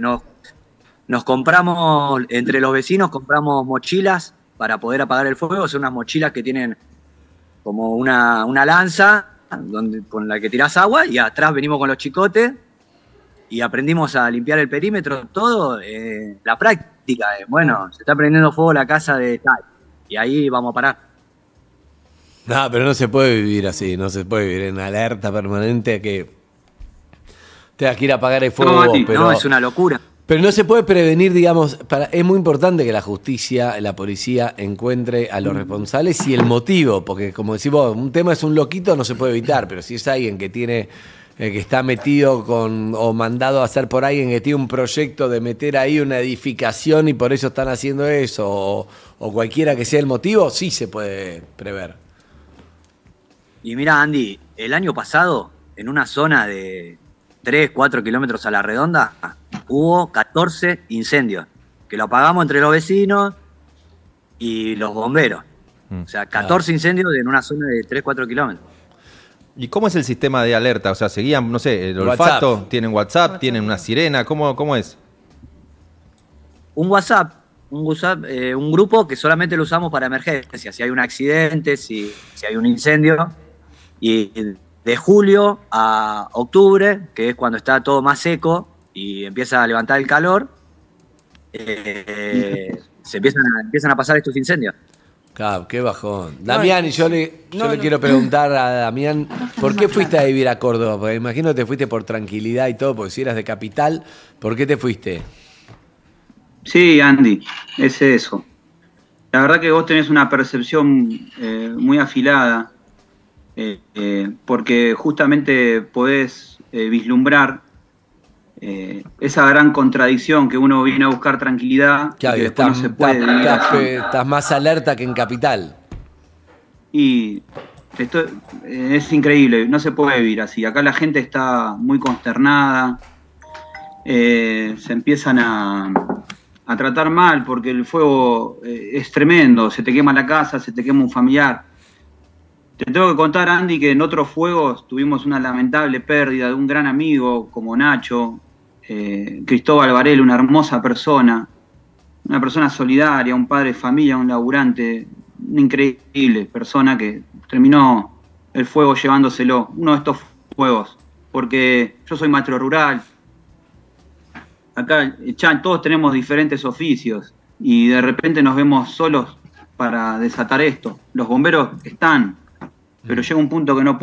nos compramos, entre los vecinos compramos mochilas para poder apagar el fuego. Son unas mochilas que tienen como una lanza con la que tirás agua y atrás venimos con los chicotes y aprendimos a limpiar el perímetro, todo, la práctica. Bueno, se está prendiendo fuego la casa de tal y ahí vamos a parar. No, pero no se puede vivir así, no se puede vivir en alerta permanente que tengas que ir a apagar el fuego. No, es una locura. Pero no se puede prevenir, digamos, es muy importante que la justicia, la policía encuentre a los responsables y el motivo, porque como decís vos, un tema es un loquito, no se puede evitar, pero si es alguien que tiene, que está metido o mandado a hacer por alguien que tiene un proyecto de meter ahí una edificación y por eso están haciendo eso, o cualquiera que sea el motivo, sí se puede prever. Y mira, Andy, el año pasado, en una zona de 3, 4 kilómetros a la redonda, hubo 14 incendios, que lo apagamos entre los vecinos y los bomberos. O sea, 14 incendios en una zona de 3, 4 kilómetros. ¿Y cómo es el sistema de alerta? O sea, seguían, no sé, el olfato, WhatsApp. ¿Tienen WhatsApp, tienen una sirena? ¿Cómo es? Un WhatsApp, un grupo que solamente lo usamos para emergencias, si hay un accidente, si hay un incendio. Y de julio a octubre, que es cuando está todo más seco y empieza a levantar el calor, se empiezan a pasar estos incendios. Claro, qué bajón. Damián, y yo le quiero preguntar a Damián, ¿por qué fuiste a vivir a Córdoba? Porque imagino que te fuiste por tranquilidad y todo, porque si eras de capital, ¿por qué te fuiste? Sí, Andy, es eso. La verdad que vos tenés una percepción muy afilada, porque justamente podés vislumbrar esa gran contradicción que uno viene a buscar tranquilidad, claro, y que después no se puede. Estás más alerta que en capital. Y esto es increíble, no se puede vivir así. Acá la gente está muy consternada, se empiezan a tratar mal porque el fuego es tremendo, se te quema la casa, se te quema un familiar. Te tengo que contar, Andy, que en otros fuegos tuvimos una lamentable pérdida de un gran amigo como Nacho, Cristóbal Varela, una hermosa persona, una persona solidaria, un padre de familia, un laburante, una increíble persona que terminó el fuego llevándoselo, uno de estos fuegos, porque yo soy maestro rural, acá todos tenemos diferentes oficios y de repente nos vemos solos para desatar esto. Los bomberos están, pero llega un punto que no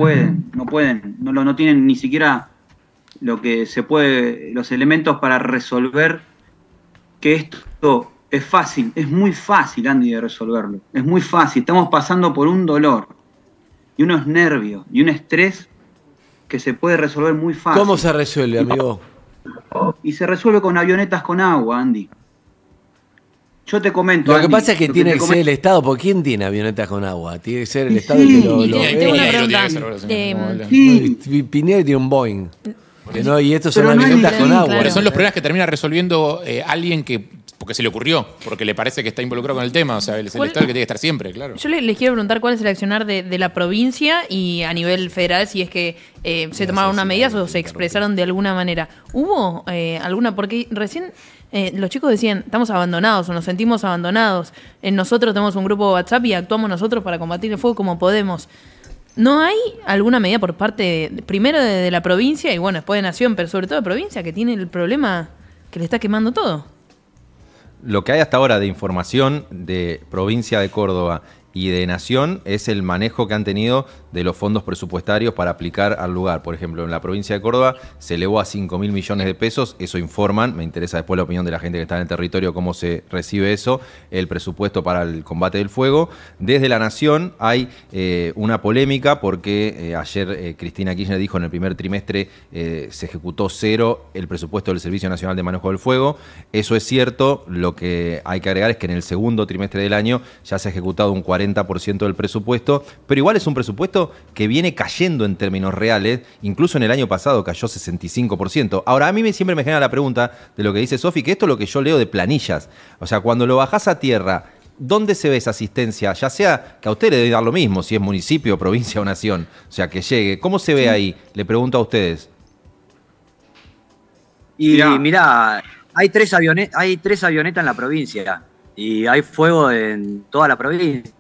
tienen ni siquiera lo que se puede, los elementos para resolver que esto es fácil, es muy fácil, Andy, de resolverlo, es muy fácil. Estamos pasando por un dolor y unos nervios y un estrés que se puede resolver muy fácil. ¿Cómo se resuelve, amigo? Y se resuelve con avionetas con agua, Andy. Yo te comento. Lo que Andy, pasa es que tiene que ser el Estado, porque ¿quién tiene avionetas con agua? Tiene que ser el Estado el que lo tengo una pregunta. Pineda tiene un Boeing. Y estos son avionetas con agua. Pero son los problemas que termina resolviendo alguien porque se le ocurrió, porque le parece que está involucrado con el tema. O sea, es el Estado el que tiene que estar siempre, claro. Yo les quiero preguntar cuál es el accionar de la provincia y a nivel federal, si es que se tomaron unas medidas o se expresaron de alguna manera. ¿Hubo alguna? Porque recién los chicos decían, estamos abandonados o nos sentimos abandonados. Nosotros tenemos un grupo de WhatsApp y actuamos nosotros para combatir el fuego como podemos. ¿No hay alguna medida por parte, primero de la provincia y bueno, después de Nación, pero sobre todo de provincia, que tiene el problema que le está quemando todo? Lo que hay hasta ahora de información de provincia de Córdoba y de Nación es el manejo que han tenido de los fondos presupuestarios para aplicar al lugar. Por ejemplo, en la provincia de Córdoba se elevó a 5.000 millones de pesos, eso informan, me interesa después la opinión de la gente que está en el territorio, cómo se recibe eso, el presupuesto para el combate del fuego. Desde la Nación hay una polémica porque ayer Cristina Kirchner dijo en el primer trimestre se ejecutó 0 el presupuesto del Servicio Nacional de Manejo del Fuego. Eso es cierto, lo que hay que agregar es que en el segundo trimestre del año ya se ha ejecutado un 40% del presupuesto, pero igual es un presupuesto que viene cayendo en términos reales, incluso en el año pasado cayó 65%. Ahora, a mí siempre me genera la pregunta de lo que dice Sofi, que esto es lo que yo leo de planillas. O sea, cuando lo bajás a tierra, ¿dónde se ve esa asistencia? Ya sea que a usted le debe dar lo mismo, si es municipio, provincia o nación. O sea, que llegue. ¿Cómo se ve ahí? Le pregunto a ustedes. Y mirá, hay tres avionetas en la provincia y hay fuego en toda la provincia.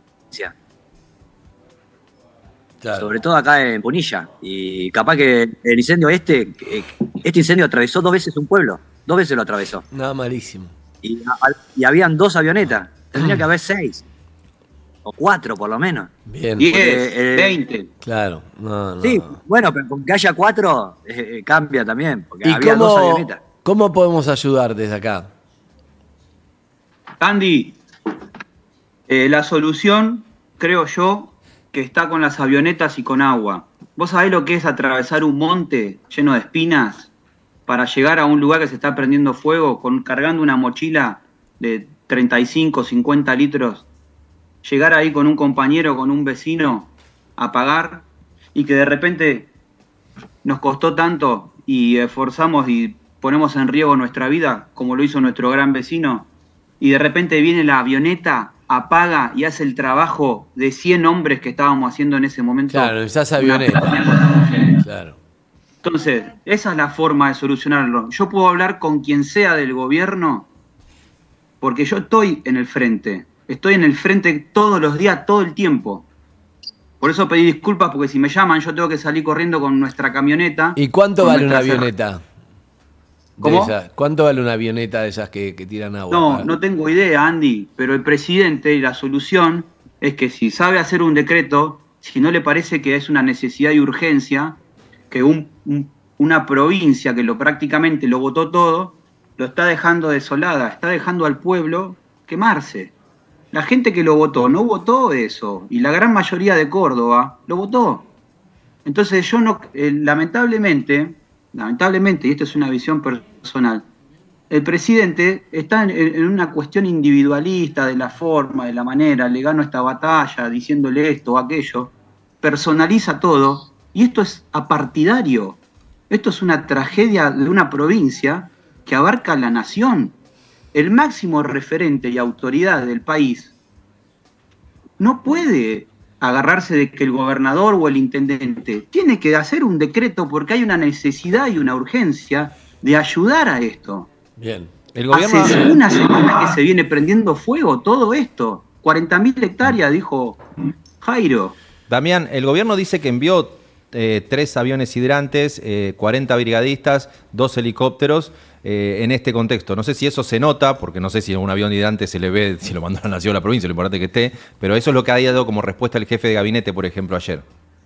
Claro. Sobre todo acá en Punilla. Y capaz que el incendio este incendio atravesó 2 veces un pueblo. 2 veces lo atravesó. Nada, malísimo. Y habían 2 avionetas. Tendría que haber 6. o 4 por lo menos. Bien. 10, 20. Claro, no. Sí, bueno, pero con que haya 4 cambia también, porque ¿Y había 2 avionetas. cómo podemos ayudar desde acá? Andy, la solución, creo yo, que está con las avionetas y con agua. ¿Vos sabés lo que es atravesar un monte lleno de espinas para llegar a un lugar que se está prendiendo fuego cargando una mochila de 35, 50 litros? Llegar ahí con un compañero, con un vecino, a apagar, y que de repente nos costó tanto y esforzamos y ponemos en riesgo nuestra vida, como lo hizo nuestro gran vecino, y de repente viene la avioneta, apaga y hace el trabajo de 100 hombres que estábamos haciendo en ese momento. Claro, esas avionetas. Claro. Entonces, esa es la forma de solucionarlo. Yo puedo hablar con quien sea del gobierno, porque yo estoy en el frente. Estoy en el frente todos los días, todo el tiempo. Por eso pedí disculpas, porque si me llaman yo tengo que salir corriendo con nuestra camioneta. ¿Y cuánto vale una avioneta? ¿Cómo? ¿Cuánto vale una avioneta de esas que tiran agua? No, no tengo idea, Andy, pero el presidente y la solución es que si sabe hacer un decreto, si no le parece que es una necesidad y urgencia, que una provincia que prácticamente lo votó todo, lo está dejando desolada, está dejando al pueblo quemarse. La gente que lo votó no votó eso, y la gran mayoría de Córdoba lo votó. Entonces yo no, lamentablemente, y esto es una visión personal, el presidente está en una cuestión individualista de la forma, de la manera, le gano esta batalla diciéndole esto o aquello, personaliza todo, y esto es apartidario. Esto es una tragedia de una provincia que abarca la nación. El máximo referente y autoridad del país no puede agarrarse de que el gobernador o el intendente tiene que hacer un decreto porque hay una necesidad y una urgencia de ayudar a esto. Bien. El gobierno hace una semana que se viene prendiendo fuego todo esto. 40.000 hectáreas, dijo Jairo. Damián, el gobierno dice que envió 3 aviones hidrantes, 40 brigadistas, 2 helicópteros en este contexto. No sé si eso se nota, porque no sé si un avión hidrante se le ve, si lo mandó a la nación o a la provincia, lo importante es que esté, pero eso es lo que ha dado como respuesta el jefe de gabinete, por ejemplo, ayer.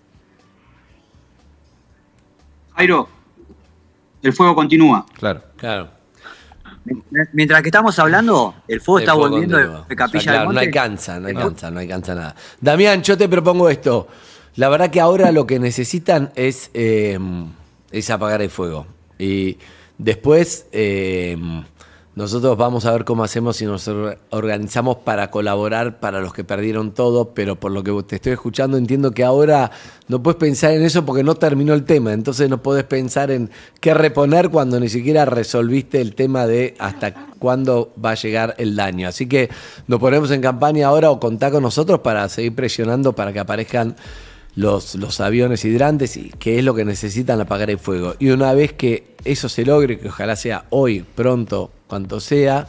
Jairo, el fuego continúa. Claro. Claro. Mientras que estamos hablando, el fuego está volviendo de Capilla claro, del Monte. No alcanza nada. Damián, yo te propongo esto. La verdad que ahora lo que necesitan es apagar el fuego. Y después nosotros vamos a ver cómo hacemos si nos organizamos para colaborar para los que perdieron todo, pero por lo que te estoy escuchando entiendo que ahora no puedes pensar en eso porque no terminó el tema, entonces no podés pensar en qué reponer cuando ni siquiera resolviste el tema de hasta cuándo va a llegar el daño. Así que nos ponemos en campaña ahora o contá con nosotros para seguir presionando para que aparezcan los aviones hidrantes y que es lo que necesitan apagar el fuego. Y una vez que eso se logre, que ojalá sea hoy, pronto, cuanto sea,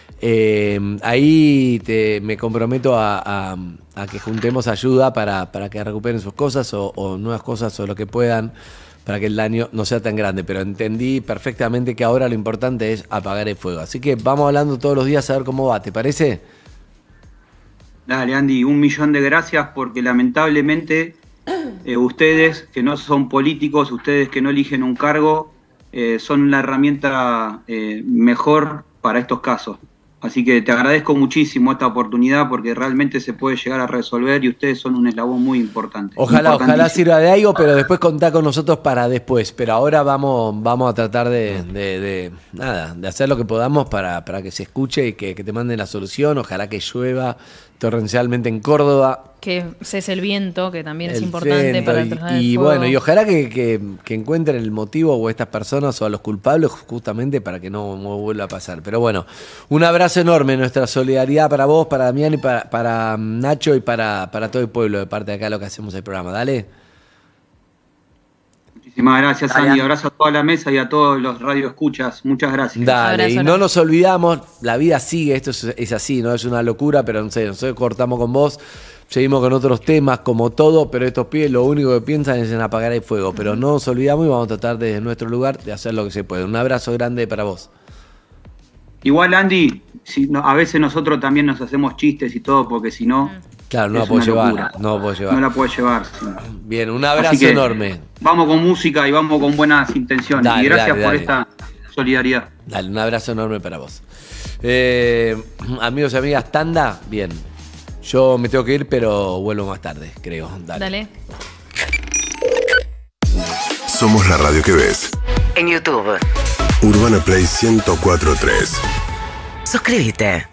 ahí me comprometo a que juntemos ayuda para que recuperen sus cosas o nuevas cosas o lo que puedan para que el daño no sea tan grande. Pero entendí perfectamente que ahora lo importante es apagar el fuego. Así que vamos hablando todos los días a ver cómo va, ¿te parece? Dale, Andy, 1.000.000 de gracias porque lamentablemente ustedes que no son políticos, ustedes que no eligen un cargo, son la herramienta mejor para estos casos. Así que te agradezco muchísimo esta oportunidad porque realmente se puede llegar a resolver y ustedes son un eslabón muy importante. Ojalá sirva de algo, pero después contá con nosotros para después. Pero ahora vamos a tratar de hacer lo que podamos para que se escuche y que te manden la solución. Ojalá que llueva torrencialmente en Córdoba. Que cese el viento, que también es importante para trasladar el y fuego. bueno, y ojalá que encuentren el motivo o a estas personas o a los culpables justamente para que no vuelva a pasar. Pero bueno, un abrazo enorme, nuestra solidaridad para vos, para Damián y para Nacho y para todo el pueblo de parte de acá lo que hacemos el programa. Dale. Muchísimas gracias, Andy. Abrazo a toda la mesa y a todos los radioescuchas. Muchas gracias. Dale, y no nos olvidamos, la vida sigue, esto es así, ¿no? Es una locura, pero no sé, nosotros cortamos con vos, seguimos con otros temas como todo, pero estos pibes lo único que piensan es en apagar el fuego. Pero no nos olvidamos y vamos a tratar desde nuestro lugar de hacer lo que se puede. Un abrazo grande para vos. Igual, Andy, a veces nosotros también nos hacemos chistes y todo, porque si no, Claro, no la es puedo una llevar. locura. No la puedo llevar. No la puedo llevar. Sí. Bien, un Así abrazo que enorme. Vamos con música y vamos con buenas intenciones. Dale, y gracias dale, por dale. esta solidaridad. Dale, un abrazo enorme para vos. Amigos y amigas, tanda, bien. Yo me tengo que ir, pero vuelvo más tarde, creo. Dale. Somos la radio que ves. En YouTube. Urbana Play 104.3. Suscríbete.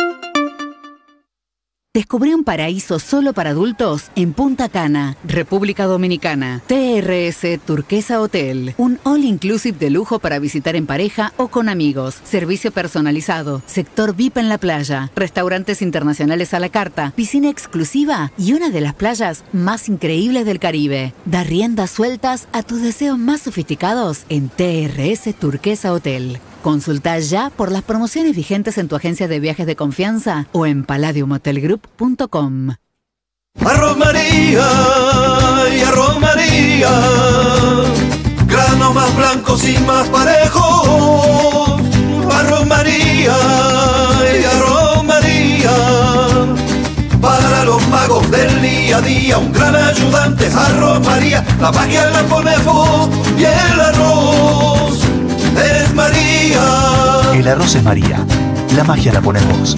Descubrí un paraíso solo para adultos en Punta Cana, República Dominicana. TRS Turquesa Hotel. Un all-inclusive de lujo para visitar en pareja o con amigos. Servicio personalizado. Sector VIP en la playa. Restaurantes internacionales a la carta. Piscina exclusiva y una de las playas más increíbles del Caribe. Da riendas sueltas a tus deseos más sofisticados en TRS Turquesa Hotel. Consulta ya por las promociones vigentes en tu agencia de viajes de confianza o en palladiumhotelgroup.com. Arroz María y Arroz María, granos más blancos y más parejos. Arroz María y Arroz María, para los magos del día a día, un gran ayudante es Arroz María. La magia la pone vos y el arroz es María. El arroz es María. La magia la pone vos.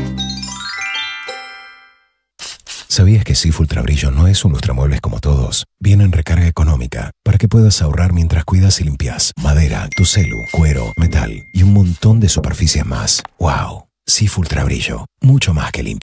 ¿Sabías que Sif Ultra Brillo no es un lustramuebles como todos? Viene en recarga económica para que puedas ahorrar mientras cuidas y limpias madera, tu celu, cuero, metal y un montón de superficies más. ¡Wow! Sif Ultra Brillo. Mucho más que limpio.